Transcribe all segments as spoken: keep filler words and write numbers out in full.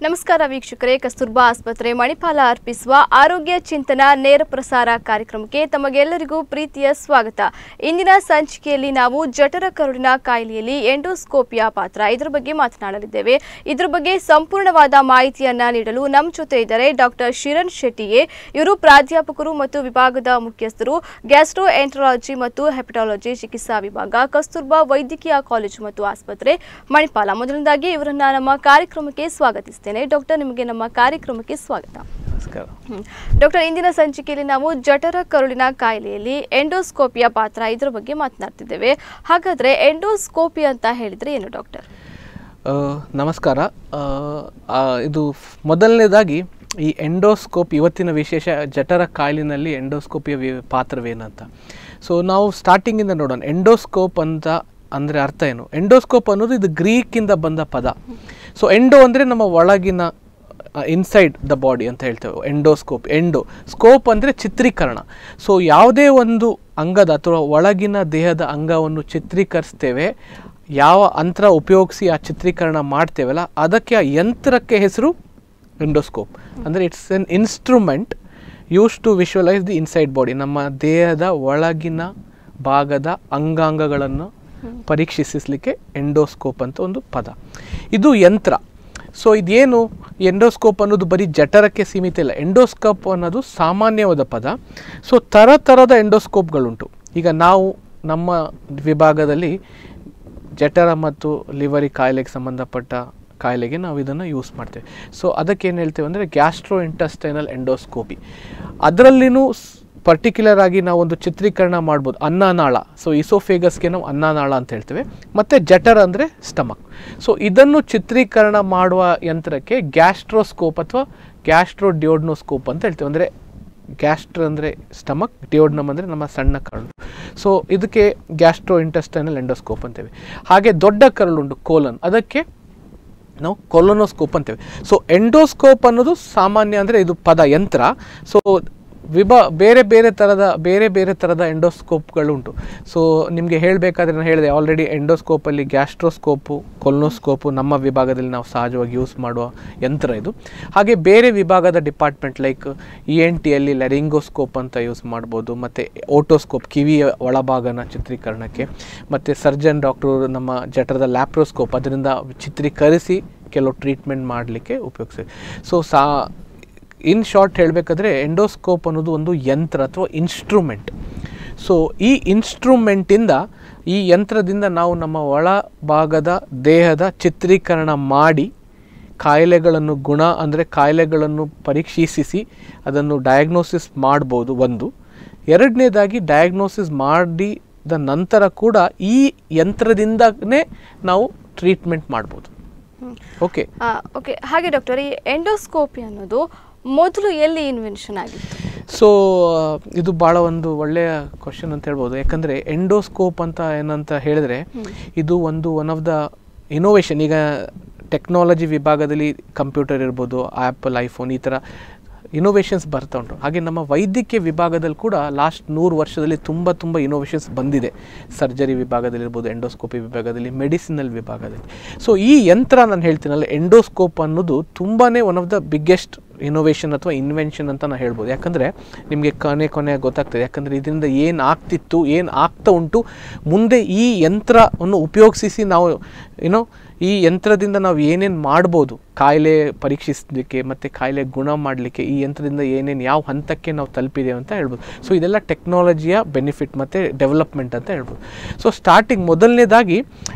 ನಮಸ್ಕಾರ ವೀಕ್ಷಕರೇ, ಕಸ್ತೂರ್ಬಾ ಆಸ್ಪತ್ರೆ ಮಣಿಪಾಲ ಅರ್ಪಿಸುವ ಆರೋಗ್ಯ ಚಿಂತನ ನೇರ ಪ್ರಸಾರ ಕಾರ್ಯಕ್ರಮಕ್ಕೆ ತಮಗೆಲ್ಲರಿಗೂ ಪ್ರೀತಿಯ ಸ್ವಾಗತ. ಇಂದಿನ ಸಂಚಿಕೆಯಲ್ಲಿ ನಾವು ಜಠರ ಕರುಳಿನ ಕಾಯಿಲೆಯಲ್ಲಿ ಎಂಡೋಸ್ಕೋಪಿಯ ಪಾತ್ರ ಇದರ ಬಗ್ಗೆ ಮಾತನಾಡಲಿದ್ದೇವೆ. ಇದರ ಬಗ್ಗೆ ಸಂಪೂರ್ಣವಾದ ಮಾಹಿತಿಯನ್ನ ನೀಡಲು ನಮ್ಮ ಜೊತೆ ಇದ್ದಾರೆ ಡಾಕ್ಟರ್ ಶಿರಣ್ ಶೆಟ್ಟಿ. ಇವರು ಪ್ರಾಧ್ಯಾಪಕರು ಮತ್ತು ವಿಭಾಗದ ಮುಖ್ಯಸ್ಥರು, ಗ್ಯಾಸ್ಟ್ರೋಎಂಟರಾಲಜಿ ಮತ್ತು ಹೆಪಟಾಲಜಿ ಚಿಕಿತ್ಸಾ ವಿಭಾಗ, ಕಸ್ತೂರ್ಬಾ ವೈದ್ಯಕೀಯ ಕಾಲೇಜು ಮತ್ತು ಆಸ್ಪತ್ರೆ ಮಣಿಪಾಲ. ಮೊದಲನೇದಾಗಿ ಇವರನ್ನ ನಮ್ಮ ಕಾರ್ಯಕ್ರಮಕ್ಕೆ ಸ್ವಾಗತಿಸುತ್ತೇನೆ. ಡಾಕ್ಟರ್, ನಿಮಗೆ ನಮ್ಮ ಕಾರ್ಯಕ್ರಮಕ್ಕೆ ಸ್ವಾಗತ. ನಮಸ್ಕಾರ ಡಾಕ್ಟರ್. ಇಂದಿನ ಸಂಚಿಕೆಯಲ್ಲಿ ನಾವು ಜಠರ ಕರುಳಿನ ಕಾಯಿಲೆಯಲ್ಲಿ ಎಂಡೋಸ್ಕೋಪಿಯ ಪಾತ್ರ ಇದರ ಬಗ್ಗೆ ಮಾತನಾಡ್ತಿದ್ದೇವೆ. ಹಾಗಾದ್ರೆ ಎಂಡೋಸ್ಕೋಪಿ ಅಂತ ಹೇಳಿದ್ರೆ ಏನು ಡಾಕ್ಟರ್? ನಮಸ್ಕಾರ. ಇದು ಮೊದಲನೇದಾಗಿ ಈ ಎಂಡೋಸ್ಕೋಪ್ ಇವತ್ತಿನ ವಿಶೇಷ ಜಠರ ಕಾಯಿಲೆಯಲ್ಲಿ ಎಂಡೋಸ್ಕೋಪಿಯ ಪಾತ್ರವೇನಂತ. ಸೊ ನಾವು ಸ್ಟಾರ್ಟಿಂಗಿಂದ ನೋಡೋಣ. ಎಂಡೋಸ್ಕೋಪ್ ಅಂತ ಅಂದರೆ ಅರ್ಥ ಏನು? ಎಂಡೋಸ್ಕೋಪ್ ಅನ್ನೋದು ಇದು ಗ್ರೀಕಿಂದ ಬಂದ ಪದ. ಸೊ ಎಂಡೋ ಅಂದರೆ ನಮ್ಮ ಒಳಗಿನ ಇನ್ಸೈಡ್ ದ ಬಾಡಿ ಅಂತ ಹೇಳ್ತೇವೆ. ಎಂಡೋಸ್ಕೋಪ್ ಎಂಡೋ ಸ್ಕೋಪ್ ಅಂದರೆ ಚಿತ್ರೀಕರಣ. ಸೊ ಯಾವುದೇ ಒಂದು ಅಂಗದ ಅಥವಾ ಒಳಗಿನ ದೇಹದ ಅಂಗವನ್ನು ಚಿತ್ರೀಕರಿಸ್ತೇವೆ, ಯಾವ ಯಂತ್ರ ಉಪಯೋಗಿಸಿ ಆ ಚಿತ್ರೀಕರಣ ಮಾಡ್ತೇವಲ್ಲ ಅದಕ್ಕೆ ಆ ಯಂತ್ರಕ್ಕೆ ಹೆಸರು ಎಂಡೋಸ್ಕೋಪ್. ಅಂದರೆ it's an instrument use to visualise the inside body. ನಮ್ಮ ದೇಹದ ಒಳಗಿನ ಭಾಗದ ಅಂಗಾಂಗಗಳನ್ನು ಪರೀಕ್ಷಿಸಲಿಕ್ಕೆ ಎಂಡೋಸ್ಕೋಪ್ ಅಂತ ಒಂದು ಪದ. ಇದು ಯಂತ್ರ. ಸೊ ಇದೇನು ಎಂಡೋಸ್ಕೋಪ್ ಅನ್ನೋದು ಬರೀ ಜಠರಕ್ಕೆ ಸೀಮಿತ ಇಲ್ಲ. ಎಂಡೋಸ್ಕೋಪ್ ಅನ್ನೋದು ಸಾಮಾನ್ಯವಾದ ಪದ. ಸೊ ಥರ ಥರದ ಎಂಡೋಸ್ಕೋಪ್ಗಳುಂಟು. ಈಗ ನಾವು ನಮ್ಮ ವಿಭಾಗದಲ್ಲಿ ಜಠರ ಮತ್ತು ಲಿವರಿ ಕಾಯಿಲೆಗೆ ಸಂಬಂಧಪಟ್ಟ ಕಾಯಿಲೆಗೆ ನಾವು ಇದನ್ನು ಯೂಸ್ ಮಾಡ್ತೇವೆ. ಸೊ ಅದಕ್ಕೆ ಏನು ಹೇಳ್ತೇವೆ ಅಂದರೆ ಗ್ಯಾಸ್ಟ್ರೋಇಂಟೆಸ್ಟೈನಲ್ ಎಂಡೋಸ್ಕೋಪಿ. ಅದರಲ್ಲಿನೂ ಪರ್ಟಿಕ್ಯುಲರ್ ಆಗಿ ನಾವು ಒಂದು ಚಿತ್ರೀಕರಣ ಮಾಡ್ಬೋದು. ಅನ್ನನಾಳ, ಸೊ ಇಸೋಫೇಗಸ್ಗೆ ನಾವು ಅನ್ನನಾಳ ಅಂತ ಹೇಳ್ತೇವೆ, ಮತ್ತು ಜಠರ ಅಂದರೆ ಸ್ಟಮಕ್. ಸೊ ಇದನ್ನು ಚಿತ್ರೀಕರಣ ಮಾಡುವ ಯಂತ್ರಕ್ಕೆ ಗ್ಯಾಸ್ಟ್ರೋಸ್ಕೋಪ್ ಅಥವಾ ಗ್ಯಾಸ್ಟ್ರೋ ಡಿಯೋಡ್ನೋಸ್ಕೋಪ್ ಅಂತ ಹೇಳ್ತೇವೆ. ಅಂದರೆ ಗ್ಯಾಸ್ಟ್ರೋ ಅಂದರೆ ಸ್ಟಮಕ್, ಡಿಯೋಡ್ನಮ್ ಅಂದರೆ ನಮ್ಮ ಸಣ್ಣ ಕರಳು. ಸೊ ಇದಕ್ಕೆ ಗ್ಯಾಸ್ಟ್ರೋ ಇಂಟೆಸ್ಟೈನಲ್ ಎಂಡೋಸ್ಕೋಪ್ ಅಂತೇವೆ. ಹಾಗೆ ದೊಡ್ಡ ಕರಳುಂಟು ಕೋಲನ್, ಅದಕ್ಕೆ ನಾವು ಕೊಲೊನೋಸ್ಕೋಪ್ ಅಂತೇವೆ. ಸೊ ಎಂಡೋಸ್ಕೋಪ್ ಅನ್ನೋದು ಸಾಮಾನ್ಯ ಅಂದರೆ ಇದು ಪದ ಯಂತ್ರ. ಸೊ ವಿಭಾ ಬೇರೆ ಬೇರೆ ಥರದ ಬೇರೆ ಬೇರೆ ಥರದ ಎಂಡೋಸ್ಕೋಪ್ಗಳುಂಟು. ಸೊ ನಿಮಗೆ ಹೇಳಬೇಕಾದ್ರೆ ನಾನು ಹೇಳಿದೆ ಆಲ್ರೆಡಿ, ಎಂಡೋಸ್ಕೋಪಲ್ಲಿ ಗ್ಯಾಸ್ಟ್ರೋಸ್ಕೋಪು, ಕೊಲೊನೋಸ್ಕೋಪು ನಮ್ಮ ವಿಭಾಗದಲ್ಲಿ ನಾವು ಸಹಜವಾಗಿ ಯೂಸ್ ಮಾಡುವ ಯಂತ್ರ ಇದು. ಹಾಗೆ ಬೇರೆ ವಿಭಾಗದ ಡಿಪಾರ್ಟ್ಮೆಂಟ್ ಲೈಕ್ ಇ ಎನ್ ಟಿಯಲ್ಲಿ ಲೆರಿಂಗೋಸ್ಕೋಪ್ ಅಂತ ಯೂಸ್ ಮಾಡ್ಬೋದು, ಮತ್ತು ಓಟೋಸ್ಕೋಪ್ ಕಿವಿಯ ಒಳಭಾಗನ ಚಿತ್ರೀಕರಣಕ್ಕೆ, ಮತ್ತು ಸರ್ಜನ್ ಡಾಕ್ಟ್ರು ನಮ್ಮ ಜಠರದ ಲ್ಯಾಪ್ರೋಸ್ಕೋಪ್ ಅದರಿಂದ ಚಿತ್ರೀಕರಿಸಿ ಕೆಲವು ಟ್ರೀಟ್ಮೆಂಟ್ ಮಾಡಲಿಕ್ಕೆ ಉಪಯೋಗಿಸ್ತೀವಿ. ಸೊ ಸಾ ಇನ್ ಶಾರ್ಟ್ ಹೇಳಬೇಕಾದ್ರೆ ಎಂಡೋಸ್ಕೋಪ್ ಅನ್ನೋದು ಒಂದು ಯಂತ್ರ ಅಥವಾ ಇನ್ಸ್ಟ್ರೂಮೆಂಟ್. ಸೊ ಈ ಇನ್ಸ್ಟ್ರೂಮೆಂಟಿಂದ, ಈ ಯಂತ್ರದಿಂದ ನಾವು ನಮ್ಮ ಒಳ ಭಾಗದ ದೇಹದ ಚಿತ್ರೀಕರಣ ಮಾಡಿ ಕಾಯಿಲೆಗಳನ್ನು ಗುಣ ಅಂದರೆ ಕಾಯಿಲೆಗಳನ್ನು ಪರೀಕ್ಷಿಸಿ ಅದನ್ನು ಡಯಾಗ್ನೋಸಿಸ್ ಮಾಡ್ಬೋದು ಒಂದು. ಎರಡನೇದಾಗಿ ಡಯಾಗ್ನೋಸಿಸ್ ಮಾಡಿದ ನಂತರ ಕೂಡ ಈ ಯಂತ್ರದಿಂದನೇ ನಾವು ಟ್ರೀಟ್ಮೆಂಟ್ ಮಾಡ್ಬೋದು. ಓಕೆ ಓಕೆ ಹಾಗೆ ಡಾಕ್ಟರ್, ಈ ಎಂಡೋಸ್ಕೋಪಿ ಅನ್ನೋದು ಮೊದಲು ಎಲ್ಲಿ ಇನ್ವೆನ್ಷನ್ ಆಗಿತ್ತು? ಸೊ ಇದು ಭಾಳ ಒಂದು ಒಳ್ಳೆಯ ಕ್ವಶನ್ ಅಂತ ಹೇಳ್ಬೋದು. ಯಾಕಂದರೆ ಎಂಡೋಸ್ಕೋಪ್ ಅಂತ ಏನಂತ ಹೇಳಿದ್ರೆ ಇದು ಒಂದು ಒನ್ ಆಫ್ ದ ಇನೋವೇಷನ್. ಈಗ ಟೆಕ್ನಾಲಜಿ ವಿಭಾಗದಲ್ಲಿ ಕಂಪ್ಯೂಟರ್ ಇರ್ಬೋದು, ಆ್ಯಪಲ್, ಐಫೋನ್, ಈ ಥರ ಇನೋವೇಷನ್ಸ್ ಬರ್ತಾ ಉಂಟು. ಹಾಗೆ ನಮ್ಮ ವೈದ್ಯಕೀಯ ವಿಭಾಗದಲ್ಲಿ ಕೂಡ ಲಾಸ್ಟ್ ನೂರು ವರ್ಷದಲ್ಲಿ ತುಂಬ ತುಂಬ ಇನೋವೇಷನ್ಸ್ ಬಂದಿದೆ. ಸರ್ಜರಿ ವಿಭಾಗದಲ್ಲಿ ಇರ್ಬೋದು, ಎಂಡೋಸ್ಕೋಪಿ ವಿಭಾಗದಲ್ಲಿ, ಮೆಡಿಸಿನಲ್ ವಿಭಾಗದಲ್ಲಿ. ಸೊ ಈ ಯಂತ್ರ ನಾನು ಹೇಳ್ತೀನಲ್ಲ, ಎಂಡೋಸ್ಕೋಪ್ ಅನ್ನೋದು ತುಂಬಾ one of the biggest innovation ಅಥವಾ ಇನ್ವೆನ್ಷನ್ ಅಂತ ನಾನು ಹೇಳ್ಬೋದು. ಯಾಕಂದರೆ ನಿಮಗೆ ಕೊನೆ ಕೊನೆ ಗೊತ್ತಾಗ್ತದೆ. ಯಾಕಂದರೆ ಇದರಿಂದ ಏನು ಆಗ್ತಿತ್ತು, ಏನು ಆಗ್ತಾ ಉಂಟು, ಮುಂದೆ ಈ ಯಂತ್ರವನ್ನು ಉಪಯೋಗಿಸಿ ನಾವು ಏನೋ ಈ ಯಂತ್ರದಿಂದ ನಾವು ಏನೇನು ಮಾಡ್ಬೋದು, ಕಾಯಿಲೆ ಪರೀಕ್ಷಿಸಲಿಕ್ಕೆ ಮತ್ತು ಕಾಯಿಲೆ ಗುಣ ಮಾಡಲಿಕ್ಕೆ ಈ ಯಂತ್ರದಿಂದ ಏನೇನು ಯಾವ ಹಂತಕ್ಕೆ ನಾವು ತಲುಪಿದ್ದೇವೆ ಅಂತ ಹೇಳ್ಬೋದು. ಸೊ ಇದೆಲ್ಲ ಟೆಕ್ನಾಲಜಿಯ ಬೆನಿಫಿಟ್ ಮತ್ತು ಡೆವಲಪ್ಮೆಂಟ್ ಅಂತ ಹೇಳ್ಬೋದು. ಸೊ ಸ್ಟಾರ್ಟಿಂಗ್ ಮೊದಲನೇದಾಗಿ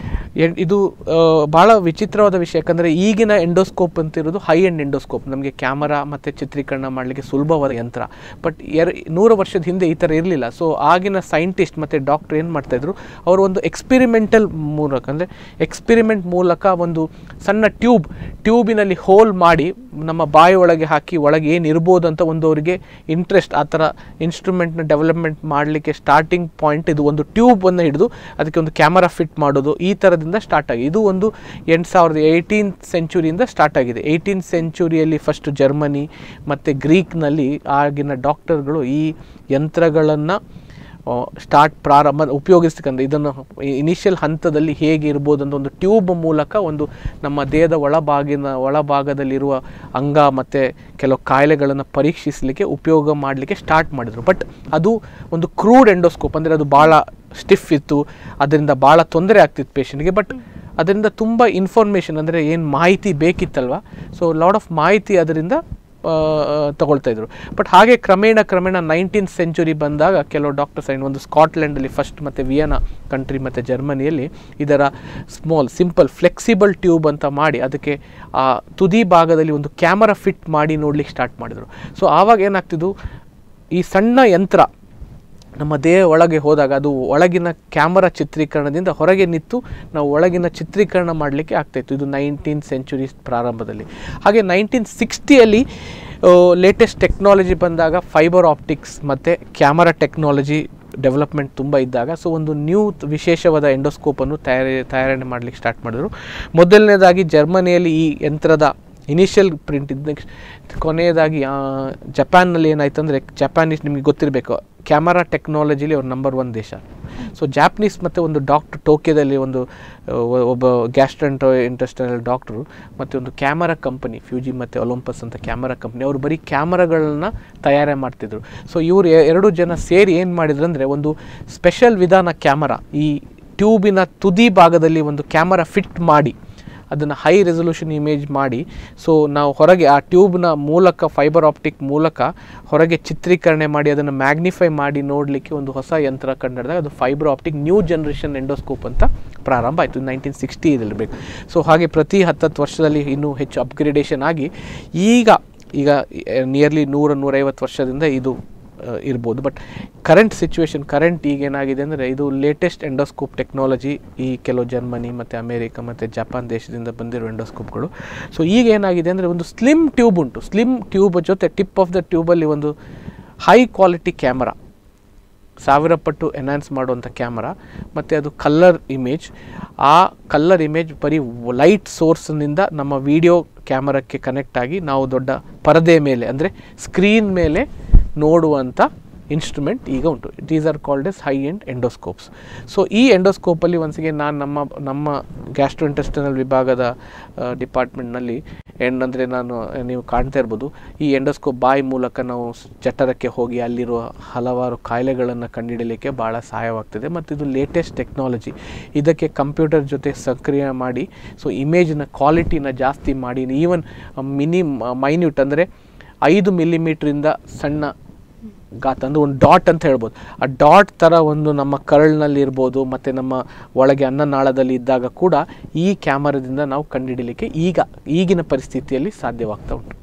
ಇದು ಭಾಳ ವಿಚಿತ್ರವಾದ ವಿಷಯ. ಯಾಕಂದರೆ ಈಗಿನ ಎಂಡೋಸ್ಕೋಪ್ ಅಂತ ಇರೋದು ಹೈ ಎಂಡ್ ಎಂಡೋಸ್ಕೋಪ್, ನಮಗೆ ಕ್ಯಾಮರಾ ಮತ್ತು ಚಿತ್ರೀಕರಣ ಮಾಡಲಿಕ್ಕೆ ಸುಲಭವಾದ ಯಂತ್ರ. ಬಟ್ ಎರ್ ನೂರು ವರ್ಷದ ಹಿಂದೆ ಈ ಥರ ಇರಲಿಲ್ಲ. ಸೊ ಆಗಿನ ಸೈಂಟಿಸ್ಟ್ ಮತ್ತು ಡಾಕ್ಟ್ರ್ ಏನು ಮಾಡ್ತಾಯಿದ್ರು, ಅವರು ಒಂದು ಎಕ್ಸ್ಪಿರಿಮೆಂಟಲ್ ಮೂಲಕ ಅಂದರೆ ಎಕ್ಸ್ಪಿರಿಮೆಂಟ್ ಮೂಲಕ ಒಂದು ಸಣ್ಣ ಟ್ಯೂಬ್ ಟ್ಯೂಬಿನಲ್ಲಿ ಹೋಲ್ ಮಾಡಿ ನಮ್ಮ ಬಾಯಿ ಒಳಗೆ ಹಾಕಿ ಒಳಗೆ ಏನು ಇರ್ಬೋದು ಅಂತ ಒಂದು ಅವರಿಗೆ ಇಂಟ್ರೆಸ್ಟ್, ಆ ಥರ ಇನ್ಸ್ಟ್ರೂಮೆಂಟ್ನ ಡೆವಲಪ್ಮೆಂಟ್ ಮಾಡಲಿಕ್ಕೆ ಸ್ಟಾರ್ಟಿಂಗ್ ಪಾಯಿಂಟ್ ಇದು. ಒಂದು ಟ್ಯೂಬನ್ನು ಹಿಡಿದು ಅದಕ್ಕೆ ಒಂದು ಕ್ಯಾಮರಾ ಫಿಟ್ ಮಾಡೋದು, ಈ ಥರದಿಂದ ಸ್ಟಾರ್ಟ್ ಆಗಿದೆ. ಇದು ಒಂದು ಎಂಟು ಸಾವಿರದ ಏಯ್ಟೀನ್ತ್ ಸೆಂಚುರಿಯಿಂದ ಸ್ಟಾರ್ಟ್ ಆಗಿದೆ. ಏಯ್ಟೀನ್ತ್ ಸೆಂಚುರಿಯಲ್ಲಿ ಫಸ್ಟ್ ಜರ್ಮನಿ ಮತ್ತು ಗ್ರೀಕ್ನಲ್ಲಿ ಆಗಿನ ಡಾಕ್ಟರ್ಗಳು ಈ ಯಂತ್ರಗಳನ್ನು ಸ್ಟಾರ್ಟ್ ಪ್ರಾರಂಭ ಉಪಯೋಗಿಸ್ತಕ್ಕಂಥ ಇದನ್ನು ಇನಿಷಿಯಲ್ ಹಂತದಲ್ಲಿ ಹೇಗೆ ಇರ್ಬೋದು ಅಂತ ಒಂದು ಟ್ಯೂಬ್ ಮೂಲಕ ಒಂದು ನಮ್ಮ ದೇಹದ ಒಳಭಾಗಿನ ಒಳಭಾಗದಲ್ಲಿರುವ ಅಂಗ ಮತ್ತು ಕೆಲವು ಕಾಯಿಲೆಗಳನ್ನು ಪರೀಕ್ಷಿಸಲಿಕ್ಕೆ ಉಪಯೋಗ ಮಾಡಲಿಕ್ಕೆ ಸ್ಟಾರ್ಟ್ ಮಾಡಿದರು. ಬಟ್ ಅದು ಒಂದು ಕ್ರೂಡ್ ಎಂಡೋಸ್ಕೋಪ್, ಅಂದರೆ ಅದು ಭಾಳ ಸ್ಟಿಫ್ ಇತ್ತು, ಅದರಿಂದ ಭಾಳ ತೊಂದರೆ ಆಗ್ತಿತ್ತು ಪೇಷಂಟ್ಗೆ. ಬಟ್ ಅದರಿಂದ ತುಂಬ ಇನ್ಫಾರ್ಮೇಷನ್, ಅಂದರೆ ಏನು ಮಾಹಿತಿ ಬೇಕಿತ್ತಲ್ವ, ಸೊ ಲಾಟ್ ಆಫ್ ಮಾಹಿತಿ ಅದರಿಂದ ತಗೊಳ್ತಾ ಇದ್ರು. ಬಟ್ ಹಾಗೆ ಕ್ರಮೇಣ ಕ್ರಮೇಣ ನೈನ್ಟೀನ್ ಸೆಂಚುರಿ ಬಂದಾಗ ಕೆಲವು ಡಾಕ್ಟರ್ಸ್ ಒಂದು ಸ್ಕಾಟ್ಲೆಂಡಲ್ಲಿ ಫಸ್ಟ್ ಮತ್ತು ವಿಯೆನಾ ಕಂಟ್ರಿ ಮತ್ತು ಜರ್ಮನಿಯಲ್ಲಿ ಇದರ ಸ್ಮಾಲ್ ಸಿಂಪಲ್ ಫ್ಲೆಕ್ಸಿಬಲ್ ಟ್ಯೂಬ್ ಅಂತ ಮಾಡಿ ಅದಕ್ಕೆ ಆ ತುದಿ ಭಾಗದಲ್ಲಿ ಒಂದು ಕ್ಯಾಮರಾ ಫಿಟ್ ಮಾಡಿ ನೋಡ್ಲಿಕ್ಕೆ ಸ್ಟಾರ್ಟ್ ಮಾಡಿದರು. ಸೊ ಆವಾಗ ಏನಾಗ್ತಿದ್ದು, ಈ ಸಣ್ಣ ಯಂತ್ರ ನಮ್ಮ ದೇಹ ಒಳಗೆ ಹೋದಾಗ ಅದು ಒಳಗಿನ ಕ್ಯಾಮರಾ ಚಿತ್ರೀಕರಣದಿಂದ ಹೊರಗೆ ನಿಂತು ನಾವು ಒಳಗಿನ ಚಿತ್ರೀಕರಣ ಮಾಡಲಿಕ್ಕೆ ಆಗ್ತಾಯಿತ್ತು. ಇದು ನೈನ್ಟೀನ್ ಸೆಂಚುರಿ ಪ್ರಾರಂಭದಲ್ಲಿ. ಹಾಗೆ ನೈನ್ಟೀನ್ ಸಿಕ್ಸ್ಟಿಯಲ್ಲಿ ಲೇಟೆಸ್ಟ್ ಟೆಕ್ನಾಲಜಿ ಬಂದಾಗ ಫೈಬರ್ ಆಪ್ಟಿಕ್ಸ್ ಮತ್ತು ಕ್ಯಾಮರಾ ಟೆಕ್ನಾಲಜಿ ಡೆವಲಪ್ಮೆಂಟ್ ತುಂಬ ಇದ್ದಾಗ ಸೊ ಒಂದು ನ್ಯೂ ವಿಶೇಷವಾದ ಎಂಡೋಸ್ಕೋಪನ್ನು ತಯಾರಿ ತಯಾರಣೆ ಮಾಡಲಿಕ್ಕೆ ಸ್ಟಾರ್ಟ್ ಮಾಡಿದ್ರು. ಮೊದಲನೇದಾಗಿ ಜರ್ಮನಿಯಲ್ಲಿ ಈ ಯಂತ್ರದ ಇನಿಷಿಯಲ್ ಪ್ರಿಂಟ್ ಇದ್ದ ಕೊನೆಯದಾಗಿ ಜಪಾನ್ನಲ್ಲಿ ಏನಾಯ್ತು ಅಂದರೆ, ಜಪಾನೀಸ್ ನಿಮಗೆ ಗೊತ್ತಿರಬೇಕು ಕ್ಯಾಮರಾ ಟೆಕ್ನಾಲಜಿಲಿ ಅವ್ರು ನಂಬರ್ ಒನ್ ದೇಶ. ಸೊ ಜಾಪನೀಸ್ ಮತ್ತು ಒಂದು ಡಾಕ್ಟ್ರ್ ಟೋಕಿಯೋದಲ್ಲಿ ಒಂದು ಒಬ್ಬ ಗ್ಯಾಸ್ಟ್ರೆಂಟೋ ಇಂಟೆಸ್ಟೈನಲ್ ಡಾಕ್ಟ್ರು ಮತ್ತು ಒಂದು ಕ್ಯಾಮರಾ ಕಂಪನಿ ಫ್ಯೂಜಿ ಮತ್ತು ಒಲಂಪಸ್ ಅಂತ ಕ್ಯಾಮರಾ ಕಂಪನಿ, ಅವರು ಬರೀ ಕ್ಯಾಮರಾಗಳನ್ನ ತಯಾರಿ ಮಾಡ್ತಿದ್ರು. ಸೊ ಇವರು ಎರಡು ಜನ ಸೇರಿ ಏನು ಮಾಡಿದ್ರು ಅಂದರೆ, ಒಂದು ಸ್ಪೆಷಲ್ ವಿಧಾನ ಕ್ಯಾಮರಾ ಈ ಟ್ಯೂಬಿನ ತುದಿ ಭಾಗದಲ್ಲಿ ಒಂದು ಕ್ಯಾಮರಾ ಫಿಟ್ ಮಾಡಿ ಅದನ್ನು ಹೈ ರೆಸೊಲ್ಯೂಷನ್ ಇಮೇಜ್ ಮಾಡಿ, ಸೊ ನಾವು ಹೊರಗೆ ಆ ಟ್ಯೂಬ್ನ ಮೂಲಕ ಫೈಬರ್ ಆಪ್ಟಿಕ್ ಮೂಲಕ ಹೊರಗೆ ಚಿತ್ರೀಕರಣೆ ಮಾಡಿ ಅದನ್ನು ಮ್ಯಾಗ್ನಿಫೈ ಮಾಡಿ ನೋಡಲಿಕ್ಕೆ ಒಂದು ಹೊಸ ಯಂತ್ರ ಕಂಡಿಡಿದಾಗ ಅದು fibre optic new generation endoscope ಅಂತ ಪ್ರಾರಂಭ ಆಯಿತು ನೈನ್ಟೀನ್ ಸಿಕ್ಸ್ಟಿ ಇರಬೇಕು. ಸೊ ಹಾಗೆ ಪ್ರತಿ ಹತ್ತತ್ತು ವರ್ಷದಲ್ಲಿ ಇನ್ನೂ ಹೆಚ್ಚು ಅಪ್ಗ್ರೇಡೇಷನ್ ಆಗಿ ಈಗ ಈಗ ನಿಯರ್ಲಿ ನೂರ ನೂರೈವತ್ತು ವರ್ಷದಿಂದ ಇದು ಇರ್ಬೋದು. ಬಟ್ ಕರೆಂಟ್ ಸಿಚುವೇಶನ್ ಕರೆಂಟ್ ಈಗ ಏನಾಗಿದೆ ಅಂದರೆ, ಇದು ಲೇಟೆಸ್ಟ್ ಎಂಡೋಸ್ಕೋಪ್ ಟೆಕ್ನಾಲಜಿ ಈ ಕೆಲವು ಜರ್ಮನಿ ಮತ್ತು ಅಮೇರಿಕಾ ಮತ್ತು ಜಪಾನ್ ದೇಶದಿಂದ ಬಂದಿರೋ ಎಂಡೋಸ್ಕೋಪ್ಗಳು. ಸೊ ಈಗ ಏನಾಗಿದೆ ಅಂದರೆ, ಒಂದು ಸ್ಲಿಮ್ ಟ್ಯೂಬ್ ಉಂಟು, ಸ್ಲಿಮ್ ಟ್ಯೂಬ್ ಜೊತೆ ಟಿಪ್ ಆಫ್ ದ ಟ್ಯೂಬಲ್ಲಿ ಒಂದು ಹೈ ಕ್ವಾಲಿಟಿ ಕ್ಯಾಮರಾ, ಸಾವಿರ ಪಟ್ಟು ಎನ್ಹಾನ್ಸ್ ಮಾಡುವಂಥ ಕ್ಯಾಮರಾ, ಮತ್ತು ಅದು ಕಲ್ಲರ್ ಇಮೇಜ್. ಆ ಕಲ್ಲರ್ ಇಮೇಜ್ ಬರೀ ಲೈಟ್ ಸೋರ್ಸ್ನಿಂದ ನಮ್ಮ ವಿಡಿಯೋ ಕ್ಯಾಮರಾಕ್ಕೆ ಕನೆಕ್ಟ್ ಆಗಿ ನಾವು ದೊಡ್ಡ ಪರದೆ ಮೇಲೆ ಅಂದರೆ ಸ್ಕ್ರೀನ್ ಮೇಲೆ ನೋಡುವಂಥ ಇನ್ಸ್ಟ್ರೂಮೆಂಟ್ ಈಗ ಉಂಟು. These are called as high end endoscopes. So ಈ ಎಂಡೋಸ್ಕೋಪಲ್ಲಿ ಒನ್ಸಿಗೆ ನಾನು ನಮ್ಮ ನಮ್ಮ ಗ್ಯಾಸ್ಟ್ರೋಇಂಟೆಸ್ಟಿನಲ್ ವಿಭಾಗದ ಡಿಪಾರ್ಟ್ಮೆಂಟ್ನಲ್ಲಿ ಎಂಡ್ ಅಂದರೆ ನಾನು ನೀವು ಕಾಣ್ತಾ ಇರ್ಬೋದು, ಈ ಎಂಡೋಸ್ಕೋಪ್ ಬಾಯಿ ಮೂಲಕ ನಾವು ಜಠರಕ್ಕೆ ಹೋಗಿ ಅಲ್ಲಿರುವ ಹಲವಾರು ಕಾಯಿಲೆಗಳನ್ನು ಕಂಡುಹಿಡಲಿಕ್ಕೆ ಭಾಳ ಸಹಾಯವಾಗ್ತದೆ. ಮತ್ತು ಇದು ಲೇಟೆಸ್ಟ್ ಟೆಕ್ನಾಲಜಿ. ಇದಕ್ಕೆ ಕಂಪ್ಯೂಟರ್ ಜೊತೆ ಸಕ್ರಿಯ ಮಾಡಿ ಸೊ ಇಮೇಜಿನ ಕ್ವಾಲಿಟಿನ ಜಾಸ್ತಿ ಮಾಡಿ, ಈವನ್ ಮಿನಿ ಮೈನ್ಯೂಟ್ ಅಂದರೆ ಐದು ಮಿಲಿಮೀಟ್ರಿಂದ ಸಣ್ಣ ಗಾತ್ರ ಅಂದರೆ ಒಂದು ಡಾಟ್ ಅಂತ ಹೇಳ್ಬೋದು, ಆ ಡಾಟ್ ಥರ ಒಂದು ನಮ್ಮ ಕರಳಿನಲ್ಲಿ ಇರ್ಬೋದು ಮತ್ತು ನಮ್ಮ ಒಳಗೆ ಅನ್ನನಾಳದಲ್ಲಿ ಇದ್ದಾಗ ಕೂಡ ಈ ಕ್ಯಾಮರಾದಿಂದ ನಾವು ಕಂಡುಹಿಡಲಿಕ್ಕೆ ಈಗ ಈಗಿನ ಪರಿಸ್ಥಿತಿಯಲ್ಲಿ ಸಾಧ್ಯವಾಗ್ತಾ ಉಂಟು.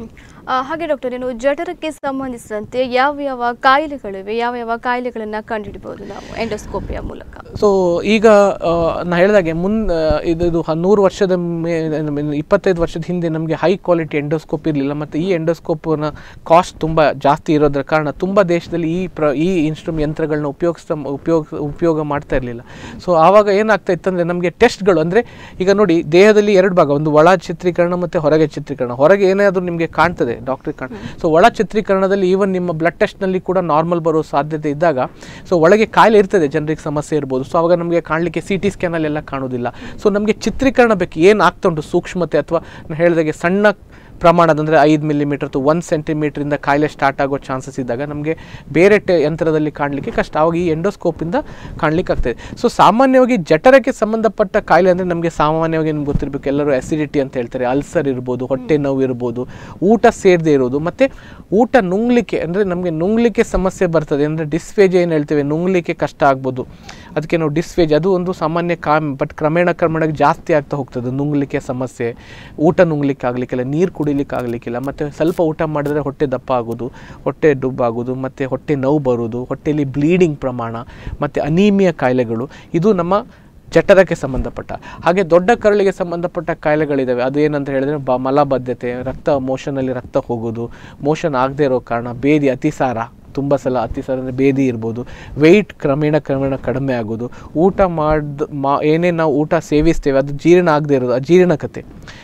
ಹಾಗೆ ಡಾಕ್ಟರ್, ಏನು ಜಠರಕ್ಕೆ ಸಂಬಂಧಿಸಿದಂತೆ ಯಾವ ಯಾವ ಕಾಯಿಲೆಗಳಿವೆ, ಯಾವ ಯಾವ ಕಾಯಿಲೆಗಳನ್ನು ಕಂಡುಹಿಡಬಹುದು ನಾವು ಎಂಡೋಸ್ಕೋಪಿಯ ಮೂಲಕ? ಸೊ ಈಗ ನಾ ಹೇಳಿದಾಗೆ ಮುನ್ ಇದು ಇದು ನೂರು ವರ್ಷದ ಮೇ ಇಪ್ಪತ್ತೈದು ವರ್ಷದ ಹಿಂದೆ ನಮಗೆ ಹೈ ಕ್ವಾಲಿಟಿ ಎಂಡೋಸ್ಕೋಪ್ ಇರಲಿಲ್ಲ, ಮತ್ತು ಈ ಎಂಡೋಸ್ಕೋಪ್ನ ಕಾಸ್ಟ್ ತುಂಬ ಜಾಸ್ತಿ ಇರೋದ್ರ ಕಾರಣ ತುಂಬ ದೇಶದಲ್ಲಿ ಈ ಪ್ರ ಈ ಇನ್ಸ್ಟ್ರೂಮ್ ಯಂತ್ರಗಳನ್ನ ಉಪಯೋಗಿಸ್ತಾ ಉಪಯೋಗ ಉಪಯೋಗ ಮಾಡ್ತಾ ಇರಲಿಲ್ಲ. ಸೊ ಆವಾಗ ಏನಾಗ್ತಾ ಇತ್ತಂದರೆ, ನಮಗೆ ಟೆಸ್ಟ್ಗಳು ಅಂದರೆ ಈಗ ನೋಡಿ ದೇಹದಲ್ಲಿ ಎರಡು ಭಾಗ, ಒಂದು ಒಳ ಚಿತ್ರೀಕರಣ ಮತ್ತು ಹೊರಗೆ ಚಿತ್ರೀಕರಣ. ಹೊರಗೆ ಏನಾದರೂ ನಿಮಗೆ ಕಾಣ್ತದೆ ಡಾಕ್ಟ್ರಿಗೆ ಕಾಣ. ಸೊ ಒಳ ಚಿತ್ರೀಕರಣದಲ್ಲಿ ಈವನ್ ನಿಮ್ಮ ಬ್ಲಡ್ ಟೆಸ್ಟ್ನಲ್ಲಿ ಕೂಡ ನಾರ್ಮಲ್ ಬರೋ ಸಾಧ್ಯತೆ ಇದ್ದಾಗ ಸೊ ಒಳಗೆ ಕಾಯಿಲೆ ಇರ್ತದೆ, ಜನರಿಗೆ ಸಮಸ್ಯೆ ಇರ್ಬೋದು. ಸೊ ಅವಾಗ ನಮಗೆ ಕಾಣಲಿಕ್ಕೆ ಸಿ ಟಿ ಸ್ಕ್ಯಾನಲ್ಲೆಲ್ಲ ಕಾಣೋದಿಲ್ಲ. ಸೊ ನಮಗೆ ಚಿತ್ರೀಕರಣ ಬೇಕು, ಏನು ಆಗ್ತಾ ಉಂಟು ಸೂಕ್ಷ್ಮತೆ, ಅಥವಾ ನಾನು ಹೇಳಿದಾಗೆ ಸಣ್ಣ ಪ್ರಮಾಣದ ಅಂದರೆ ಐದು ಮಿಲಿಮೀಟರ್ ಅಥವಾ ಒಂದು ಸೆಂಟಿಮೀಟ್ರಿಂದ ಕಾಯಿಲೆ ಸ್ಟಾರ್ಟ್ ಆಗೋ ಚಾನ್ಸಸ್ ಇದ್ದಾಗ ನಮಗೆ ಬೇರೆ ಟೆ ಯಂತ್ರದಲ್ಲಿ ಕಾಣಲಿಕ್ಕೆ ಕಷ್ಟ. ಆವಾಗ ಈ ಎಂಡೋಸ್ಕೋಪಿಂದ ಕಾಣಲಿಕ್ಕೆ ಆಗ್ತದೆ. ಸೊ ಸಾಮಾನ್ಯವಾಗಿ ಜಠರಕ್ಕೆ ಸಂಬಂಧಪಟ್ಟ ಕಾಯಿಲೆ ಅಂದರೆ ನಮಗೆ ಸಾಮಾನ್ಯವಾಗಿ ನಿಮ್ಗೆ ಗೊತ್ತಿರಬೇಕು, ಎಲ್ಲರೂ ಅಸಿಡಿಟಿ ಅಂತ ಹೇಳ್ತಾರೆ, ಅಲ್ಸರ್ ಇರ್ಬೋದು, ಹೊಟ್ಟೆ ನೋವು ಇರ್ಬೋದು, ಊಟ ಸೇರದೆ ಇರೋದು, ಮತ್ತು ಊಟ ನುಂಗ್ಲಿಕ್ಕೆ ಅಂದರೆ ನಮಗೆ ನುಂಗ್ಲಿಕ್ಕೆ ಸಮಸ್ಯೆ ಬರ್ತದೆ, ಅಂದರೆ ಡಿಸ್ಫೇಜ್ ಏನು ಹೇಳ್ತೇವೆ, ನುಂಗ್ಲಿಕ್ಕೆ ಕಷ್ಟ ಆಗ್ಬೋದು. ಅದಕ್ಕೆ ನಾವು ಡಿಸ್ಫೇಜ್ ಅದು ಒಂದು ಸಾಮಾನ್ಯ ಕಾಮ್, ಬಟ್ ಕ್ರಮೇಣ ಕ್ರಮೇಣ ಜಾಸ್ತಿ ಆಗ್ತಾ ಹೋಗ್ತದೆ ನುಂಗ್ಲಿಕ್ಕೆ ಸಮಸ್ಯೆ, ಊಟ ನುಂಗ್ಲಿಕ್ಕೆ ಆಗಲಿಕ್ಕಿಲ್ಲ, ನೀರು ಕುಡಿಲಿಕ್ಕೆ ಆಗಲಿಕ್ಕಿಲ್ಲ, ಮತ್ತು ಸ್ವಲ್ಪ ಊಟ ಮಾಡಿದ್ರೆ ಹೊಟ್ಟೆ ದಪ್ಪ ಆಗೋದು, ಹೊಟ್ಟೆ ಡುಬ್ಬಾಗೋದು, ಮತ್ತು ಹೊಟ್ಟೆ ನೋವು ಬರೋದು, ಹೊಟ್ಟೆಯಲ್ಲಿ ಬ್ಲೀಡಿಂಗ್ ಪ್ರಮಾಣ, ಮತ್ತು ಅನೀಮಿಯಾ ಕಾಯಿಲೆಗಳು, ಇದು ನಮ್ಮ ಜಠರಕ್ಕೆ ಸಂಬಂಧಪಟ್ಟ. ಹಾಗೆ ದೊಡ್ಡ ಕರಳಿಗೆ ಸಂಬಂಧಪಟ್ಟ ಕಾಯಿಲೆಗಳಿದ್ದಾವೆ. ಅದು ಏನಂತ ಹೇಳಿದ್ರೆ ಬ ಮಲಬದ್ಧತೆ, ರಕ್ತ ಮೋಷನಲ್ಲಿ ರಕ್ತ ಹೋಗೋದು, ಮೋಷನ್ ಆಗದೆ ಇರೋ ಕಾರಣ, ಬೇದಿ, ಅತಿಸಾರ, ತುಂಬ ಸಲ ಅತಿಸಾರ ಅಂದರೆ ಬೇದಿ ಇರ್ಬೋದು, ವೆಯ್ಟ್ ಕ್ರಮೇಣ ಕ್ರಮೇಣ ಕಡಿಮೆ ಆಗೋದು, ಊಟ ಮಾಡಿ ಮಾ ಏನೇ ನಾವು ಊಟ ಸೇವಿಸ್ತೇವೆ ಅದು ಜೀರ್ಣ ಆಗದೆ ಇರೋದು, ಅಜೀರ್ಣಕತೆ.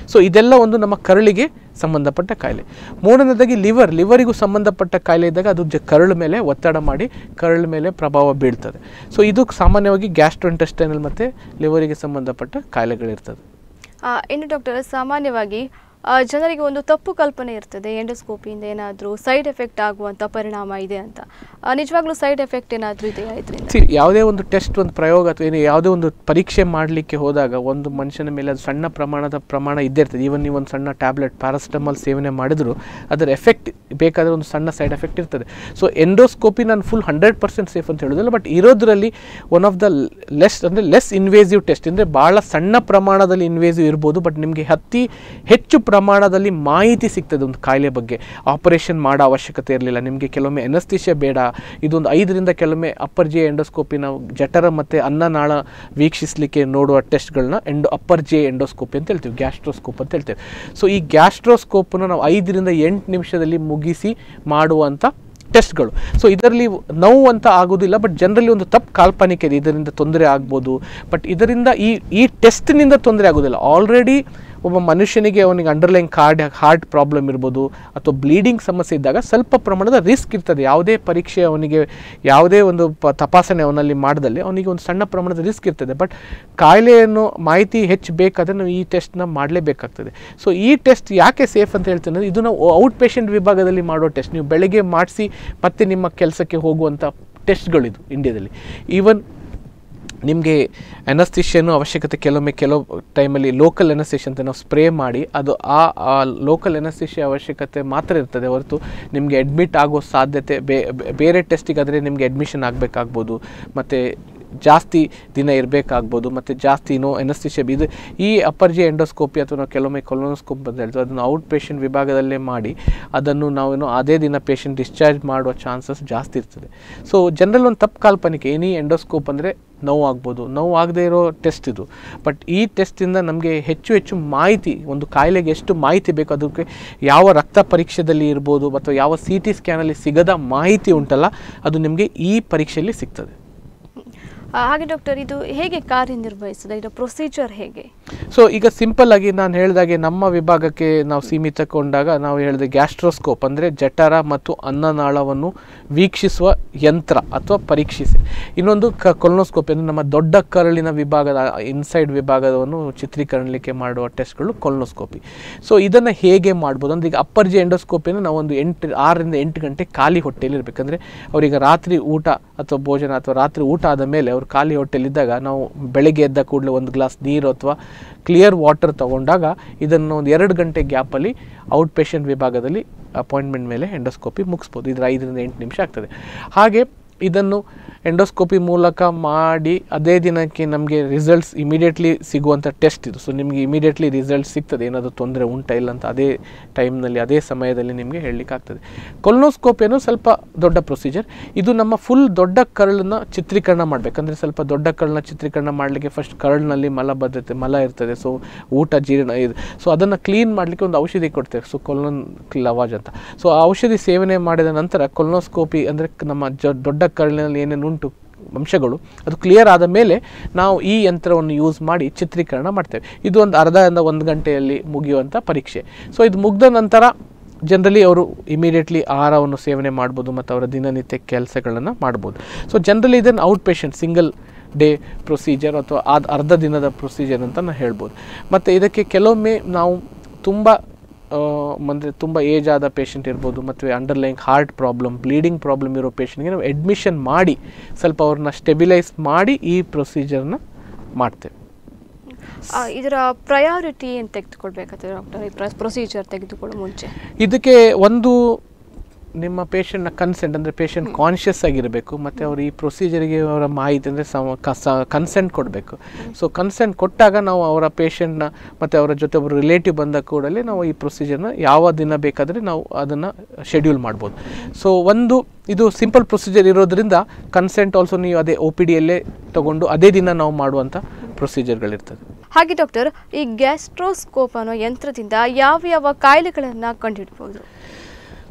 ಸೊ ಇದೆಲ್ಲ ಒಂದು ನಮ್ಮ ಕರಳಿಗೆ ಸಂಬಂಧಪಟ್ಟ ಕಾಯಿಲೆ. ಮೂರನೇದಾಗಿ ಲಿವರ್ ಲಿವರಿಗೂ ಸಂಬಂಧಪಟ್ಟ ಕಾಯಿಲೆ ಇದ್ದಾಗ ಅದು ಜ ಕರಳು ಮೇಲೆ ಒತ್ತಡ ಮಾಡಿ ಕರಳು ಮೇಲೆ ಪ್ರಭಾವ ಬೀಳ್ತದೆ. ಸೊ ಇದು ಸಾಮಾನ್ಯವಾಗಿ ಗ್ಯಾಸ್ಟ್ರೋಇಂಟೆಸ್ಟೈನಲ್ ಮತ್ತು ಲಿವರಿಗೆ ಸಂಬಂಧಪಟ್ಟ ಕಾಯಿಲೆಗಳಿರ್ತದೆ. ಇನ್ನು ಡಾಕ್ಟರ್, ಸಾಮಾನ್ಯವಾಗಿ ಜನರಿಗೆ ಒಂದು ತಪ್ಪು ಕಲ್ಪನೆ ಇರ್ತದೆ, ಎಂಡೋಸ್ಕೋಪಿಯಿಂದ ಏನಾದರೂ ಸೈಡ್ ಎಫೆಕ್ಟ್ ಆಗುವಂಥ ಪರಿಣಾಮ ಇದೆ ಅಂತ. ನಿಜವಾಗ್ಲೂ ಸೈಡ್ ಎಫೆಕ್ಟ್ ಏನಾದರೂ ಇದೆಯಾ ಇದರಿಂದ? ಸಿ ಯಾವುದೇ ಒಂದು ಟೆಸ್ಟ್, ಒಂದು ಪ್ರಯೋಗ ಅಥವಾ ಏನು ಯಾವುದೇ ಒಂದು ಪರೀಕ್ಷೆ ಮಾಡಲಿಕ್ಕೆ ಹೋದಾಗ ಒಂದು ಮನುಷ್ಯನ ಮೇಲೆ ಅದು ಸಣ್ಣ ಪ್ರಮಾಣದ ಪ್ರಮಾಣ ಇದ್ದೇ ಇರ್ತದೆ. ಈವನ್ ನೀವು ಒಂದು ಸಣ್ಣ ಟ್ಯಾಬ್ಲೆಟ್ ಪ್ಯಾರಾಸಿಟಮಾಲ್ ಸೇವನೆ ಮಾಡಿದ್ರು ಅದರ ಎಫೆಕ್ಟ್ ಬೇಕಾದರೆ ಒಂದು ಸಣ್ಣ ಸೈಡ್ ಎಫೆಕ್ಟ್ ಇರ್ತದೆ. ಸೊ ಎಂಡೋಸ್ಕೋಪಿ ನಾನು ಫುಲ್ ಹಂಡ್ರೆಡ್ ಪರ್ಸೆಂಟ್ ಸೇಫ್ ಅಂತ ಹೇಳೋದಿಲ್ಲ, ಬಟ್ ಇರೋದ್ರಲ್ಲಿ ಒನ್ ಆಫ್ ದ ಲೆಸ್ ಅಂದರೆ ಲೆಸ್ ಇನ್ವೇಸಿವ್ ಟೆಸ್ಟ್, ಅಂದರೆ ಭಾಳ ಸಣ್ಣ ಪ್ರಮಾಣದಲ್ಲಿ ಇನ್ವೇಸಿವ್ ಇರ್ಬೋದು, ಬಟ್ ನಿಮಗೆ ಅತಿ ಹೆಚ್ಚು ಪ್ರಮಾಣದಲ್ಲಿ ಮಾಹಿತಿ ಸಿಗ್ತದೆ ಒಂದು ಕಾಯಿಲೆ ಬಗ್ಗೆ. ಆಪರೇಷನ್ ಮಾಡೋ ಅವಶ್ಯಕತೆ ಇರಲಿಲ್ಲ ನಿಮಗೆ, ಕೆಲವೊಮ್ಮೆ ಎನಸ್ಥಿಷಿಯಾ ಬೇಡ. ಇದೊಂದು ಐದರಿಂದ ಕೆಲವೊಮ್ಮೆ ಅಪ್ಪರ್ ಜೆ ಎಂಡೋಸ್ಕೋಪಿ ನಾವು ಜಠರ ಮತ್ತು ಅನ್ನನಾಳ ವೀಕ್ಷಿಸಲಿಕ್ಕೆ ನೋಡುವ ಟೆಸ್ಟ್ಗಳನ್ನ ಎಂಡೋ ಅಪ್ಪರ್ ಜೆ ಎಂಡೋಸ್ಕೋಪಿ ಅಂತ ಹೇಳ್ತೀವಿ, ಗ್ಯಾಸ್ಟ್ರೋಸ್ಕೋಪ್ ಅಂತ ಹೇಳ್ತೇವೆ. ಸೊ ಈ ಗ್ಯಾಸ್ಟ್ರೋಸ್ಕೋಪನ್ನು ನಾವು ಐದರಿಂದ ಎಂಟು ನಿಮಿಷದಲ್ಲಿ ಮುಗಿಸಿ ಮಾಡುವಂಥ ಟೆಸ್ಟ್ಗಳು. ಸೊ ಇದರಲ್ಲಿ ನೋವು ಅಂತ ಆಗೋದಿಲ್ಲ, ಬಟ್ ಜನರಲ್ಲಿ ಒಂದು ತಪ್ಪು ಕಾಲ್ಪನಿಕೆ ಇದೆ, ಇದರಿಂದ ತೊಂದರೆ ಆಗ್ಬೋದು. ಬಟ್ ಇದರಿಂದ ಈ ಈ ಟೆಸ್ಟ್ನಿಂದ ತೊಂದರೆ ಆಗೋದಿಲ್ಲ. ಆಲ್ರೆಡಿ ಒಬ್ಬ ಮನುಷ್ಯನಿಗೆ ಅವನಿಗೆ ಅಂಡರ್ಲೈನ್ ಕಾರ್ಡ್ ಹಾರ್ಟ್ ಪ್ರಾಬ್ಲಮ್ ಇರ್ಬೋದು ಅಥವಾ ಬ್ಲೀಡಿಂಗ್ ಸಮಸ್ಯೆ ಇದ್ದಾಗ ಸ್ವಲ್ಪ ಪ್ರಮಾಣದ ರಿಸ್ಕ್ ಇರ್ತದೆ. ಯಾವುದೇ ಪರೀಕ್ಷೆ ಅವನಿಗೆ ಯಾವುದೇ ಒಂದು ಪ ತಪಾಸಣೆ ಅವನಲ್ಲಿ ಮಾಡಿದಲ್ಲಿ ಅವನಿಗೆ ಒಂದು ಸಣ್ಣ ಪ್ರಮಾಣದ ರಿಸ್ಕ್ ಇರ್ತದೆ. ಬಟ್ ಕಾಯಿಲೆಯನ್ನು ಮಾಹಿತಿ ಹೆಚ್ಚು ಬೇಕಾದರೆ ನಾವು ಈ ಟೆಸ್ಟ್ನ ಮಾಡಲೇಬೇಕಾಗ್ತದೆ. ಸೊ ಈ ಟೆಸ್ಟ್ ಯಾಕೆ ಸೇಫ್ ಅಂತ ಹೇಳ್ತೀನಿ ಅಂದರೆ, ಇದು ನಾವು ಔಟ್ ಪೇಷಂಟ್ ವಿಭಾಗದಲ್ಲಿ ಮಾಡೋ ಟೆಸ್ಟ್. ನೀವು ಬೆಳಗ್ಗೆ ಮಾಡಿಸಿ ಮತ್ತೆ ನಿಮ್ಮ ಕೆಲಸಕ್ಕೆ ಹೋಗುವಂಥ ಟೆಸ್ಟ್ಗಳಿದು ಇಂಡಿಯಾದಲ್ಲಿ. ಈವನ್ ನಿಮಗೆ ಎನಸ್ಥಿಷಿಯನು ಅವಶ್ಯಕತೆ ಕೆಲವೊಮ್ಮೆ ಕೆಲವು ಟೈಮಲ್ಲಿ ಲೋಕಲ್ ಎನಸ್ಥಿಷಿಯಾ ಅಂತ ನಾವು ಸ್ಪ್ರೇ ಮಾಡಿ ಅದು ಆ ಲೋಕಲ್ ಎನಸ್ಥಿಷಿಯಾ ಅವಶ್ಯಕತೆ ಮಾತ್ರ ಇರ್ತದೆ ಹೊರತು ನಿಮಗೆ ಅಡ್ಮಿಟ್ ಆಗೋ ಸಾಧ್ಯತೆ ಬೇರೆ ಟೆಸ್ಟಿಗಾದರೆ ನಿಮಗೆ ಅಡ್ಮಿಷನ್ ಆಗಬೇಕಾಗ್ಬೋದು, ಮತ್ತು ಜಾಸ್ತಿ ದಿನ ಇರಬೇಕಾಗ್ಬೋದು, ಮತ್ತು ಜಾಸ್ತಿ ನೋ ಎನಸ್ಥಿಷಿಯಾ ಇದು ಈ ಅಪ್ಪರ್ ಜೆ ಎಂಡೋಸ್ಕೋಪಿ ಅಥವಾ ನಾವು ಕೆಲವೊಮ್ಮೆ ಕೊಲೊನೋಸ್ಕೋಪಿ ಅಂತ ಹೇಳ್ತೀವಿ, ಅದನ್ನು ಔಟ್ ಪೇಷಂಟ್ ವಿಭಾಗದಲ್ಲೇ ಮಾಡಿ ಅದನ್ನು ನಾವೇನೋ ಅದೇ ದಿನ ಪೇಷಂಟ್ ಡಿಸ್ಚಾರ್ಜ್ ಮಾಡುವ ಚಾನ್ಸಸ್ ಜಾಸ್ತಿ ಇರ್ತದೆ. ಸೊ ಜನರಲ್ ಒಂದು ತಪ್ಪು ಕಾಲ್ಪನಿಕೆ, ಏನಿ ಎಂಡೋಸ್ಕೋಪ್ ಅಂದರೆ ನೋವು ಆಗ್ಬೋದು, ನೋವು ಆಗದೆ ಇರೋ ಟೆಸ್ಟ್ ಇದು. ಬಟ್ ಈ ಟೆಸ್ಟಿಂದ ನಮಗೆ ಹೆಚ್ಚು ಹೆಚ್ಚು ಮಾಹಿತಿ, ಒಂದು ಕಾಯಿಲೆಗೆ ಎಷ್ಟು ಮಾಹಿತಿ ಬೇಕು, ಅದಕ್ಕೆ ಯಾವ ರಕ್ತ ಪರೀಕ್ಷೆಯಲ್ಲಿ ಇರ್ಬೋದು ಅಥವಾ ಯಾವ ಸಿ ಟಿ ಸ್ಕ್ಯಾನಲ್ಲಿ ಸಿಗದ ಮಾಹಿತಿ ಉಂಟಲ್ಲ ಅದು ನಿಮಗೆ ಈ ಪರೀಕ್ಷೆಯಲ್ಲಿ ಸಿಗ್ತದೆ. ಹಾಗೆ ಡಾಕ್ಟರ್, ಇದು ಹೇಗೆ ಕಾರ್ಯನಿರ್ವಹಿಸ್ತದೆ, ಇದರ ಪ್ರೊಸೀಜರ್ ಹೇಗೆ? ಸೊ ಈಗ ಸಿಂಪಲ್ ಆಗಿ ನಾನು ಹೇಳಿದಾಗೆ ನಮ್ಮ ವಿಭಾಗಕ್ಕೆ ನಾವು ಸೀಮಿತಗೊಂಡಾಗ ನಾವು ಹೇಳಿದೆ ಗ್ಯಾಸ್ಟ್ರೋಸ್ಕೋಪ್ ಅಂದರೆ ಜಠರ ಮತ್ತು ಅನ್ನನಾಳವನ್ನು ವೀಕ್ಷಿಸುವ ಯಂತ್ರ ಅಥವಾ ಪರೀಕ್ಷಿಸಿ. ಇನ್ನೊಂದು ಕ ಕೊಲೊನೋಸ್ಕೋಪಿ ಅಂದರೆ ನಮ್ಮ ದೊಡ್ಡ ಕರಳಿನ ವಿಭಾಗದ ಇನ್ಸೈಡ್ ವಿಭಾಗವನ್ನು ಚಿತ್ರೀಕರಣಲಿಕ್ಕೆ ಮಾಡುವ ಟೆಸ್ಟ್ಗಳು ಕೊಲೊನೋಸ್ಕೋಪಿ. ಸೊ ಇದನ್ನು ಹೇಗೆ ಮಾಡ್ಬೋದು ಅಂದರೆ, ಈಗ ಅಪ್ಪರ್ ಜೆ ಎಂಡೋಸ್ಕೋಪಿಯನ್ನು ನಾವು ಒಂದು ಎಂಟು ಆರರಿಂದ ಎಂಟು ಗಂಟೆ ಖಾಲಿ ಹೊಟ್ಟೆಯಲ್ಲಿ ಇರಬೇಕಂದ್ರೆ ಅವರಿಗೆ ರಾತ್ರಿ ಊಟ ಅಥವಾ ಭೋಜನ ಅಥವಾ ರಾತ್ರಿ ಊಟ ಆದ ಮೇಲೆ ಅವರು ಖಾಲಿ ಹೊಟ್ಟೆಲಿದ್ದಾಗ ನಾವು ಬೆಳಗ್ಗೆ ಎದ್ದ ಕೂಡಲೇ ಒಂದು ಗ್ಲಾಸ್ ನೀರು ಅಥವಾ ಕ್ಲಿಯರ್ ವಾಟರ್ ತಗೊಂಡಾಗ ಇದನ್ನು ಒಂದು ಎರಡು ಗಂಟೆ ಗ್ಯಾಪಲ್ಲಿ ಔಟ್ ಪೇಷಂಟ್ ವಿಭಾಗದಲ್ಲಿ ಅಪಾಯಿಂಟ್ಮೆಂಟ್ ಮೇಲೆ ಎಂಡೋಸ್ಕೋಪಿ ಮುಗಿಸ್ಬೋದು. ಇದರ ಐದರಿಂದ ಎಂಟು ನಿಮಿಷ ಆಗ್ತದೆ. ಹಾಗೆ ಇದನ್ನು ಎಂಡೋಸ್ಕೋಪಿ ಮೂಲಕ ಮಾಡಿ ಅದೇ ದಿನಕ್ಕೆ ನಮಗೆ ರಿಸಲ್ಟ್ಸ್ ಇಮಿಡಿಯೇಟ್ಲಿ ಸಿಗುವಂಥ ಟೆಸ್ಟ್ ಇದು. ಸೊ ನಿಮಗೆ ಇಮಿಡಿಯೇಟ್ಲಿ ರಿಸಲ್ಟ್ ಸಿಗ್ತದೆ, ಏನಾದರೂ ತೊಂದರೆ ಉಂಟಾ ಇಲ್ಲ ಅಂತ ಅದೇ ಟೈಮ್ನಲ್ಲಿ ಅದೇ ಸಮಯದಲ್ಲಿ ನಿಮಗೆ ಹೇಳಲಿಕ್ಕೆ ಆಗ್ತದೆ. ಕೊಲೊನೋಸ್ಕೋಪಿ ಅನ್ನೋ ಸ್ವಲ್ಪ ದೊಡ್ಡ ಪ್ರೊಸೀಜರ್. ಇದು ನಮ್ಮ ಫುಲ್ ದೊಡ್ಡ ಕರಳನ್ನ ಚಿತ್ರೀಕರಣ ಮಾಡಬೇಕಂದ್ರೆ ಸ್ವಲ್ಪ ದೊಡ್ಡ ಕರಳನ್ನ ಚಿತ್ರೀಕರಣ ಮಾಡಲಿಕ್ಕೆ ಫಸ್ಟ್ ಕರಳಿನಲ್ಲಿ ಮಲಬದ್ಧತೆ ಮಲ ಇರ್ತದೆ, ಸೊ ಊಟ ಜೀರ್ಣ ಇದು. ಸೊ ಅದನ್ನು ಕ್ಲೀನ್ ಮಾಡಲಿಕ್ಕೆ ಒಂದು ಔಷಧಿ ಕೊಡ್ತೇವೆ, ಸೊ ಕೊಲೊನ್ ಲವಾಜ್ ಅಂತ. ಸೊ ಆ ಔಷಧಿ ಸೇವನೆ ಮಾಡಿದ ನಂತರ ಕೊಲೊನೋಸ್ಕೋಪಿ ಅಂದರೆ ನಮ್ಮ ಜ ದೊಡ್ಡ ಕರಳಿನಲ್ಲಿ ಏನೇನು ಉಂಟು ಅಂಶಗಳು ಅದು ಕ್ಲಿಯರ್ ಆದ ಮೇಲೆ ನಾವು ಈ ಯಂತ್ರವನ್ನು ಯೂಸ್ ಮಾಡಿ ಚಿತ್ರೀಕರಣ ಮಾಡ್ತೇವೆ. ಇದು ಒಂದು ಅರ್ಧದಿಂದ ಒಂದು ಗಂಟೆಯಲ್ಲಿ ಮುಗಿಯುವಂಥ ಪರೀಕ್ಷೆ. ಸೊ ಇದು ಮುಗಿದ ನಂತರ ಜನರಲಿ ಅವರು ಇಮಿಡಿಯೇಟ್ಲಿ ಆಹಾರವನ್ನು ಸೇವನೆ ಮಾಡ್ಬೋದು ಮತ್ತು ಅವರ ದಿನನಿತ್ಯ ಕೆಲಸಗಳನ್ನು ಮಾಡ್ಬೋದು. ಸೊ ಜನರಲಿ ಇದನ್ನು out patient single day procedure ಅಥವಾ ಅದು ಅರ್ಧ ದಿನದ ಪ್ರೊಸೀಜರ್ ಅಂತ ನಾನು ಹೇಳ್ಬೋದು. ಮತ್ತು ಇದಕ್ಕೆ ಕೆಲವೊಮ್ಮೆ ನಾವು ತುಂಬ ಅಂದರೆ ತುಂಬ ಏಜ್ ಆದ ಪೇಷಂಟ್ ಇರ್ಬೋದು ಮತ್ತು underline heart problem, bleeding problem ಇರೋ ಪೇಷಂಟ್ಗೆ ನಾವು ಅಡ್ಮಿಷನ್ ಮಾಡಿ ಸ್ವಲ್ಪ ಅವ್ರನ್ನ ಸ್ಟೆಬಿಲೈಸ್ ಮಾಡಿ ಈ ಪ್ರೊಸೀಜರ್ನ ಮಾಡ್ತೇವೆ. ಇದರ ಪ್ರಯಾರಿಟಿ ಏನು ತೆಗೆದುಕೊಳ್ಬೇಕಾಗ್ತದೆ ಡಾಕ್ಟರ್, ಈ ಪ್ರೊಸೀಜರ್ ತೆಗೆದುಕೊಳ್ಳೋ ಮುಂಚೆ? ಇದಕ್ಕೆ ಒಂದು ನಿಮ್ಮ ಪೇಷಂಟ್ನ ಕನ್ಸೆಂಟ್ ಅಂದರೆ ಪೇಷಂಟ್ ಕಾನ್ಷಿಯಸ್ ಆಗಿರಬೇಕು ಮತ್ತು ಅವರು ಈ ಪ್ರೊಸೀಜರಿಗೆ ಅವರ ಮಾಹಿತಿ ಅಂದರೆ ಕನ್ಸೆಂಟ್ ಕೊಡಬೇಕು. ಸೊ ಕನ್ಸೆಂಟ್ ಕೊಟ್ಟಾಗ ನಾವು ಅವರ ಪೇಷಂಟ್ನ ಮತ್ತು ಅವರ ಜೊತೆ ಒಬ್ಬರು ರಿಲೇಟಿವ್ ಬಂದ ಕೂಡಲೇ ನಾವು ಈ ಪ್ರೊಸೀಜರ್ನ ಯಾವ ದಿನ ಬೇಕಾದರೆ ನಾವು ಅದನ್ನು ಶೆಡ್ಯೂಲ್ ಮಾಡ್ಬೋದು. ಸೊ ಒಂದು ಇದು ಸಿಂಪಲ್ ಪ್ರೊಸೀಜರ್ ಇರೋದ್ರಿಂದ ಕನ್ಸೆಂಟ್ ಆಲ್ಸೋ ನೀವು ಅದೇ ಒ ಪಿ ಡಿಯಲ್ಲೇ ತೊಗೊಂಡು ಅದೇ ದಿನ ನಾವು ಮಾಡುವಂಥ ಪ್ರೊಸೀಜರ್ಗಳಿರ್ತದೆ. ಹಾಗೆ ಡಾಕ್ಟರ್, ಈ ಗ್ಯಾಸ್ಟ್ರೋಸ್ಕೋಪ್ ಅನ್ನೋ ಯಂತ್ರದಿಂದ ಯಾವ ಯಾವ ಕಾಯಿಲೆಗಳನ್ನು ಕಂಡುಹಿಡ್ಬೋದು?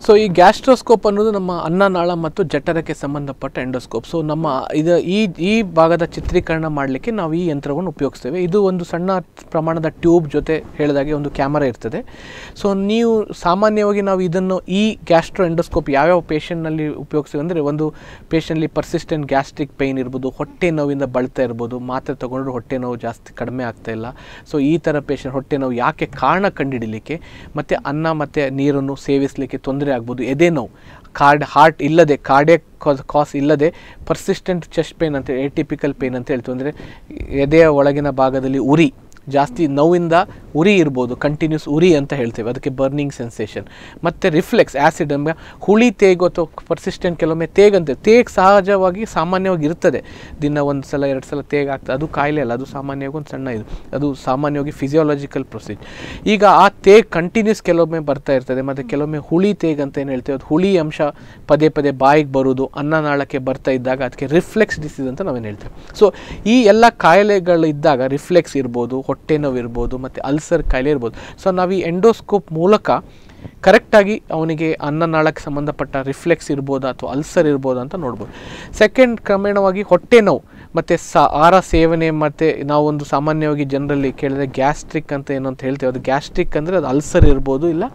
ಸೊ ಈ ಗ್ಯಾಸ್ಟ್ರೋಸ್ಕೋಪ್ ಅನ್ನೋದು ನಮ್ಮ ಅನ್ನನಾಳ ಮತ್ತು ಜಠರಕ್ಕೆ ಸಂಬಂಧಪಟ್ಟ ಎಂಡೋಸ್ಕೋಪ್. ಸೊ ನಮ್ಮ ಇದು ಈ ಈ ಭಾಗದ ಚಿತ್ರೀಕರಣ ಮಾಡಲಿಕ್ಕೆ ನಾವು ಈ ಯಂತ್ರವನ್ನು ಉಪಯೋಗಿಸ್ತೇವೆ. ಇದು ಒಂದು ಸಣ್ಣ ಪ್ರಮಾಣದ ಟ್ಯೂಬ್ ಜೊತೆ ಹೇಳಿದಾಗೆ ಒಂದು ಕ್ಯಾಮರಾ ಇರ್ತದೆ. ಸೊ ನೀವು ಸಾಮಾನ್ಯವಾಗಿ ನಾವು ಇದನ್ನು ಈ ಗ್ಯಾಸ್ಟ್ರೋ ಎಂಡೋಸ್ಕೋಪ್ ಯಾವ್ಯಾವ ಪೇಷಂಟ್ನಲ್ಲಿ ಉಪಯೋಗಿಸ್ತೇವೆ ಅಂದರೆ, ಒಂದು ಪೇಷಂಟ್ಲಿ ಪರ್ಸಿಸ್ಟೆಂಟ್ ಗ್ಯಾಸ್ಟ್ರಿಕ್ ಪೈನ್ ಇರ್ಬೋದು, ಹೊಟ್ಟೆ ನೋವಿಂದ ಬಳಲ್ತಾ ಇರ್ಬೋದು, ಮಾತ್ರೆ ತೊಗೊಂಡ್ರೆ ಹೊಟ್ಟೆ ನೋವು ಜಾಸ್ತಿ ಕಡಿಮೆ ಆಗ್ತಾ ಇಲ್ಲ. ಸೊ ಈ ಥರ ಪೇಷಂಟ್ ಹೊಟ್ಟೆ ನೋವು ಯಾಕೆ ಕಾರಣ ಕಂಡುಹಿಡಲಿಕ್ಕೆ, ಮತ್ತು ಅನ್ನ ಮತ್ತು ನೀರನ್ನು ಸೇವಿಸಲಿಕ್ಕೆ ತೊಂದರೆ ಆಗ್ಬೋದು, ಎದೆ ನೋವು, ಕಾರ್ಡ್ ಹಾರ್ಟ್ ಇಲ್ಲದೆ ಕಾರ್ಡಿಯಕ್ ಕಾಸ್ ಇಲ್ಲದೆ ಪರ್ಸಿಸ್ಟೆಂಟ್ ಚೆಸ್ಟ್ ಪೇನ್ ಅಂತ ಎಟಿಪಿಕಲ್ ಪೇನ್ ಅಂತ ಹೇಳ್ತೀವಿ. ಅಂದರೆ ಎದೆಯ ಒಳಗಿನ ಭಾಗದಲ್ಲಿ ಉರಿ ಜಾಸ್ತಿ ನೋವಿಂದ ಉರಿ ಇರ್ಬೋದು, ಕಂಟಿನ್ಯೂಸ್ ಉರಿ ಅಂತ ಹೇಳ್ತೇವೆ, ಅದಕ್ಕೆ ಬರ್ನಿಂಗ್ ಸೆನ್ಸೇಷನ್. ಮತ್ತು ರಿಫ್ಲೆಕ್ಸ್ ಆ್ಯಸಿಡ್ ಅಂದರೆ ಹುಳಿ ತೇಗು ಅಥವಾ ಪರ್ಸಿಸ್ಟೆಂಟ್ ಕೆಲವೊಮ್ಮೆ ತೇಗಂತೆ ತೇಗ್ ಸಹಜವಾಗಿ ಸಾಮಾನ್ಯವಾಗಿ ಇರ್ತದೆ, ದಿನ ಒಂದು ಸಲ ಎರಡು ಸಲ ತೇಗ ಆಗ್ತದೆ, ಅದು ಕಾಯಿಲೆ ಅಲ್ಲ, ಅದು ಸಾಮಾನ್ಯವಾಗಿ ಒಂದು ಸಣ್ಣ ಇದು, ಅದು ಸಾಮಾನ್ಯವಾಗಿ ಫಿಸಿಯಾಲಜಿಕಲ್ ಪ್ರೊಸೀಜ್. ಈಗ ಆ ತೇಗ್ ಕಂಟಿನ್ಯೂಸ್ ಕೆಲವೊಮ್ಮೆ ಬರ್ತಾ ಇರ್ತದೆ, ಮತ್ತು ಕೆಲವೊಮ್ಮೆ ಹುಳಿ ತೇಗ್ ಅಂತ ಏನು ಹೇಳ್ತೇವೆ, ಅದು ಹುಳಿ ಅಂಶ ಪದೇ ಪದೇ ಬಾಯಿಗೆ ಬರೋದು, ಅನ್ನನಾಳಕ್ಕೆ ಬರ್ತಾ ಇದ್ದಾಗ ಅದಕ್ಕೆ ರಿಫ್ಲೆಕ್ಸ್ ಡಿಸೀಸ್ ಅಂತ ನಾವೇನು ಹೇಳ್ತೇವೆ. ಸೊ ಈ ಎಲ್ಲ ಕಾಯಿಲೆಗಳು ಇದ್ದಾಗ ರಿಫ್ಲೆಕ್ಸ್ ಇರ್ಬೋದು, ಹೊಟ್ಟೆ ನೋವು ಇರ್ಬೋದು, ಮತ್ತು ಅಲ್ಸರ್ ಕಾಯಿಲೆ ಇರ್ಬೋದು. ಸೊ ನಾವು ಈ ಎಂಡೋಸ್ಕೋಪ್ ಮೂಲಕ ಕರೆಕ್ಟಾಗಿ ಅವನಿಗೆ ಅನ್ನನಾಳಕ್ಕೆ ಸಂಬಂಧಪಟ್ಟ ರಿಫ್ಲೆಕ್ಸ್ ಇರ್ಬೋದಾ ಅಥವಾ ಅಲ್ಸರ್ ಇರ್ಬೋದಾ ಅಂತ ನೋಡ್ಬೋದು. ಸೆಕೆಂಡ್, ಕ್ರಮೇಣವಾಗಿ ಹೊಟ್ಟೆ ನೋವು ಮತ್ತು ಸ ಆಹಾರ ಸೇವನೆ, ಮತ್ತು ನಾವೊಂದು ಸಾಮಾನ್ಯವಾಗಿ ಜನರಲ್ಲಿ ಕೇಳಿದ್ರೆ ಗ್ಯಾಸ್ಟ್ರಿಕ್ ಅಂತ ಏನು ಅಂತ ಹೇಳ್ತೇವೆ, ಅದು ಗ್ಯಾಸ್ಟ್ರಿಕ್ ಅಂದರೆ ಅದು ಅಲ್ಸರ್ ಇರ್ಬೋದು, ಇಲ್ಲ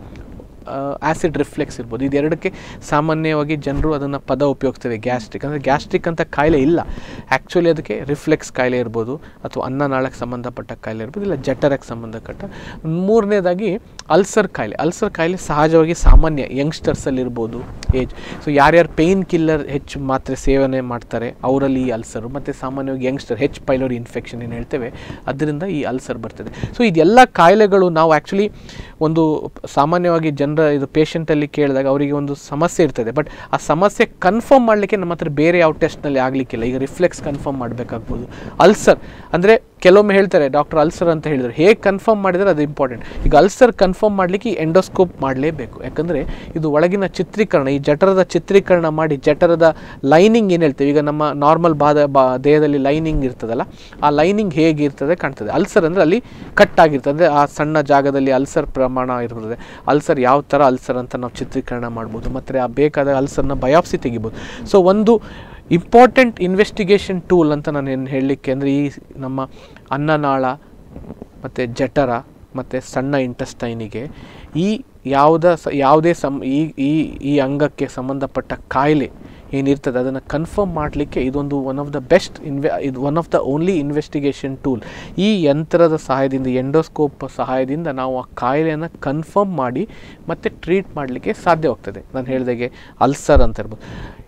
ಆ್ಯಸಿಡ್ ರಿಫ್ಲೆಕ್ಸ್ ಇರ್ಬೋದು. ಇದೆರಡಕ್ಕೆ ಸಾಮಾನ್ಯವಾಗಿ ಜನರು ಅದನ್ನು ಪದ ಉಪಯೋಗಿಸ್ತೇವೆ, ಗ್ಯಾಸ್ಟ್ರಿಕ್ ಅಂದರೆ ಗ್ಯಾಸ್ಟ್ರಿಕ್ ಅಂತ ಕಾಯಿಲೆ ಇಲ್ಲ, ಆ್ಯಕ್ಚುಲಿ ಅದಕ್ಕೆ ರಿಫ್ಲೆಕ್ಸ್ ಕಾಯಿಲೆ ಇರ್ಬೋದು, ಅಥವಾ ಅನ್ನನಾಳಕ್ಕೆ ಸಂಬಂಧಪಟ್ಟ ಕಾಯಿಲೆ ಇರ್ಬೋದು, ಇಲ್ಲ ಜಠರಕ್ಕೆ ಸಂಬಂಧಪಟ್ಟ. ಮೂರನೇದಾಗಿ ಅಲ್ಸರ್ ಕಾಯಿಲೆ. ಅಲ್ಸರ್ ಕಾಯಿಲೆ ಸಹಜವಾಗಿ ಸಾಮಾನ್ಯ ಯಂಗ್ಸ್ಟರ್ಸಲ್ಲಿ ಇರ್ಬೋದು, ಏಜ್. ಸೊ ಯಾರ್ಯಾರು ಪೇಯ್ನ್ ಕಿಲ್ಲರ್ ಹೆಚ್ಚು ಮಾತ್ರೆ ಸೇವನೆ ಮಾಡ್ತಾರೆ ಅವರಲ್ಲಿ ಈ ಅಲ್ಸರು, ಮತ್ತು ಸಾಮಾನ್ಯವಾಗಿ ಯಂಗ್ಸ್ಟರ್ ಹೆಚ್ ಪೈಲೋರಿ ಇನ್ಫೆಕ್ಷನ್ ಏನು ಹೇಳ್ತೇವೆ ಅದರಿಂದ ಈ ಅಲ್ಸರ್ ಬರ್ತದೆ. ಸೊ ಇದೆಲ್ಲ ಕಾಯಿಲೆಗಳು ನಾವು ಆ್ಯಕ್ಚುಲಿ ಒಂದು ಸಾಮಾನ್ಯವಾಗಿ ಜನರ ಇದು ಪೇಷಂಟಲ್ಲಿ ಕೇಳಿದಾಗ ಅವರಿಗೆ ಒಂದು ಸಮಸ್ಯೆ ಇರ್ತದೆ, ಬಟ್ ಆ ಸಮಸ್ಯೆ ಕನ್ಫರ್ಮ್ ಮಾಡಲಿಕ್ಕೆ ನಮ್ಮ ಹತ್ರ ಬೇರೆ ಯಾವ ಟೆಸ್ಟ್ನಲ್ಲಿ ಆಗಲಿಕ್ಕಿಲ್ಲ. ಈಗ ರಿಫ್ಲೆಕ್ಸ್ ಕನ್ಫರ್ಮ್ ಮಾಡಬೇಕಾಗ್ಬೋದು. ಅಲ್ಸರ್ ಅಂದರೆ ಕೆಲವೊಮ್ಮೆ ಹೇಳ್ತಾರೆ ಡಾಕ್ಟರ್ ಅಲ್ಸರ್ ಅಂತ ಹೇಳಿದರೆ, ಹೇಗೆ ಕನ್ಫರ್ಮ್ ಮಾಡಿದರೆ ಅದು ಇಂಪಾರ್ಟೆಂಟ್. ಈಗ ಅಲ್ಸರ್ ಕನ್ಫರ್ಮ್ ಮಾಡಲಿಕ್ಕೆ ಈ ಎಂಡೋಸ್ಕೋಪ್ ಮಾಡಲೇಬೇಕು, ಯಾಕಂದರೆ ಇದು ಒಳಗಿನ ಚಿತ್ರೀಕರಣ, ಈ ಜಠರದ ಚಿತ್ರೀಕರಣ ಮಾಡಿ ಜಠರದ ಲೈನಿಂಗ್ ಏನು ಹೇಳ್ತೇವೆ, ಈಗ ನಮ್ಮ ನಾರ್ಮಲ್ ಬಾದ ಬಾ ದೇಹದಲ್ಲಿ ಲೈನಿಂಗ್ ಇರ್ತದಲ್ಲ, ಆ ಲೈನಿಂಗ್ ಹೇಗಿರ್ತದೆ ಕಾಣ್ತದೆ. ಅಲ್ಸರ್ ಅಂದರೆ ಅಲ್ಲಿ ಕಟ್ ಆಗಿರ್ತದೆ, ಅಂದರೆ ಆ ಸಣ್ಣ ಜಾಗದಲ್ಲಿ ಅಲ್ಸರ್ ಪ್ರಮಾಣ ಇರ್ತದೆ. ಅಲ್ಸರ್ ಯಾವ ಥರ ಅಲ್ಸರ್ ಅಂತ ನಾವು ಚಿತ್ರೀಕರಣ ಮಾಡ್ಬೋದು, ಮತ್ತು ಆ ಬೇಕಾದ ಅಲ್ಸರ್ನ ಬಯಾಪ್ಸಿ ತೆಗಿಬೋದು. ಸೊ ಒಂದು ಇಂಪಾರ್ಟೆಂಟ್ ಇನ್ವೆಸ್ಟಿಗೇಷನ್ ಟೂಲ್ ಅಂತ ನಾನು ಏನು ಹೇಳಲಿಕ್ಕೆ ಅಂದರೆ, ಈ ನಮ್ಮ ಅನ್ನನಾಳ ಮತ್ತು ಜಠರ ಮತ್ತು ಸಣ್ಣ ಇಂಟೆಸ್ಟೈನಿಗೆ ಈ ಯಾವುದ ಸ ಯಾವುದೇ ಸಮ್ ಈ ಈ ಈ ಅಂಗಕ್ಕೆ ಸಂಬಂಧಪಟ್ಟ ಕಾಯಿಲೆ ಏನಿರ್ತದೆ ಅದನ್ನು ಕನ್ಫರ್ಮ್ ಮಾಡಲಿಕ್ಕೆ ಇದೊಂದು ಒನ್ ಆಫ್ ದ ಬೆಸ್ಟ್ ಇನ್ವೆ ಇದು one of the only investigation tool. ಈ ಯಂತ್ರದ ಸಹಾಯದಿಂದ, ಎಂಡೋಸ್ಕೋಪ್ ಸಹಾಯದಿಂದ ನಾವು ಆ ಕಾಯಿಲೆಯನ್ನು ಕನ್ಫರ್ಮ್ ಮಾಡಿ ಮತ್ತು ಟ್ರೀಟ್ ಮಾಡಲಿಕ್ಕೆ ಸಾಧ್ಯವಾಗ್ತದೆ. ನಾನು ಹೇಳಿದಾಗೆ ಅಲ್ಸರ್ ಅಂತ ಇರ್ಬೋದು.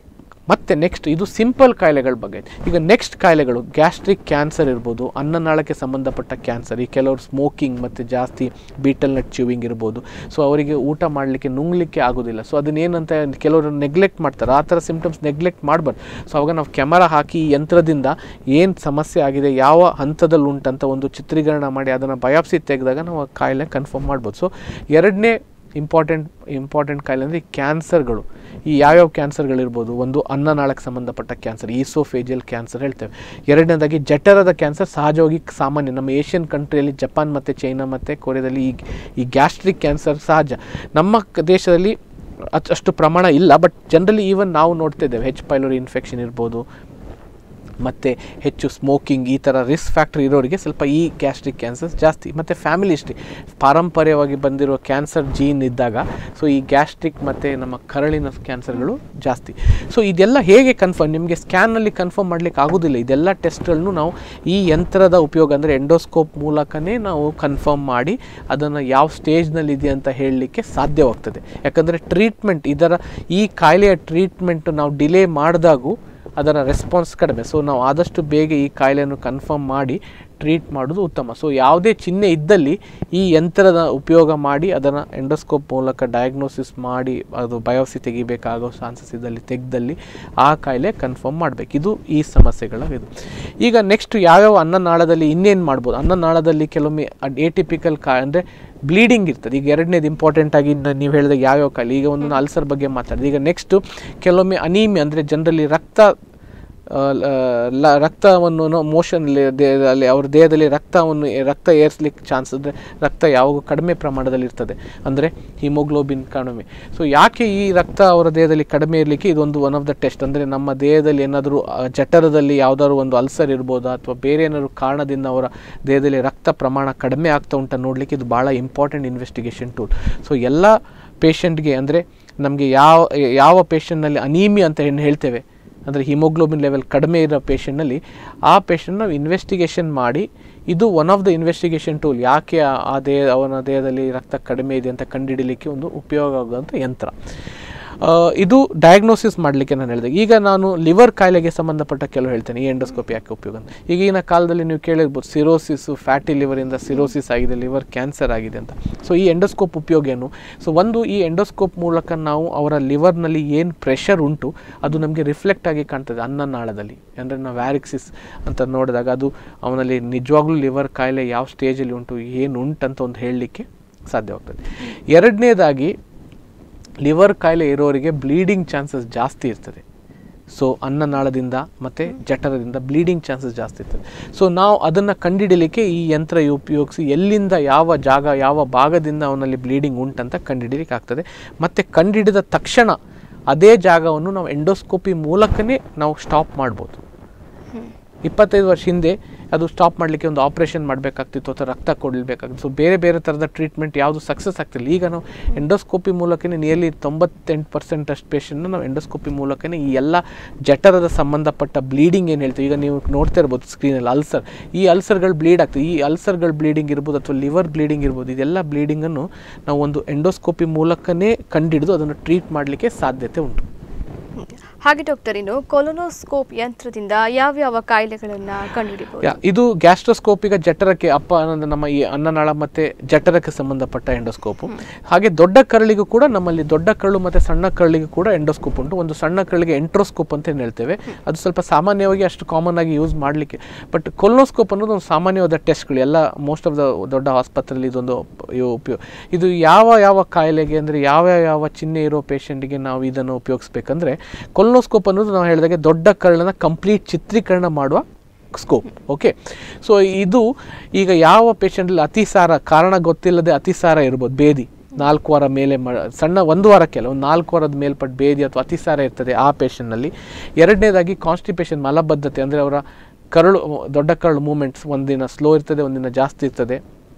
ಮತ್ತು ನೆಕ್ಸ್ಟ್ ಇದು ಸಿಂಪಲ್ ಕಾಯಿಲೆಗಳ ಬಗ್ಗೆ. ಈಗ ನೆಕ್ಸ್ಟ್ ಕಾಯಿಲೆಗಳು ಗ್ಯಾಸ್ಟ್ರಿಕ್ ಕ್ಯಾನ್ಸರ್ ಇರ್ಬೋದು, ಅನ್ನನಾಳಕ್ಕೆ ಸಂಬಂಧಪಟ್ಟ ಕ್ಯಾನ್ಸರ್. ಈ ಕೆಲವರು ಸ್ಮೋಕಿಂಗ್ ಮತ್ತು ಜಾಸ್ತಿ ಬೀಟಲ್ ನಟ್ ಚ್ಯೂವಿಂಗ್ ಇರ್ಬೋದು. ಸೊ ಅವರಿಗೆ ಊಟ ಮಾಡಲಿಕ್ಕೆ ನುಂಗ್ಲಿಕ್ಕೆ ಆಗೋದಿಲ್ಲ. ಸೊ ಅದನ್ನೇನಂತ ಕೆಲವರು ನೆಗ್ಲೆಕ್ಟ್ ಮಾಡ್ತಾರೆ, ಆ ಥರ ಸಿಂಪ್ಟಮ್ಸ್ ನೆಗ್ಲೆಕ್ಟ್ ಮಾಡಬಾರ್ದು. ಸೊ ಅವಾಗ ನಾವು ಕ್ಯಾಮರಾ ಹಾಕಿ ಈ ಯಂತ್ರದಿಂದ ಏನು ಸಮಸ್ಯೆ ಆಗಿದೆ, ಯಾವ ಹಂತದಲ್ಲಿ ಉಂಟಂತ ಒಂದು ಚಿತ್ರೀಕರಣ ಮಾಡಿ ಅದನ್ನು ಬಯಾಪ್ಸಿ ತೆಗೆದಾಗ ನಾವು ಆ ಕಾಯಿಲೆ ಕನ್ಫರ್ಮ್ ಮಾಡ್ಬೋದು. ಸೊ ಎರಡನೇ ಇಂಪಾರ್ಟೆಂಟ್ ಇಂಪಾರ್ಟೆಂಟ್ ಕಾಯಿಲೆ ಅಂದರೆ ಈ ಕ್ಯಾನ್ಸರ್ಗಳು. ಈ ಯಾವ್ಯಾವ ಕ್ಯಾನ್ಸರ್ಗಳಿರ್ಬೋದು, ಒಂದು ಅನ್ನನಾಳಕ್ಕೆ ಸಂಬಂಧಪಟ್ಟ ಕ್ಯಾನ್ಸರ್, ಈಸೋಫೇಜಿಯಲ್ ಕ್ಯಾನ್ಸರ್ ಹೇಳ್ತೇವೆ. ಎರಡನೇದಾಗಿ ಜಠರದ ಕ್ಯಾನ್ಸರ್. ಸಹಜವಾಗಿ ಸಾಮಾನ್ಯ ನಮ್ಮ ಏಷ್ಯನ್ ಕಂಟ್ರಿಯಲ್ಲಿ, ಜಪಾನ್ ಮತ್ತು ಚೈನಾ ಮತ್ತು ಕೊರಿಯಾದಲ್ಲಿ ಈ ಈ ಗ್ಯಾಸ್ಟ್ರಿಕ್ ಕ್ಯಾನ್ಸರ್ ಸಹಜ. ನಮ್ಮ ದೇಶದಲ್ಲಿ ಅಷ್ಟು ಪ್ರಮಾಣ ಇಲ್ಲ, ಬಟ್ ಜನರಲಿ ಈವನ್ ನಾವು ನೋಡ್ತಾ ಇದ್ದೇವೆ. ಹೆಚ್ ಪೈಲೋರಿ ಇನ್ಫೆಕ್ಷನ್ ಇರ್ಬೋದು, ಮತ್ತು ಹೆಚ್ಚು ಸ್ಮೋಕಿಂಗ್, ಈ ಥರ ರಿಸ್ಕ್ ಫ್ಯಾಕ್ಟ್ರಿ ಇರೋರಿಗೆ ಸ್ವಲ್ಪ ಈ ಗ್ಯಾಸ್ಟ್ರಿಕ್ ಕ್ಯಾನ್ಸರ್ಸ್ ಜಾಸ್ತಿ. ಮತ್ತು ಫ್ಯಾಮಿಲಿ ಹಿಸ್ಟ್ರಿ, ಪಾರಂಪರ್ಯವಾಗಿ ಬಂದಿರೋ ಕ್ಯಾನ್ಸರ್ ಜೀನ್ ಇದ್ದಾಗ ಸೊ ಈ ಗ್ಯಾಸ್ಟ್ರಿಕ್ ಮತ್ತು ನಮ್ಮ ಕರಳಿನ ಕ್ಯಾನ್ಸರ್ಗಳು ಜಾಸ್ತಿ. ಸೊ ಇದೆಲ್ಲ ಹೇಗೆ ಕನ್ಫರ್ಮ್, ನಿಮಗೆ ಸ್ಕ್ಯಾನ್ನಲ್ಲಿ ಕನ್ಫರ್ಮ್ ಮಾಡಲಿಕ್ಕೆ ಆಗೋದಿಲ್ಲ. ಇದೆಲ್ಲ ಟೆಸ್ಟ್ಗಳನ್ನು ನಾವು ಈ ಯಂತ್ರದ ಉಪಯೋಗ ಅಂದರೆ ಎಂಡೋಸ್ಕೋಪ್ ಮೂಲಕನೇ ನಾವು ಕನ್ಫರ್ಮ್ ಮಾಡಿ ಅದನ್ನು ಯಾವ ಸ್ಟೇಜ್ನಲ್ಲಿದೆ ಅಂತ ಹೇಳಲಿಕ್ಕೆ ಸಾಧ್ಯವಾಗ್ತದೆ. ಯಾಕಂದರೆ ಟ್ರೀಟ್ಮೆಂಟ್, ಇದರ ಈ ಕಾಯಿಲೆಯ ಟ್ರೀಟ್ಮೆಂಟ್ ನಾವು ಡಿಲೇ ಮಾಡಿದಾಗೂ ಅದರ ರೆಸ್ಪಾನ್ಸ್ ಕಡಿಮೆ. ಸೊ ನಾವು ಆದಷ್ಟು ಬೇಗ ಈ ಕಾಯಿಲೆಯನ್ನು ಕನ್ಫರ್ಮ್ ಮಾಡಿ ಟ್ರೀಟ್ ಮಾಡೋದು ಉತ್ತಮ. ಸೊ ಯಾವುದೇ ಚಿಹ್ನೆ ಇದ್ದಲ್ಲಿ ಈ ಯಂತ್ರದ ಉಪಯೋಗ ಮಾಡಿ ಅದನ್ನು ಎಂಡೋಸ್ಕೋಪ್ ಮೂಲಕ ಡಯಾಗ್ನೋಸಿಸ್ ಮಾಡಿ ಅದು ಬಯೋಪ್ಸಿ ತೆಗಿಬೇಕಾಗೋ ಚಾನ್ಸಸ್ ಇದ್ದಲ್ಲಿ ತೆಗೆದಲ್ಲಿ ಆ ಕಾಯಿಲೆ ಕನ್ಫರ್ಮ್ ಮಾಡಬೇಕು. ಇದು ಈ ಸಮಸ್ಯೆಗಳ ಇದು. ಈಗ ನೆಕ್ಸ್ಟ್ ಯಾವ್ಯಾವ ಅನ್ನನಾಳದಲ್ಲಿ ಇನ್ನೇನು ಮಾಡ್ಬೋದು. ಅನ್ನನಾಳದಲ್ಲಿ ಕೆಲವೊಮ್ಮೆ ಏಟಿಪಿಕಲ್ ಕಾ ಅಂದರೆ ಬ್ಲೀಡಿಂಗ್ ಇರ್ತದೆ. ಈಗ ಎರಡನೇದು ಇಂಪಾರ್ಟೆಂಟ್ ಆಗಿ ನೀವು ಹೇಳಿದಾಗ ಯಾವ್ಯಾವ ಕಾಯಿಲೆ, ಈಗ ಒಂದು ಅಲ್ಸರ್ ಬಗ್ಗೆ ಮಾತಾಡಿದೆ. ಈಗ ನೆಕ್ಸ್ಟು ಕೆಲವೊಮ್ಮೆ ಅನೀಮಿಯಾ ಅಂದರೆ ಜನರಲ್ಲಿ ರಕ್ತ ರಕ್ತವನ್ನು ಮೋಷನಲ್ಲಿ ದೇಹದಲ್ಲಿ ಅವ್ರ ದೇಹದಲ್ಲಿ ರಕ್ತವನ್ನು ರಕ್ತ ಏರಿಸ್ಲಿಕ್ಕೆ ಚಾನ್ಸ್ ಅಂದರೆ ರಕ್ತ ಯಾವಾಗ ಕಡಿಮೆ ಪ್ರಮಾಣದಲ್ಲಿ ಇರ್ತದೆ, ಅಂದರೆ ಹಿಮೋಗ್ಲೋಬಿನ್ ಕಡಿಮೆ. ಸೊ ಯಾಕೆ ಈ ರಕ್ತ ಅವರ ದೇಹದಲ್ಲಿ ಕಡಿಮೆ ಇರಲಿಕ್ಕೆ ಇದೊಂದು ಒನ್ ಆಫ್ ದ ಟೆಸ್ಟ್. ಅಂದರೆ ನಮ್ಮ ದೇಹದಲ್ಲಿ ಏನಾದರೂ ಜಠರದಲ್ಲಿ ಯಾವುದಾದ್ರು ಒಂದು ಅಲ್ಸರ್ ಇರ್ಬೋದಾ ಅಥವಾ ಬೇರೆ ಏನಾದರೂ ಕಾರಣದಿಂದ ಅವರ ದೇಹದಲ್ಲಿ ರಕ್ತ ಪ್ರಮಾಣ ಕಡಿಮೆ ಆಗ್ತಾ ಉಂಟ ನೋಡಲಿಕ್ಕೆ ಇದು ಭಾಳ ಇಂಪಾರ್ಟೆಂಟ್ ಇನ್ವೆಸ್ಟಿಗೇಷನ್ ಟೂಲ್. ಸೊ ಎಲ್ಲ ಪೇಷಂಟ್ಗೆ ಅಂದರೆ ನಮಗೆ ಯಾವ ಯಾವ ಪೇಷಂಟ್ನಲ್ಲಿ ಅನೀಮಿಯಾ ಅಂತ ಏನು ಹೇಳ್ತೇವೆ, ಅಂದರೆ ಹಿಮೋಗ್ಲೋಬಿನ್ ಲೆವೆಲ್ ಕಡಿಮೆ ಇರೋ ಪೇಷಂಟ್ನಲ್ಲಿ ಆ ಪೇಷಂಟ್ ನಾವು ಇನ್ವೆಸ್ಟಿಗೇಷನ್ ಮಾಡಿ ಇದು one of the investigation tool. ಯಾಕೆ ಆ ದೇಹ ಅವನ ದೇಹದಲ್ಲಿ ರಕ್ತ ಕಡಿಮೆ ಇದೆ ಅಂತ ಕಂಡುಹಿಡಲಿಕ್ಕೆ ಒಂದು ಉಪಯೋಗ ಆಗುವಂಥ ಯಂತ್ರ. ಇದು ಡಯಾಗ್ನೋಸಿಸ್ ಮಾಡಲಿಕ್ಕೆ ನಾನು ಹೇಳಿದೆ. ಈಗ ನಾನು ಲಿವರ್ ಕಾಯಿಲೆಗೆ ಸಂಬಂಧಪಟ್ಟ ಕೆಲವು ಹೇಳ್ತೇನೆ ಈ ಎಂಡೋಸ್ಕೋಪಿ ಯಾಕೆ ಉಪಯೋಗ ಅಂತ. ಈಗಿನ ಕಾಲದಲ್ಲಿ ನೀವು ಕೇಳಿರ್ಬೋದು ಸಿರೋಸಿಸು, ಫ್ಯಾಟಿ ಲಿವರಿಂದ ಸಿರೋಸಿಸ್ ಆಗಿದೆ, ಲಿವರ್ ಕ್ಯಾನ್ಸರ್ ಆಗಿದೆ ಅಂತ. ಸೊ ಈ ಎಂಡೋಸ್ಕೋಪ್ ಉಪಯೋಗ ಏನು? ಸೊ ಒಂದು ಈ ಎಂಡೋಸ್ಕೋಪ್ ಮೂಲಕ ನಾವು ಅವರ ಲಿವರ್ನಲ್ಲಿ ಏನು ಪ್ರೆಷರ್ ಉಂಟು ಅದು ನಮಗೆ ರಿಫ್ಲೆಕ್ಟ್ ಆಗಿ ಕಾಣ್ತದೆ ಅನ್ನನಾಳದಲ್ಲಿ. ಅಂದರೆ ನಾವು ವ್ಯಾರಿಕ್ಸಿಸ್ ಅಂತ ನೋಡಿದಾಗ ಅದು ಅವನಲ್ಲಿ ನಿಜವಾಗ್ಲೂ ಲಿವರ್ ಕಾಯಿಲೆ ಯಾವ ಸ್ಟೇಜಲ್ಲಿ ಉಂಟು, ಏನು ಉಂಟಂತ ಒಂದು ಹೇಳಲಿಕ್ಕೆ ಸಾಧ್ಯವಾಗ್ತದೆ. ಎರಡನೇದಾಗಿ ಲಿವರ್ ಕಾಯಿಲೆ ಇರೋರಿಗೆ ಬ್ಲೀಡಿಂಗ್ ಚಾನ್ಸಸ್ ಜಾಸ್ತಿ ಇರ್ತದೆ. ಸೊ ಅನ್ನನಾಳದಿಂದ ಮತ್ತು ಜಠರದಿಂದ ಬ್ಲೀಡಿಂಗ್ ಚಾನ್ಸಸ್ ಜಾಸ್ತಿ ಇರ್ತದೆ. ಸೊ ನಾವು ಅದನ್ನು ಕಂಡುಹಿಡಲಿಕ್ಕೆ ಈ ಯಂತ್ರ ಉಪಯೋಗಿಸಿ ಎಲ್ಲಿಂದ ಯಾವ ಜಾಗ ಯಾವ ಭಾಗದಿಂದ ಅವನಲ್ಲಿ ಬ್ಲೀಡಿಂಗ್ ಉಂಟಂತ ಕಂಡುಹಿಡಲಿಕ್ಕೆ ಆಗ್ತದೆ. ಮತ್ತು ಕಂಡುಹಿಡಿದ ತಕ್ಷಣ ಅದೇ ಜಾಗವನ್ನು ನಾವು ಎಂಡೋಸ್ಕೋಪಿ ಮೂಲಕನೇ ನಾವು ಸ್ಟಾಪ್ ಮಾಡ್ಬೋದು. ಇಪ್ಪತ್ತೈದು ವರ್ಷ ಹಿಂದೆ ಅದು ಸ್ಟಾಪ್ ಮಾಡಲಿಕ್ಕೆ ಒಂದು ಆಪ್ರೇಷನ್ ಮಾಡಬೇಕಾಗ್ತಿತ್ತು ಅಥವಾ ರಕ್ತ ಕೊಡಬೇಕಾಗ್ತಿತ್ತು. ಸೊ ಬೇರೆ ಬೇರೆ ಥರದ ಟ್ರೀಟ್ಮೆಂಟ್ ಯಾವುದು ಸಕ್ಸಸ್ ಆಗ್ತಿಲ್ಲ. ಈಗ ನಾವು ಎಂಡೋಸ್ಕೋಪಿ ಮೂಲಕನೇ ನಿಯರ್ಲಿ ತೊಂಬತ್ತೆಂಟು ಪರ್ಸೆಂಟ್ ಅಷ್ಟು ಪೇಷಂಟ್ನ ನಾವು ಎಂಡೋಸ್ಕೋಪಿ ಮೂಲಕನೇ ಈ ಎಲ್ಲ ಜಠರದ ಸಂಬಂಧಪಟ್ಟ ಬ್ಲೀಡಿಂಗ್ ಏನು ಹೇಳ್ತೀವಿ, ಈಗ ನೀವು ನೋಡ್ತಾ ಇರ್ಬೋದು ಸ್ಕ್ರೀನಲ್ಲಿ ಅಲ್ಸರ್, ಈ ಅಲ್ಸರ್ಗಳು ಬ್ಲೀಡ್ ಆಗ್ತದೆ. ಈ ಅಲ್ಸರ್ಗಳು ಬ್ಲೀಡಿಂಗ್ ಇರ್ಬೋದು ಅಥವಾ ಲಿವರ್ ಬ್ಲೀಡಿಂಗ್ ಇರ್ಬೋದು, ಇದೆಲ್ಲ ಬ್ಲೀಡಿಂಗನ್ನು ನಾವು ಒಂದು ಎಂಡೋಸ್ಕೋಪಿ ಮೂಲಕನೇ ಕಂಡುಹಿಡಿದು ಅದನ್ನು ಟ್ರೀಟ್ ಮಾಡಲಿಕ್ಕೆ ಸಾಧ್ಯತೆ ಉಂಟು. ಹಾಗೆ ಡಾಕ್ಟರ್, ಇನ್ನು ಕೊಲೊನೋಸ್ಕೋಪ್ ಯಂತ್ರದಿಂದ ಯಾವ್ಯಾವ ಕಾಯಿಲೆಗಳನ್ನು ಕಂಡುಹಿಡಿಯಬಹುದು? ಇದು ಗ್ಯಾಸ್ಟ್ರೋಸ್ಕೋಪ್. ಈಗ ಜಠರಕ್ಕೆ ಅಪ್ಪ ಅನ್ನೋದು ನಮ್ಮ ಈ ಅನ್ನನಾಳ ಮತ್ತು ಜಠರಕ್ಕೆ ಸಂಬಂಧಪಟ್ಟ ಎಂಡೋಸ್ಕೋಪು. ಹಾಗೆ ದೊಡ್ಡ ಕರಳಿಗೂ ಕೂಡ ನಮ್ಮಲ್ಲಿ ದೊಡ್ಡ ಕರಳು ಮತ್ತು ಸಣ್ಣ ಕರಳಿಗೂ ಕೂಡ ಎಂಡೋಸ್ಕೋಪ್ ಉಂಟು. ಒಂದು ಸಣ್ಣ ಕರಳಿಗೆ ಎಂಟ್ರೋಸ್ಕೋಪ್ ಅಂತ ಏನು ಹೇಳ್ತೇವೆ, ಅದು ಸ್ವಲ್ಪ ಸಾಮಾನ್ಯವಾಗಿ ಅಷ್ಟು ಕಾಮನ್ ಆಗಿ ಯೂಸ್ ಮಾಡಲಿಕ್ಕೆ. ಬಟ್ ಕೊಲೊನೋಸ್ಕೋಪ್ ಅನ್ನೋದು ಒಂದು ಸಾಮಾನ್ಯವಾದ ಟೆಸ್ಟ್ಗಳು ಎಲ್ಲ ಮೋಸ್ಟ್ ಆಫ್ ದ ದೊಡ್ಡ ಆಸ್ಪತ್ರೆಯಲ್ಲಿ ಇದೊಂದು ಉಪಯೋಗ. ಇದು ಯಾವ ಯಾವ ಕಾಯಿಲೆಗೆ ಅಂದರೆ ಯಾವ ಯಾವ ಚಿಹ್ನೆ ಇರೋ ಪೇಷಂಟಿಗೆ ನಾವು ಇದನ್ನು ಉಪಯೋಗಿಸ್ಬೇಕಂದ್ರೆ, ಕೊಲೊನೋಸ್ಕೋಪ್ ಅನ್ನೋದು ನಾವು ಹೇಳಿದಾಗೆ ದೊಡ್ಡ ಕರಳನ್ನ ಕಂಪ್ಲೀಟ್ ಚಿತ್ರೀಕರಣ ಮಾಡುವ ಸ್ಕೋಪ್. ಓಕೆ, ಸೊ ಇದು ಈಗ ಯಾವ ಪೇಷಂಟಲ್ಲಿ ಅತಿಸಾರ ಕಾರಣ ಗೊತ್ತಿಲ್ಲದೆ ಅತಿಸಾರ ಇರ್ಬೋದು, ಬೇದಿ ನಾಲ್ಕು ವಾರ ಮೇಲೆ ಮ ಸಣ್ಣ ಒಂದು ವಾರಕ್ಕೆಲ್ಲ ಒಂದು ನಾಲ್ಕು ವಾರದ ಮೇಲ್ಪಟ್ಟು ಬೇದಿ ಅಥವಾ ಅತಿಸಾರ ಇರ್ತದೆ ಆ ಪೇಷಂಟ್ನಲ್ಲಿ. ಎರಡನೇದಾಗಿ ಕಾನ್ಸ್ಟಿಪೇಷನ್, ಮಲಬದ್ಧತೆ, ಅಂದರೆ ಅವರ ಕರಳು ದೊಡ್ಡ ಕರಳು ಮೂಮೆಂಟ್ಸ್ ಒಂದಿನ ಸ್ಲೋ ಇರ್ತದೆ ಒಂದಿನ ಜಾಸ್ತಿ ಇರ್ತದೆ.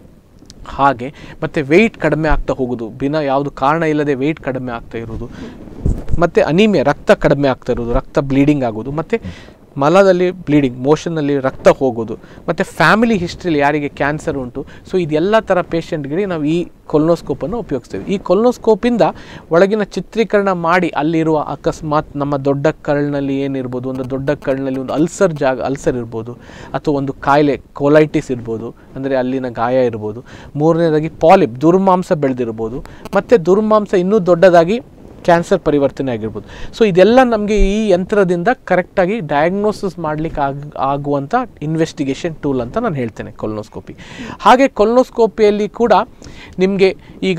ಹಾಗೆ ಮತ್ತು ವೆಯ್ಟ್ ಕಡಿಮೆ ಆಗ್ತಾ ಹೋಗೋದು, ಬಿನ ಯಾವುದು ಕಾರಣ ಇಲ್ಲದೆ ವೆಯ್ಟ್ ಕಡಿಮೆ ಆಗ್ತಾ ಇರೋದು, ಮತ್ತು ಅನಿಮಿಯಾ ರಕ್ತ ಕಡಿಮೆ ಆಗ್ತಾ ಇರೋದು, ರಕ್ತ ಬ್ಲೀಡಿಂಗ್ ಆಗೋದು, ಮತ್ತು ಮಲದಲ್ಲಿ ಬ್ಲೀಡಿಂಗ್ ಮೋಷನ್ನಲ್ಲಿ ರಕ್ತ ಹೋಗೋದು, ಮತ್ತು ಫ್ಯಾಮಿಲಿ ಹಿಸ್ಟ್ರಿಲಿ ಯಾರಿಗೆ ಕ್ಯಾನ್ಸರ್ ಉಂಟು. ಸೊ ಇದೆಲ್ಲ ಥರ ಪೇಷಂಟ್ಗಳಿಗೆ ನಾವು ಈ ಕೊಲೊನೋಸ್ಕೋಪನ್ನು ಉಪಯೋಗಿಸ್ತೇವೆ. ಈ ಕೊಲೊನೋಸ್ಕೋಪಿಂದ ಒಳಗಿನ ಚಿತ್ರೀಕರಣ ಮಾಡಿ ಅಲ್ಲಿರುವ ಅಕಸ್ಮಾತ್ ನಮ್ಮ ದೊಡ್ಡ ಕರಳಿನಲ್ಲಿ ಏನಿರ್ಬೋದು, ಒಂದು ದೊಡ್ಡ ಕರಳಿನಲ್ಲಿ ಒಂದು ಅಲ್ಸರ್ ಜಾಗ ಅಲ್ಸರ್ ಇರ್ಬೋದು, ಅಥವಾ ಒಂದು ಕಾಯಿಲೆ ಕೋಲೈಟಿಸ್ ಇರ್ಬೋದು, ಅಂದರೆ ಅಲ್ಲಿನ ಗಾಯ ಇರ್ಬೋದು. ಮೂರನೇದಾಗಿ ಪಾಲಿಪ್ ದುರ್ಮಾಂಸ ಬೆಳೆದಿರ್ಬೋದು, ಮತ್ತು ದುರ್ಮಾಂಸ ಇನ್ನೂ ದೊಡ್ಡದಾಗಿ ಕ್ಯಾನ್ಸರ್ ಪರಿವರ್ತನೆ ಆಗಿರ್ಬೋದು. ಸೊ ಇದೆಲ್ಲ ನಮಗೆ ಈ ಯಂತ್ರದಿಂದ ಕರೆಕ್ಟಾಗಿ ಡಯಾಗ್ನೋಸಿಸ್ ಮಾಡಲಿಕ್ಕೆ ಆಗ ಆಗುವಂಥ ಇನ್ವೆಸ್ಟಿಗೇಷನ್ ಟೂಲ್ ಅಂತ ನಾನು ಹೇಳ್ತೇನೆ ಕೊಲೊನೋಸ್ಕೋಪಿ. ಹಾಗೆ ಕೊಲೊನೋಸ್ಕೋಪಿಯಲ್ಲಿ ಕೂಡ ನಿಮಗೆ ಈಗ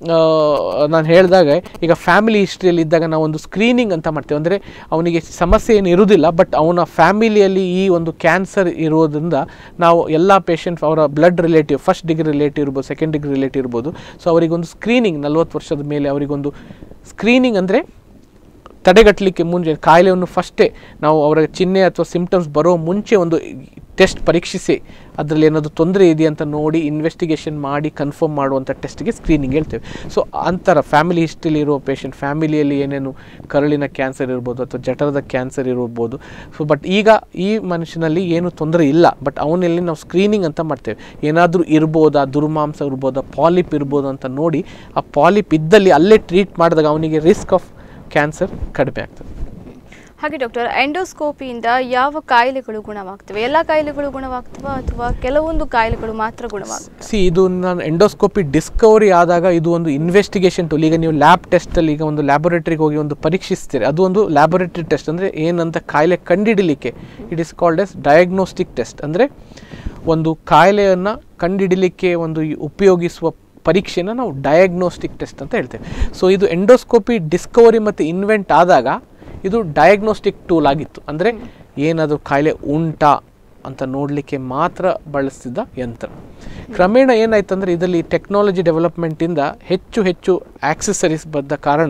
ನಾನು ಹೇಳಿದಾಗ ಈಗ ಫ್ಯಾಮಿಲಿ ಹಿಸ್ಟ್ರಿಯಲ್ಲಿ ಇದ್ದಾಗ ನಾವು ಒಂದು ಸ್ಕ್ರೀನಿಂಗ್ ಅಂತ ಮಾಡ್ತೇವೆ. ಅಂದರೆ ಅವನಿಗೆ ಸಮಸ್ಯೆ ಏನು ಇರುವುದಿಲ್ಲ, ಬಟ್ ಅವನ ಫ್ಯಾಮಿಲಿಯಲ್ಲಿ ಈ ಒಂದು ಕ್ಯಾನ್ಸರ್ ಇರೋದ್ರಿಂದ ನಾವು ಎಲ್ಲ ಪೇಷಂಟ್ ಅವರ blood relative first degree relative ಇರ್ಬೋದು, ಸೆಕೆಂಡ್ ಡಿಗ್ರಿ ರಿಲೇಟಿವ್ ಇರ್ಬೋದು. ಸೊ ಅವರಿಗೊಂದು ಸ್ಕ್ರೀನಿಂಗ್ ನಲ್ವತ್ತು ವರ್ಷದ ಮೇಲೆ ಅವರಿಗೊಂದು ಸ್ಕ್ರೀನಿಂಗ್ ಅಂದರೆ ತಡೆಗಟ್ಟಲಿಕ್ಕೆ ಮುಂಚೆ ಕಾಯಿಲೆಯನ್ನು ಫಸ್ಟೇ ನಾವು ಅವರ ಚಿಹ್ನೆ ಅಥವಾ ಸಿಂಪ್ಟಮ್ಸ್ ಬರೋ ಮುಂಚೆ ಒಂದು ಟೆಸ್ಟ್ ಪರೀಕ್ಷಿಸಿ ಅದರಲ್ಲಿ ಏನಾದರೂ ತೊಂದರೆ ಇದೆಯಂತ ನೋಡಿ ಇನ್ವೆಸ್ಟಿಗೇಷನ್ ಮಾಡಿ ಕನ್ಫರ್ಮ್ ಮಾಡುವಂಥ ಟೆಸ್ಟ್ಗೆ ಸ್ಕ್ರೀನಿಂಗ್ ಹೇಳ್ತೇವೆ. ಸೊ ಅಂತರ ಫ್ಯಾಮಿಲಿ ಹಿಸ್ಟ್ರಿಲಿ ಇರೋ ಪೇಷಂಟ್ ಫ್ಯಾಮಿಲಿಯಲ್ಲಿ ಏನೇನು ಕರಳಿನ ಕ್ಯಾನ್ಸರ್ ಇರ್ಬೋದು ಅಥವಾ ಜಠರದ ಕ್ಯಾನ್ಸರ್ ಇರ್ಬೋದು. ಸೊ ಬಟ್ ಈಗ ಈ ಮನುಷ್ಯನಲ್ಲಿ ಏನು ತೊಂದರೆ ಇಲ್ಲ, ಬಟ್ ಅವನಲ್ಲಿ ನಾವು ಸ್ಕ್ರೀನಿಂಗ್ ಅಂತ ಮಾಡ್ತೇವೆ. ಏನಾದರೂ ಇರ್ಬೋದಾ, ದುರ್ಮಾಂಸ ಇರ್ಬೋದಾ, ಪಾಲಿಪ್ ಇರ್ಬೋದು ಅಂತ ನೋಡಿ ಆ ಪಾಲಿಪ್ ಇದ್ದಲ್ಲಿ ಅಲ್ಲೇ ಟ್ರೀಟ್ ಮಾಡಿದಾಗ ಅವನಿಗೆ ರಿಸ್ಕ್ ಆಫ್ ಕ್ಯಾನ್ಸರ್ ಕಡಿಮೆ ಆಗ್ತದೆ. ಹಾಗೆ ಡಾಕ್ಟರ್, ಎಂಡೋಸ್ಕೋಪಿಯಿಂದ ಯಾವ ಕಾಯಿಲೆಗಳು ಗುಣವಾಗ್ತವೆ? ಎಲ್ಲ ಕಾಯಿಲೆಗಳು ಗುಣವಾಗ್ತವೆ ಅಥವಾ ಕೆಲವೊಂದು ಕಾಯಿಲೆಗಳು ಮಾತ್ರ ಗುಣವಾಗ್ತವೆ? ಸಿ ಇದು ನಾನು ಎಂಡೋಸ್ಕೋಪಿ ಡಿಸ್ಕವರಿ ಆದಾಗ ಇದು ಒಂದು ಇನ್ವೆಸ್ಟಿಗೇಷನ್ ಟೂಲ್. ಈಗ ನೀವು ಲ್ಯಾಬ್ ಟೆಸ್ಟಲ್ಲಿ ಈಗ ಒಂದು ಲ್ಯಾಬೊರೇಟರಿಗೆ ಹೋಗಿ ಒಂದು ಪರೀಕ್ಷಿಸ್ತೀರಿ, ಅದು ಒಂದು ಲ್ಯಾಬೊರೇಟರಿ ಟೆಸ್ಟ್. ಅಂದರೆ ಏನಂತ ಕಾಯಿಲೆ ಕಂಡುಹಿಡಲಿಕ್ಕೆ it is called as diagnostic test. ಅಂದರೆ ಒಂದು ಕಾಯಿಲೆಯನ್ನು ಕಂಡುಹಿಡಲಿಕ್ಕೆ ಒಂದು ಉಪಯೋಗಿಸುವ ಪರೀಕ್ಷೆನ ನಾವು ಡಯಾಗ್ನೋಸ್ಟಿಕ್ ಟೆಸ್ಟ್ ಅಂತ ಹೇಳ್ತೇವೆ. ಸೊ ಇದು ಎಂಡೋಸ್ಕೋಪಿ ಡಿಸ್ಕವರಿ ಮತ್ತು ಇನ್ವೆಂಟ್ ಆದಾಗ ಇದು ಡಯಾಗ್ನೋಸ್ಟಿಕ್ ಟೂಲ್ ಆಗಿತ್ತು. ಅಂದರೆ ಏನಾದರೂ ಕಾಯಿಲೆ ಉಂಟಾ ಅಂತ ನೋಡಲಿಕ್ಕೆ ಮಾತ್ರ ಬಳಸ್ತಿದ್ದ ಯಂತ್ರ. ಕ್ರಮೇಣ ಏನಾಯ್ತು ಅಂದರೆ ಇದರಲ್ಲಿ ಟೆಕ್ನಾಲಜಿ ಡೆವಲಪ್ಮೆಂಟಿಂದ ಹೆಚ್ಚು ಹೆಚ್ಚು ಆಕ್ಸೆಸರೀಸ್ ಬಂದ ಕಾರಣ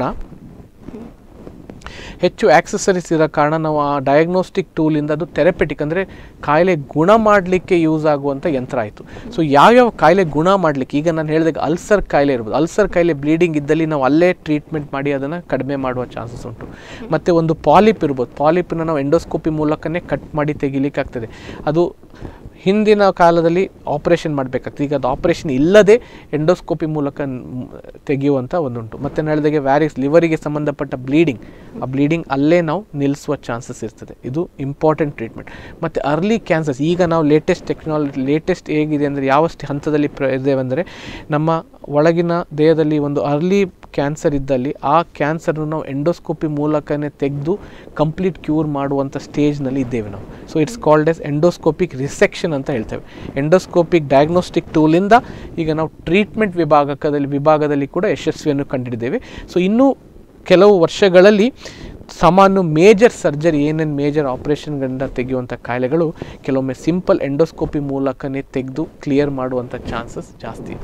ಹೆಚ್ಚು ಆಕ್ಸೆಸರೀಸ್ ಇರೋ ಕಾರಣ ನಾವು ಆ ಡಯಾಗ್ನೋಸ್ಟಿಕ್ ಟೂಲಿಂದ ಅದು ಥೆರಪೆಟಿಕ್ ಅಂದರೆ ಕಾಯಿಲೆ ಗುಣ ಮಾಡಲಿಕ್ಕೆ ಯೂಸ್ ಆಗುವಂಥ ಯಂತ್ರ ಆಯಿತು. ಸೊ ಯಾವ್ಯಾವ ಕಾಯಿಲೆ ಗುಣ ಮಾಡಲಿಕ್ಕೆ, ಈಗ ನಾನು ಹೇಳಿದಾಗ ಅಲ್ಸರ್ ಕಾಯಿಲೆ ಇರ್ಬೋದು, ಅಲ್ಸರ್ ಕಾಯಿಲೆ ಬ್ಲೀಡಿಂಗ್ ಇದ್ದಲ್ಲಿ ನಾವು ಅಲ್ಲೇ ಟ್ರೀಟ್ಮೆಂಟ್ ಮಾಡಿ ಅದನ್ನು ಕಡಿಮೆ ಮಾಡುವ ಚಾನ್ಸಸ್ ಉಂಟು. ಮತ್ತು ಒಂದು ಪಾಲಿಪ್ ಇರ್ಬೋದು, ಪಾಲಿಪನ್ನ ನಾವು ಎಂಡೋಸ್ಕೋಪಿ ಮೂಲಕನೇ ಕಟ್ ಮಾಡಿ ತೆಗಿಲಿಕ್ಕಾಗ್ತದೆ. ಅದು ಹಿಂದಿನ ಕಾಲದಲ್ಲಿ ಆಪರೇಷನ್ ಮಾಡಬೇಕಾಗ್ತದೆ, ಈಗ ಅದು ಆಪರೇಷನ್ ಇಲ್ಲದೆ ಎಂಡೋಸ್ಕೋಪಿ ಮೂಲಕ ತೆಗೆಯುವಂಥ ಒಂದುಂಟು. ಮತ್ತು ಹೇಳಿದಾಗೆ ವ್ಯಾರಿಸ್ ಲಿವರಿಗೆ ಸಂಬಂಧಪಟ್ಟ ಬ್ಲೀಡಿಂಗ್, ಆ ಬ್ಲೀಡಿಂಗ್ ಅಲ್ಲೇ ನಾವು ನಿಲ್ಲಿಸುವ ಚಾನ್ಸಸ್ ಇರ್ತದೆ. ಇದು ಇಂಪಾರ್ಟೆಂಟ್ ಟ್ರೀಟ್ಮೆಂಟ್. ಮತ್ತು ಅರ್ಲಿ ಕ್ಯಾನ್ಸರ್ಸ್, ಈಗ ನಾವು ಲೇಟೆಸ್ಟ್ ಟೆಕ್ನಾಲಜಿ ಲೇಟೆಸ್ಟ್ ಹೇಗಿದೆ ಅಂದರೆ ಯಾವ ಹಂತದಲ್ಲಿ ಪ್ರ ಇದ್ದೇವೆ ಅಂದರೆ ನಮ್ಮ ಒಳಗಿನ ದೇಹದಲ್ಲಿ ಒಂದು ಅರ್ಲಿ ಕ್ಯಾನ್ಸರ್ ಇದ್ದಲ್ಲಿ ಆ ಕ್ಯಾನ್ಸರ್ನ ನಾವು ಎಂಡೋಸ್ಕೋಪಿ ಮೂಲಕನೇ ತೆಗೆದು ಕಂಪ್ಲೀಟ್ ಕ್ಯೂರ್ ಮಾಡುವಂಥ ಸ್ಟೇಜ್ನಲ್ಲಿ ಇದ್ದೇವೆ ನಾವು. So it's called as endoscopic resection ಅಂತ ಹೇಳ್ತೇವೆ. ಎಂಡೋಸ್ಕೋಪಿಕ್ ಡಯಾಗ್ನೋಸ್ಟಿಕ್ ಟೂಲಿಂದ ಈಗ ನಾವು ಟ್ರೀಟ್ಮೆಂಟ್ ವಿಭಾಗದಲ್ಲಿ ವಿಭಾಗದಲ್ಲಿ ಕೂಡ ಯಶಸ್ವಿಯನ್ನು ಕಂಡಿದ್ದೇವೆ. ಸೊ ಇನ್ನೂ ಕೆಲವು ವರ್ಷಗಳಲ್ಲಿ ಸಾಮಾನ್ಯ ಮೇಜರ್ ಸರ್ಜರಿ, ಏನೇನು ಮೇಜರ್ ಆಪರೇಷನ್ಗಳಿಂದ ತೆಗೆಯುವಂಥ ಕಾಯಿಲೆಗಳು ಕೆಲವೊಮ್ಮೆ ಸಿಂಪಲ್ ಎಂಡೋಸ್ಕೋಪಿ ಮೂಲಕನೇ ತೆಗೆದು ಕ್ಲಿಯರ್ ಮಾಡುವಂಥ ಚಾನ್ಸಸ್ ಜಾಸ್ತಿ.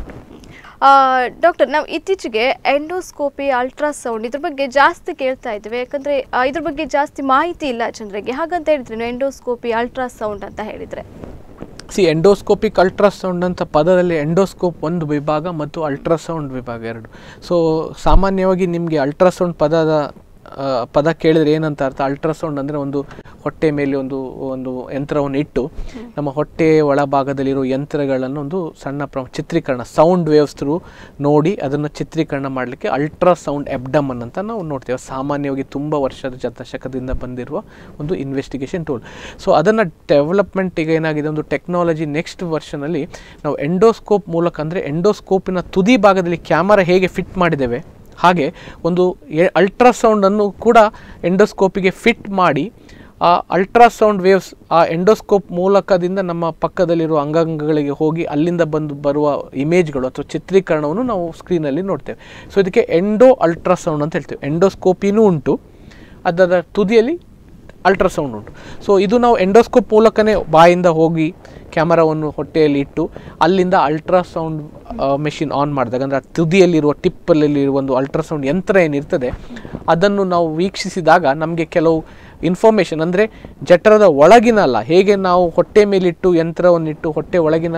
ಡಾಕ್ಟರ್, ನಾವು ಇತ್ತೀಚೆಗೆ ಎಂಡೋಸ್ಕೋಪಿ, ಅಲ್ಟ್ರಾಸೌಂಡ್ ಇದ್ರ ಬಗ್ಗೆ ಜಾಸ್ತಿ ಕೇಳ್ತಾ ಇದ್ದೇವೆ. ಯಾಕಂದರೆ ಇದ್ರ ಬಗ್ಗೆ ಜಾಸ್ತಿ ಮಾಹಿತಿ ಇಲ್ಲ ಜನರಿಗೆ. ಹಾಗಂತ ಹೇಳಿದ್ರೆ ನೀವು ಎಂಡೋಸ್ಕೋಪಿ, ಅಲ್ಟ್ರಾಸೌಂಡ್ ಅಂತ ಹೇಳಿದರೆ ಸಿ ಎಂಡೋಸ್ಕೋಪಿಕ್ ಅಲ್ಟ್ರಾಸೌಂಡ್ ಅಂತ ಪದದಲ್ಲಿ ಎಂಡೋಸ್ಕೋಪ್ ಒಂದು ವಿಭಾಗ ಮತ್ತು ಅಲ್ಟ್ರಾಸೌಂಡ್ ವಿಭಾಗ ಎರಡು. ಸೊ ಸಾಮಾನ್ಯವಾಗಿ ನಿಮಗೆ ಅಲ್ಟ್ರಾಸೌಂಡ್ ಪದದ ಪದ ಕೇಳಿದರೆ ಏನಂತ ಅರ್ಥ? ಅಲ್ಟ್ರಾಸೌಂಡ್ ಅಂದರೆ ಒಂದು ಹೊಟ್ಟೆ ಮೇಲೆ ಒಂದು ಒಂದು ಯಂತ್ರವನ್ನು ಇಟ್ಟು ನಮ್ಮ ಹೊಟ್ಟೆ ಒಳಭಾಗದಲ್ಲಿರೋ ಯಂತ್ರಗಳನ್ನು ಒಂದು ಸಣ್ಣ ಪ್ರ ಚಿತ್ರೀಕರಣ ಸೌಂಡ್ ವೇವ್ಸ್ ಥ್ರೂ ನೋಡಿ ಅದನ್ನು ಚಿತ್ರೀಕರಣ ಮಾಡಲಿಕ್ಕೆ ಅಲ್ಟ್ರಾಸೌಂಡ್ ಎಬ್ಡಮನ್ ಅಂತ ನಾವು ನೋಡ್ತೇವೆ. ಸಾಮಾನ್ಯವಾಗಿ ತುಂಬ ವರ್ಷದ ದಶಕದಿಂದ ಬಂದಿರುವ ಒಂದು ಇನ್ವೆಸ್ಟಿಗೇಷನ್ ಟೂಲ್. ಸೊ ಅದನ್ನು ಡೆವಲಪ್ಮೆಂಟ್ ಈಗ ಏನಾಗಿದೆ, ಒಂದು ಟೆಕ್ನಾಲಜಿ ನೆಕ್ಸ್ಟ್ ವರ್ಷನಲ್ಲಿ ನಾವು ಎಂಡೋಸ್ಕೋಪ್ ಮೂಲಕ ಅಂದರೆ ಎಂಡೋಸ್ಕೋಪಿನ ತುದಿ ಭಾಗದಲ್ಲಿ ಕ್ಯಾಮರಾ ಹೇಗೆ ಫಿಟ್ ಮಾಡಿದ್ದೇವೆ ಹಾಗೆ ಒಂದು ಅಲ್ಟ್ರಾಸೌಂಡನ್ನು ಕೂಡ ಎಂಡೋಸ್ಕೋಪಿಗೆ ಫಿಟ್ ಮಾಡಿ ಆ ಅಲ್ಟ್ರಾಸೌಂಡ್ ವೇವ್ಸ್ ಆ ಎಂಡೋಸ್ಕೋಪ್ ಮೂಲಕದಿಂದ ನಮ್ಮ ಪಕ್ಕದಲ್ಲಿರುವ ಅಂಗಾಂಗಗಳಿಗೆ ಹೋಗಿ ಅಲ್ಲಿಂದ ಬಂದು ಬರುವ ಇಮೇಜ್ಗಳು ಅಥವಾ ಚಿತ್ರೀಕರಣವನ್ನು ನಾವು ಸ್ಕ್ರೀನಲ್ಲಿ ನೋಡ್ತೇವೆ. ಸೊ ಇದಕ್ಕೆ ಎಂಡೋ ಅಲ್ಟ್ರಾಸೌಂಡ್ ಅಂತ ಹೇಳ್ತೇವೆ. ಎಂಡೋಸ್ಕೋಪಿನೂ ಉಂಟು, ಅದರ ತುದಿಯಲ್ಲಿ ಅಲ್ಟ್ರಾಸೌಂಡ್ ಉಂಟು. ಸೊ ಇದು ನಾವು ಎಂಡೋಸ್ಕೋಪ್ ಮೂಲಕನೇ ಬಾಯಿಂದ ಹೋಗಿ ಕ್ಯಾಮರಾವನ್ನು ಹೊಟ್ಟೆಯಲ್ಲಿ ಇಟ್ಟು ಅಲ್ಲಿಂದ ಅಲ್ಟ್ರಾಸೌಂಡ್ ಮೆಷಿನ್ ಆನ್ ಮಾಡಿದಾಗ ಅಂದರೆ ಆ ತುದಿಯಲ್ಲಿರುವ ಟಿಪ್ಪಲ್ಲಿರುವ ಒಂದು ಅಲ್ಟ್ರಾಸೌಂಡ್ ಯಂತ್ರ ಏನಿರ್ತದೆ ಅದನ್ನು ನಾವು ವೀಕ್ಷಿಸಿದಾಗ ನಮಗೆ ಕೆಲವು ಇನ್ಫಾರ್ಮೇಷನ್ ಅಂದರೆ ಜಠರದ ಒಳಗಿನ ಅಲ್ಲ, ಹೇಗೆ ನಾವು ಹೊಟ್ಟೆ ಮೇಲಿಟ್ಟು ಯಂತ್ರವನ್ನಿಟ್ಟು ಹೊಟ್ಟೆ ಒಳಗಿನ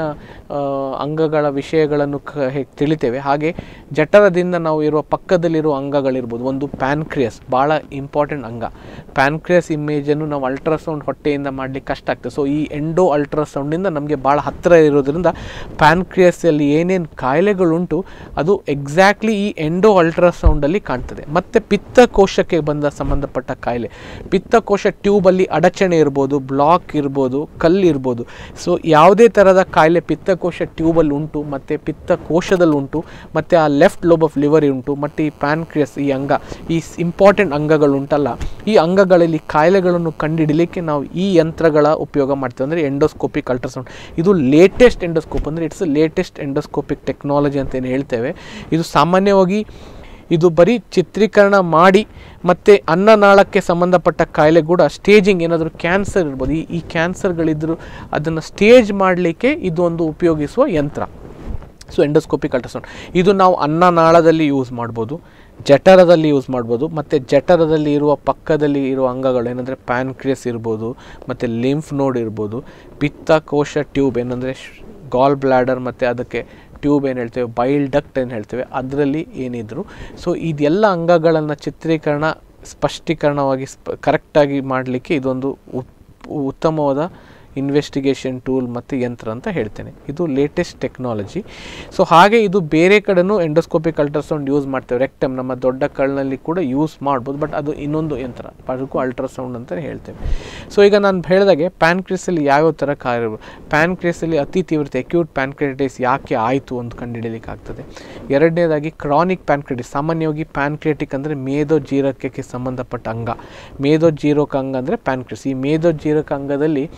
ಅಂಗಗಳ ವಿಷಯಗಳನ್ನು ಕ ಹೇಗೆ ತಿಳಿತೇವೆ ಹಾಗೆ ಜಠರದಿಂದ ನಾವು ಇರುವ ಪಕ್ಕದಲ್ಲಿರುವ ಅಂಗಗಳಿರ್ಬೋದು. ಒಂದು ಪ್ಯಾನ್ಕ್ರಿಯಸ್ ಭಾಳ ಇಂಪಾರ್ಟೆಂಟ್ ಅಂಗ. ಪ್ಯಾನ್ಕ್ರಿಯಸ್ ಇಮೇಜನ್ನು ನಾವು ಅಲ್ಟ್ರಾಸೌಂಡ್ ಹೊಟ್ಟೆಯಿಂದ ಮಾಡಲಿಕ್ಕೆ ಕಷ್ಟ ಆಗ್ತದೆ. ಸೊ ಈ ಎಂಡೋ ಅಲ್ಟ್ರಾಸೌಂಡಿಂದ ನಮಗೆ ಭಾಳ ಹತ್ತಿರ ಇರೋದ್ರಿಂದ ಪ್ಯಾನ್ಕ್ರಿಯಸ್ಸಲ್ಲಿ ಏನೇನು ಕಾಯಿಲೆಗಳುಂಟು ಅದು ಎಕ್ಸಾಕ್ಟ್ಲಿ ಈ ಎಂಡೋ ಅಲ್ಟ್ರಾಸೌಂಡಲ್ಲಿ ಕಾಣ್ತದೆ. ಮತ್ತು ಪಿತ್ತಕೋಶಕ್ಕೆ ಬಂದ ಸಂಬಂಧಪಟ್ಟ ಕಾಯಿಲೆ, ಪಿತ್ತಕೋಶ ಟ್ಯೂಬಲ್ಲಿ ಅಡಚಣೆ ಇರ್ಬೋದು, ಬ್ಲಾಕ್ ಇರ್ಬೋದು, ಕಲ್ಲು ಇರ್ಬೋದು. ಸೊ ಯಾವುದೇ ಥರದ ಕಾಯಿಲೆ ಪಿತ್ತಕೋಶ ಟ್ಯೂಬಲ್ಲಿ ಉಂಟು ಮತ್ತು ಪಿತ್ತಕೋಶದಲ್ಲಿ ಉಂಟು ಮತ್ತು ಆ ಲೆಫ್ಟ್ ಲೋಬ್ ಆಫ್ ಲಿವರ್ ಉಂಟು ಮತ್ತು ಈ ಪ್ಯಾನ್ಕ್ರಿಯಸ್ ಈ ಅಂಗ, ಈ ಇಂಪಾರ್ಟೆಂಟ್ ಅಂಗಗಳುಂಟಲ್ಲ, ಈ ಅಂಗಗಳಲ್ಲಿ ಕಾಯಿಲೆಗಳನ್ನು ಕಂಡುಹಿಡಲಿಕ್ಕೆ ನಾವು ಈ ಯಂತ್ರಗಳ ಉಪಯೋಗ ಮಾಡ್ತೇವೆ. ಅಂದರೆ ಎಂಡೋಸ್ಕೋಪಿಕ್ ಅಲ್ಟ್ರಾಸೌಂಡ್ ಇದು ಲೇಟೆಸ್ಟ್ ಎಂಡೋಸ್ಕೋಪ್ ಅಂದರೆ ಇಟ್ಸ್ ಲೇಟೆಸ್ಟ್ ಎಂಡೋಸ್ಕೋಪಿಕ್ ಟೆಕ್ನಾಲಜಿ ಅಂತ ಏನು ಹೇಳ್ತೇವೆ. ಇದು ಸಾಮಾನ್ಯವಾಗಿ ಇದು ಬರೀ ಚಿತ್ರೀಕರಣ ಮಾಡಿ ಮತ್ತು ಅನ್ನನಾಳಕ್ಕೆ ಸಂಬಂಧಪಟ್ಟ ಕಾಯಿಲೆ ಕೂಡ ಸ್ಟೇಜಿಂಗ್ ಏನಾದರೂ ಕ್ಯಾನ್ಸರ್ ಇರ್ಬೋದು, ಈ ಈ ಕ್ಯಾನ್ಸರ್ಗಳಿದ್ದರೂ ಅದನ್ನು ಸ್ಟೇಜ್ ಮಾಡಲಿಕ್ಕೆ ಇದು ಒಂದು ಉಪಯೋಗಿಸುವ ಯಂತ್ರ. ಸೊ ಎಂಡೋಸ್ಕೋಪಿಕ್ ಅಲ್ಟ್ರಾಸೌಂಡ್ ಇದು ನಾವು ಅನ್ನನಾಳದಲ್ಲಿ ಯೂಸ್ ಮಾಡ್ಬೋದು, ಜಠರದಲ್ಲಿ ಯೂಸ್ ಮಾಡ್ಬೋದು ಮತ್ತು ಜಠರದಲ್ಲಿ ಇರುವ ಪಕ್ಕದಲ್ಲಿ ಇರುವ ಅಂಗಗಳು ಏನಂದರೆ ಪ್ಯಾನ್ಕ್ರಿಯಸ್ ಇರ್ಬೋದು ಮತ್ತು ಲಿಂಫ್ ನೋಡ್ ಇರ್ಬೋದು, ಪಿತ್ತಕೋಶ ಟ್ಯೂಬ್ ಏನಂದರೆ ಗಾಲ್ ಬ್ಲ್ಯಾಡರ್ ಮತ್ತು ಅದಕ್ಕೆ ಟ್ಯೂಬ್ ಏನು ಹೇಳ್ತೇವೆ, ಬೈಲ್ ಡಕ್ಟ್ ಏನು ಹೇಳ್ತೇವೆ, ಅದರಲ್ಲಿ ಏನಿದ್ರು. ಸೊ ಇದೆಲ್ಲ ಅಂಗಗಳನ್ನು ಚಿತ್ರೀಕರಣ ಸ್ಪಷ್ಟೀಕರಣವಾಗಿ ಸ್ಪ ಕರೆಕ್ಟಾಗಿ ಮಾಡಲಿಕ್ಕೆ ಇದೊಂದು ಉತ್ತಮವಾದ ಇನ್ವೆಸ್ಟಿಗೇಷನ್ ಟೂಲ್ ಮತ್ತು ಯಂತ್ರ ಅಂತ ಹೇಳ್ತೇನೆ. ಇದು ಲೇಟೆಸ್ಟ್ ಟೆಕ್ನಾಲಜಿ. ಸೊ ಹಾಗೆ ಇದು ಬೇರೆ ಕಡೆನೂ ಎಂಡೋಸ್ಕೋಪಿಕ್ ಅಲ್ಟ್ರಾಸೌಂಡ್ ಯೂಸ್ ಮಾಡ್ತೇವೆ. ರೆಕ್ಟಮ್ ನಮ್ಮ ದೊಡ್ಡ ಕಳ್ಳಿನಲ್ಲಿ ಕೂಡ ಯೂಸ್ ಮಾಡ್ಬೋದು, ಬಟ್ ಅದು ಇನ್ನೊಂದು ಯಂತ್ರ, ಅದಕ್ಕೂ ಅಲ್ಟ್ರಾಸೌಂಡ್ ಅಂತ ಹೇಳ್ತೇವೆ. ಸೊ ಈಗ ನಾನು ಹೇಳಿದಾಗೆ ಪ್ಯಾನ್ಕ್ರಿಯಸಲ್ಲಿ ಯಾವ್ಯಾವ ಥರ ಕಾರ್ಯ, ಪ್ಯಾನ್ಕ್ರಿಯಸಲ್ಲಿ ಅತಿ ತೀವ್ರತೆ ಅಕ್ಯೂಟ್ ಪ್ಯಾನ್ಕ್ರಿಯೈಟಿಸ್ ಯಾಕೆ ಆಯಿತು ಅಂತ ಕಂಡುಹಿಡಲಿಕ್ಕೆ ಆಗ್ತದೆ. ಎರಡನೇದಾಗಿ ಕ್ರಾನಿಕ್ ಪ್ಯಾನ್ಕ್ರಿಯೈಟಿಸ್, ಸಾಮಾನ್ಯವಾಗಿ ಪ್ಯಾನ್ಕ್ರಿಯಾಟಿಕ್ ಅಂದರೆ ಮೇದೋ ಜೀರಕಕ್ಕೆ ಸಂಬಂಧಪಟ್ಟ ಅಂಗ. ಮೇದೋ ಜೀರಕ ಅಂಗ ಅಂದರೆ ಪ್ಯಾನ್ಕ್ರಿಯಸ್. ಈ ಮೇದೋ ಜೀರಕ ಅಂಗದಲ್ಲಿ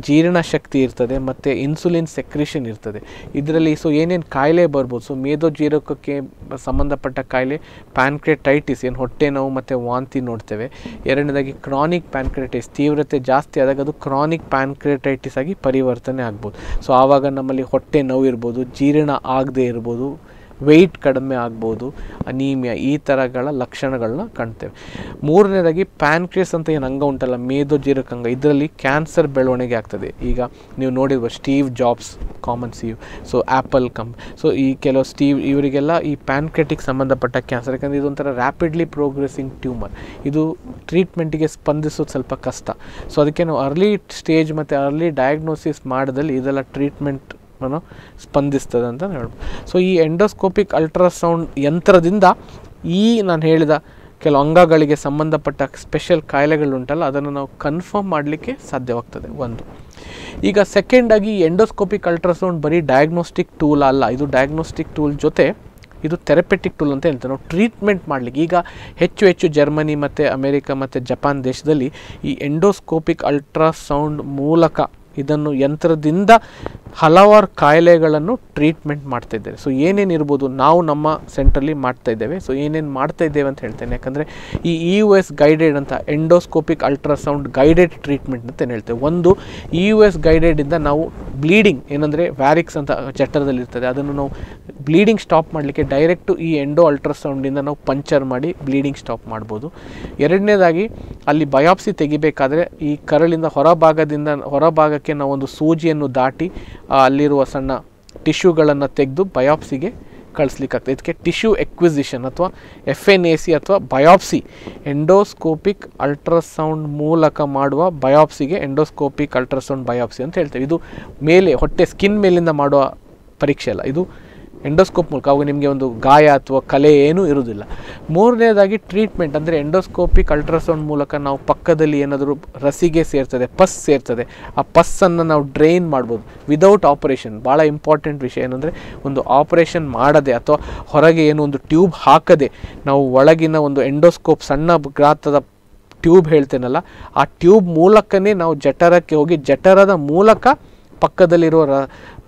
ಜೀರ್ಣಶಕ್ತಿ ಇರ್ತದೆ ಮತ್ತು ಇನ್ಸುಲಿನ್ ಸೆಕ್ರೇಷನ್ ಇರ್ತದೆ ಇದರಲ್ಲಿ. ಸೊ ಏನೇನು ಕಾಯಿಲೆ ಬರ್ಬೋದು, ಸೊ ಮೇದೋಜೀರಕಕ್ಕೆ ಸಂಬಂಧಪಟ್ಟ ಕಾಯಿಲೆ ಪ್ಯಾನ್ಕ್ರೆಟೈಟಿಸ್, ಏನು ಹೊಟ್ಟೆ ನೋವು ಮತ್ತು ವಾಂತಿ ನೋಡ್ತೇವೆ. ಎರಡನೇದಾಗಿ ಕ್ರಾನಿಕ್ ಪ್ಯಾನ್ಕ್ರೆಟೈಟಿಸ್, ತೀವ್ರತೆ ಜಾಸ್ತಿ ಆದಾಗ ಅದು ಕ್ರಾನಿಕ್ ಪ್ಯಾನ್ಕ್ರೆಟೈಟಿಸ್ ಆಗಿ ಪರಿವರ್ತನೆ ಆಗ್ಬೋದು. ಸೊ ಆವಾಗ ನಮ್ಮಲ್ಲಿ ಹೊಟ್ಟೆ ನೋವು ಇರ್ಬೋದು, ಜೀರ್ಣ ಆಗದೆ ಇರ್ಬೋದು, ವೆಯ್ಟ್ ಕಡಿಮೆ ಆಗ್ಬೋದು, ಅನೀಮಿಯಾ, ಈ ಥರಗಳ ಲಕ್ಷಣಗಳನ್ನ ಕಾಣ್ತೇವೆ. ಮೂರನೇದಾಗಿ ಪ್ಯಾನ್ಕ್ರಿಯಸ್ ಅಂತ ಏನು ಅಂಗ ಉಂಟಲ್ಲ, ಮೇದೋಜೀರಕ ಅಂಗ, ಇದರಲ್ಲಿ ಕ್ಯಾನ್ಸರ್ ಬೆಳವಣಿಗೆ ಆಗ್ತದೆ. ಈಗ ನೀವು ನೋಡಿರುವ Steve Jobs, common C U, so Apple ಕಂಪ್, ಸೊ ಈ ಕೆಲವು ಸ್ಟೀವ್ ಇವರಿಗೆಲ್ಲ ಈ ಪ್ಯಾನ್ಕ್ರೆಟಿಕ್ ಸಂಬಂಧಪಟ್ಟ ಕ್ಯಾನ್ಸರ್, ಯಾಕಂದರೆ ಇದೊಂಥರ ರ್ಯಾಪಿಡ್ಲಿ ಪ್ರೋಗ್ರೆಸಿಂಗ್ ಟ್ಯೂಮರ್, ಇದು ಟ್ರೀಟ್ಮೆಂಟಿಗೆ ಸ್ಪಂದಿಸೋದು ಸ್ವಲ್ಪ ಕಷ್ಟ. ಸೊ ಅದಕ್ಕೆ ನಾವು ಅರ್ಲಿ ಸ್ಟೇಜ್ ಮತ್ತು ಅರ್ಲಿ ಡಯಾಗ್ನೋಸಿಸ್ ಮಾಡಿದಲ್ಲಿ ಇದೆಲ್ಲ ಟ್ರೀಟ್ಮೆಂಟ್ ಸ್ಪಂದಿಸ್ತದೆ ಅಂತ ಹೇಳ್ಬೋದು. ಸೊ ಈ ಎಂಡೋಸ್ಕೋಪಿಕ್ ಅಲ್ಟ್ರಾಸೌಂಡ್ ಯಂತ್ರದಿಂದ ಈ ನಾನು ಹೇಳಿದ ಕೆಲವು ಅಂಗಗಳಿಗೆ ಸಂಬಂಧಪಟ್ಟ ಸ್ಪೆಷಲ್ ಕಾಯಿಲೆಗಳುಂಟಲ್ಲ ಅದನ್ನು ನಾವು ಕನ್ಫರ್ಮ್ ಮಾಡಲಿಕ್ಕೆ ಸಾಧ್ಯವಾಗ್ತದೆ ಒಂದು. ಈಗ ಸೆಕೆಂಡಾಗಿ ಎಂಡೋಸ್ಕೋಪಿಕ್ ಅಲ್ಟ್ರಾಸೌಂಡ್ ಬರೀ ಡಯಾಗ್ನೋಸ್ಟಿಕ್ ಟೂಲ್ ಅಲ್ಲ, ಇದು ಡಯಾಗ್ನೋಸ್ಟಿಕ್ ಟೂಲ್ ಜೊತೆ ಇದು ಥೆರಪೆಟಿಕ್ ಟೂಲ್ ಅಂತ ಹೇಳ್ತೇವೆ. ನಾವು ಟ್ರೀಟ್ಮೆಂಟ್ ಮಾಡಲಿಕ್ಕೆ ಈಗ ಹೆಚ್ಚು ಹೆಚ್ಚು ಜರ್ಮನಿ ಮತ್ತು ಅಮೇರಿಕಾ ಮತ್ತು ಜಪಾನ್ ದೇಶದಲ್ಲಿ ಈ ಎಂಡೋಸ್ಕೋಪಿಕ್ ಅಲ್ಟ್ರಾಸೌಂಡ್ ಮೂಲಕ ಇದನ್ನು ಯಂತ್ರದಿಂದ ಹಲವಾರು ಕಾಯಿಲೆಗಳನ್ನು ಟ್ರೀಟ್ಮೆಂಟ್ ಮಾಡ್ತಾ ಇದ್ದೇವೆ. ಸೊ ಏನೇನು ಇರ್ಬೋದು, ನಾವು ನಮ್ಮ ಸೆಂಟ್ರಲ್ಲಿ ಮಾಡ್ತಾ ಇದ್ದೇವೆ. ಸೊ ಏನೇನು ಮಾಡ್ತಾ ಇದ್ದೇವೆ ಅಂತ ಹೇಳ್ತೇನೆ, ಯಾಕಂದರೆ ಈ ಇ ಯು ಎಸ್ ಗೈಡೆಡ್ ಅಂತ ಎಂಡೋಸ್ಕೋಪಿಕ್ ಅಲ್ಟ್ರಾಸೌಂಡ್ ಗೈಡೆಡ್ ಟ್ರೀಟ್ಮೆಂಟ್ ಅಂತ ಹೇಳ್ತೇವೆ. ಒಂದು ಇ ಯು ಎಸ್ ಗೈಡೆಡಿಂದ ನಾವು ಬ್ಲೀಡಿಂಗ್ ಏನಂದರೆ ವ್ಯಾರಿಕ್ಸ್ ಅಂತ ಜಠರದಲ್ಲಿ ಇರ್ತದೆ, ಅದನ್ನು ನಾವು ಬ್ಲೀಡಿಂಗ್ ಸ್ಟಾಪ್ ಮಾಡಲಿಕ್ಕೆ ಡೈರೆಕ್ಟು ಈ ಎಂಡೋ ಅಲ್ಟ್ರಾಸೌಂಡಿಂದ ನಾವು ಪಂಚರ್ ಮಾಡಿ ಬ್ಲೀಡಿಂಗ್ ಸ್ಟಾಪ್ ಮಾಡ್ಬೋದು. ಎರಡನೇದಾಗಿ ಅಲ್ಲಿ ಬಯಾಪ್ಸಿ ತೆಗಿಬೇಕಾದ್ರೆ ಈ ಕರಳಿಂದ ಹೊರಭಾಗದಿಂದ ಹೊರಭಾಗಕ್ಕೆ ನಾವು ಒಂದು ಸೂಜಿಯನ್ನು ದಾಟಿ ಅಲ್ಲಿರುವ ಸಣ್ಣ ಟಿಶ್ಯೂಗಳನ್ನು ತೆಗೆದು ಬಯಾಪ್ಸಿಗೆ ಕಳಿಸ್ಲಿಕ್ಕಾಗ್ತದೆ. ಇದಕ್ಕೆ ಟಿಶ್ಯೂ ಎಕ್ವಿಸಿಷನ್ ಅಥವಾ ಎಫ್ ಎನ್ ಎ ಸಿ ಅಥವಾ ಬಯಾಪ್ಸಿ, ಎಂಡೋಸ್ಕೋಪಿಕ್ ಅಲ್ಟ್ರಾಸೌಂಡ್ ಮೂಲಕ ಮಾಡುವ ಬಯಾಪ್ಸಿಗೆ ಎಂಡೋಸ್ಕೋಪಿಕ್ ಅಲ್ಟ್ರಾಸೌಂಡ್ ಬಯಾಪ್ಸಿ ಅಂತ ಹೇಳ್ತೇವೆ. ಇದು ಮೇಲೆ ಹೊಟ್ಟೆ ಸ್ಕಿನ್ ಮೇಲಿಂದ ಮಾಡುವ ಪರೀಕ್ಷೆ ಅಲ್ಲ, ಇದು ಎಂಡೋಸ್ಕೋಪ್ ಮೂಲಕ. ಅವಾಗ ನಿಮಗೆ ಒಂದು ಗಾಯ ಅಥವಾ ಕಲೆ ಏನೂ ಇರುವುದಿಲ್ಲ. ಮೂರನೇದಾಗಿ ಟ್ರೀಟ್ಮೆಂಟ್ ಅಂದರೆ ಎಂಡೋಸ್ಕೋಪಿಕ್ ಅಲ್ಟ್ರಾಸೌಂಡ್ ಮೂಲಕ ನಾವು ಪಕ್ಕದಲ್ಲಿ ಏನಾದರೂ ರಸಿಗೆ ಸೇರ್ತದೆ, ಪಸ್ ಸೇರ್ತದೆ, ಆ ಪಸ್ಸನ್ನು ನಾವು ಡ್ರೈನ್ ಮಾಡ್ಬೋದು ವಿದೌಟ್ ಆಪರೇಷನ್. ಭಾಳ ಇಂಪಾರ್ಟೆಂಟ್ ವಿಷಯ ಏನಂದರೆ ಒಂದು ಆಪರೇಷನ್ ಮಾಡದೆ ಅಥವಾ ಹೊರಗೆ ಏನೋ ಒಂದು ಟ್ಯೂಬ್ ಹಾಕದೆ ನಾವು ಒಳಗಿನ ಒಂದು ಎಂಡೋಸ್ಕೋಪ್ ಸಣ್ಣ ಗಾತ್ರದ ಟ್ಯೂಬ್ ಹೇಳ್ತೇನಲ್ಲ, ಆ ಟ್ಯೂಬ್ ಮೂಲಕನೇ ನಾವು ಜಠರಕ್ಕೆ ಹೋಗಿ ಜಠರದ ಮೂಲಕ ಪಕ್ಕದಲ್ಲಿರೋ ರ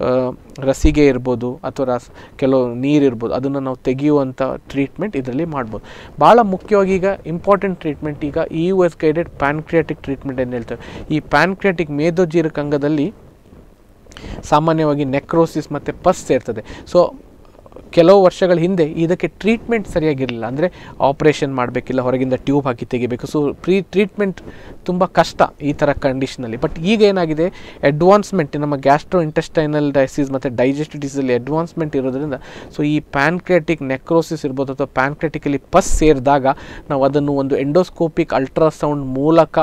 ರಸಿಗೆ ಇರ್ಬೋದು ಅಥವಾ ರಸ ಕೆಲವು ನೀರಿರ್ಬೋದು ಅದನ್ನು ನಾವು ತೆಗೆಯುವಂಥ ಟ್ರೀಟ್ಮೆಂಟ್ ಇದರಲ್ಲಿ ಮಾಡ್ಬೋದು. ಭಾಳ ಮುಖ್ಯವಾಗಿ ಈಗ ಇಂಪಾರ್ಟೆಂಟ್ ಟ್ರೀಟ್ಮೆಂಟ್ ಈಗ E U S guided pancreatic treatment ಏನು ಹೇಳ್ತೇವೆ. ಈ ಪ್ಯಾನ್ಕ್ರಿಯಾಟಿಕ್ ಮೇದೋಜೀರಕ ಅಂಗದಲ್ಲಿ ಸಾಮಾನ್ಯವಾಗಿ ನೆಕ್ರೋಸಿಸ್ ಮತ್ತು ಪಸ್ ಸೇರ್ತದೆ. ಸೊ ಕೆಲವು ವರ್ಷಗಳ ಹಿಂದೆ ಇದಕ್ಕೆ ಟ್ರೀಟ್ಮೆಂಟ್ ಸರಿಯಾಗಿರಲಿಲ್ಲ, ಅಂದರೆ ಆಪ್ರೇಷನ್ ಮಾಡಬೇಕಿಲ್ಲ, ಹೊರಗಿಂದ ಟ್ಯೂಬ್ ಹಾಕಿ ತೆಗಿಬೇಕು. ಸೊ ಪ್ರೀ ಟ್ರೀಟ್ಮೆಂಟ್ ತುಂಬ ಕಷ್ಟ ಈ ಥರ ಕಂಡೀಷನಲ್ಲಿ. ಬಟ್ ಈಗ ಏನಾಗಿದೆ, ಅಡ್ವಾನ್ಸ್ಮೆಂಟ್ ನಮ್ಮ ಗ್ಯಾಸ್ಟ್ರೋ ಇಂಟೆಸ್ಟೈನಲ್ ಡೈಸೀಸ್ ಮತ್ತು ಡೈಜೆಸ್ಟಿವ್ ಡಿಸೀಸಲ್ಲಿ ಅಡ್ವಾನ್ಸ್ಮೆಂಟ್ ಇರೋದ್ರಿಂದ ಸೊ ಈ ಪ್ಯಾನ್ಕ್ರಿಯಾಟಿಕ್ ನೆಕ್ರೋಸಿಸ್ ಇರ್ಬೋದು ಅಥವಾ ಪ್ಯಾನ್ಕ್ರಿಯಾಟಿಕಲಿ ಪಸ್ ಸೇರಿದಾಗ ನಾವು ಅದನ್ನು ಒಂದು ಎಂಡೋಸ್ಕೋಪಿಕ್ ಅಲ್ಟ್ರಾಸೌಂಡ್ ಮೂಲಕ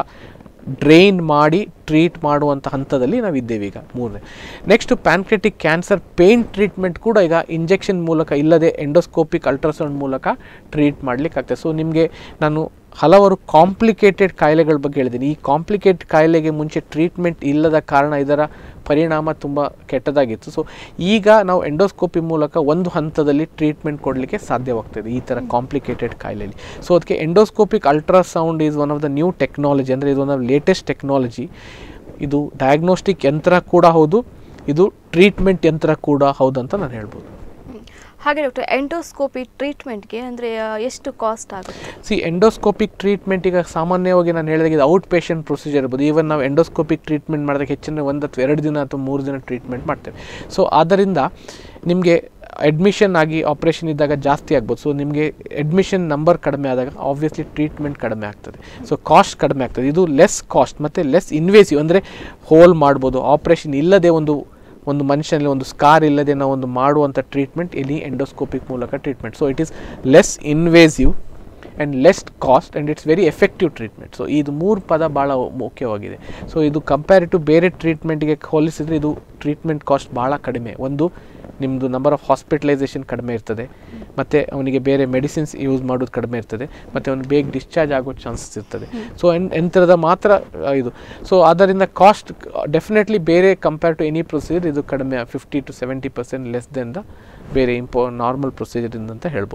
ಡ್ರೈನ್ ಮಾಡಿ ಟ್ರೀಟ್ ಮಾಡುವಂಥ ಹಂತದಲ್ಲಿ ನಾವಿದ್ದೇವೆ ಈಗ. ಮೂರನೇ next pancreatic cancer pain treatment ಕೂಡ ಈಗ ಇಂಜೆಕ್ಷನ್ ಮೂಲಕ ಇಲ್ಲದೆ ಎಂಡೋಸ್ಕೋಪಿಕ್ ಅಲ್ಟ್ರಾಸೌಂಡ್ ಮೂಲಕ ಟ್ರೀಟ್ ಮಾಡಲಿಕ್ಕಾಗ್ತದೆ. ಸೊ ನಿಮಗೆ ನಾನು ಹಲವಾರು ಕಾಂಪ್ಲಿಕೇಟೆಡ್ ಕಾಯಿಲೆಗಳ ಬಗ್ಗೆ ಹೇಳಿದ್ದೀನಿ. ಈ ಕಾಂಪ್ಲಿಕೇಟೆಡ್ ಕಾಯಿಲೆಗೆ ಮುಂಚೆ ಟ್ರೀಟ್ಮೆಂಟ್ ಇಲ್ಲದ ಕಾರಣ ಇದರ ಪರಿಣಾಮ ತುಂಬ ಕೆಟ್ಟದಾಗಿತ್ತು. ಸೊ ಈಗ ನಾವು ಎಂಡೋಸ್ಕೋಪಿ ಮೂಲಕ ಒಂದು ಹಂತದಲ್ಲಿ ಟ್ರೀಟ್ಮೆಂಟ್ ಕೊಡಲಿಕ್ಕೆ ಸಾಧ್ಯವಾಗ್ತದೆ ಈ ಥರ ಕಾಂಪ್ಲಿಕೇಟೆಡ್ ಕಾಯಿಲೆಯಲ್ಲಿ. ಸೊ ಅದಕ್ಕೆ endoscopic ultrasound is one of the new technology, ಅಂದರೆ ಇದು ಒನ್ ಆಫ್ ಲೇಟೆಸ್ಟ್ ಟೆಕ್ನಾಲಜಿ. ಇದು ಡಯಾಗ್ನೋಸ್ಟಿಕ್ ಯಂತ್ರ ಕೂಡ ಹೌದು, ಇದು ಟ್ರೀಟ್ಮೆಂಟ್ ಯಂತ್ರ ಕೂಡ ಹೌದು ಅಂತ ನಾನು ಹೇಳ್ಬೋದು. ಹಾಗೆ ಡಾಕ್ಟರ್, ಎಂಡೋಸ್ಕೋಪಿ ಟ್ರೀಟ್ಮೆಂಟ್ಗೆ ಅಂದರೆ ಎಷ್ಟು ಕಾಸ್ಟ್ ಆಗುತ್ತೆ? ಸಿ ಎಂಡೋಸ್ಕೋಪಿಕ್ ಟ್ರೀಟ್ಮೆಂಟ್ ಈಗ ಸಾಮಾನ್ಯವಾಗಿ ನಾನು ಹೇಳಿದಾಗ ಇದು ಔಟ್ ಪೇಷಂಟ್ ಪ್ರೊಸೀಜರ್ ಇರ್ಬೋದು. ಈವನ್ ನಾವು ಎಂಡೋಸ್ಕೋಪಿಕ್ ಟ್ರೀಟ್ಮೆಂಟ್ ಮಾಡಿದಾಗ ಹೆಚ್ಚಿನ ಒಂದು ಅಥವಾ ಎರಡು ದಿನ ಅಥವಾ ಮೂರು ದಿನ ಟ್ರೀಟ್ಮೆಂಟ್ ಮಾಡ್ತೇವೆ. ಸೊ ಆದ್ದರಿಂದ ನಿಮಗೆ ಅಡ್ಮಿಷನ್ ಆಗಿ ಆಪ್ರೇಷನ್ ಇದ್ದಾಗ ಜಾಸ್ತಿ ಆಗ್ಬೋದು. ಸೊ ನಿಮಗೆ ಅಡ್ಮಿಷನ್ ನಂಬರ್ ಕಡಿಮೆ ಆದಾಗ ಆಬ್ವಿಯಸ್ಲಿ ಟ್ರೀಟ್ಮೆಂಟ್ ಕಡಿಮೆ ಆಗ್ತದೆ. ಸೊ ಕಾಸ್ಟ್ ಕಡಿಮೆ ಆಗ್ತದೆ. ಇದು ಲೆಸ್ ಕಾಸ್ಟ್ ಮತ್ತು ಲೆಸ್ ಇನ್ವೇಸಿವ್, ಅಂದರೆ ಹೋಲ್ ಮಾಡ್ಬೋದು. ಆಪ್ರೇಷನ್ ಇಲ್ಲದೆ ಒಂದು ಒಂದು ಮನುಷ್ಯನಲ್ಲಿ ಒಂದು ಸ್ಕಾರ್ ಇಲ್ಲದೆ ನಾವು ಒಂದು ಮಾಡುವಂಥ ಟ್ರೀಟ್ಮೆಂಟ್ ಇಲ್ಲಿ ಎಂಡೋಸ್ಕೋಪಿಕ್ ಮೂಲಕ treatment. So it is less invasive and less cost and it's very effective treatment. So ಇದು ಮೂರು ಪದ ಭಾಳ ಮುಖ್ಯವಾಗಿದೆ. ಸೊ ಇದು ಕಂಪೇರಿಟಿವ್ ಬೇರೆ ಟ್ರೀಟ್ಮೆಂಟ್ಗೆ ಹೋಲಿಸಿದರೆ ಇದು ಟ್ರೀಟ್ಮೆಂಟ್ ಕಾಸ್ಟ್ ಭಾಳ ಕಡಿಮೆ. ಒಂದು ನಿಮ್ಮದು ನಂಬರ್ ಆಫ್ ಹಾಸ್ಪಿಟಲೈಸೇಷನ್ ಕಡಿಮೆ ಇರ್ತದೆ, ಮತ್ತು ಅವನಿಗೆ ಬೇರೆ ಮೆಡಿಸಿನ್ಸ್ ಯೂಸ್ ಮಾಡೋದು ಕಡಿಮೆ ಇರ್ತದೆ, ಮತ್ತು ಅವನು ಬೇಗ ಡಿಸ್ಚಾರ್ಜ್ ಆಗೋ ಚಾನ್ಸಸ್ ಇರ್ತದೆ. ಸೊ ಯಂತ್ರದ ಮಾತ್ರ ಇದು. ಸೊ ಅದರಿಂದ ಕಾಸ್ಟ್ ಡೆಫಿನೆಟ್ಲಿ ಬೇರೆ ಕಂಪೇರ್ ಟು ಎನಿ ಪ್ರೊಸೀಜರ್ ಇದು ಕಡಿಮೆ, fifty to seventy percent less than the ಬೇರೆ ಇಂಪೋ ನಾರ್ಮಲ್ ಪ್ರೊಸೀಜರಿಂದ ಅಂತ ಹೇಳ್ಬೋದು.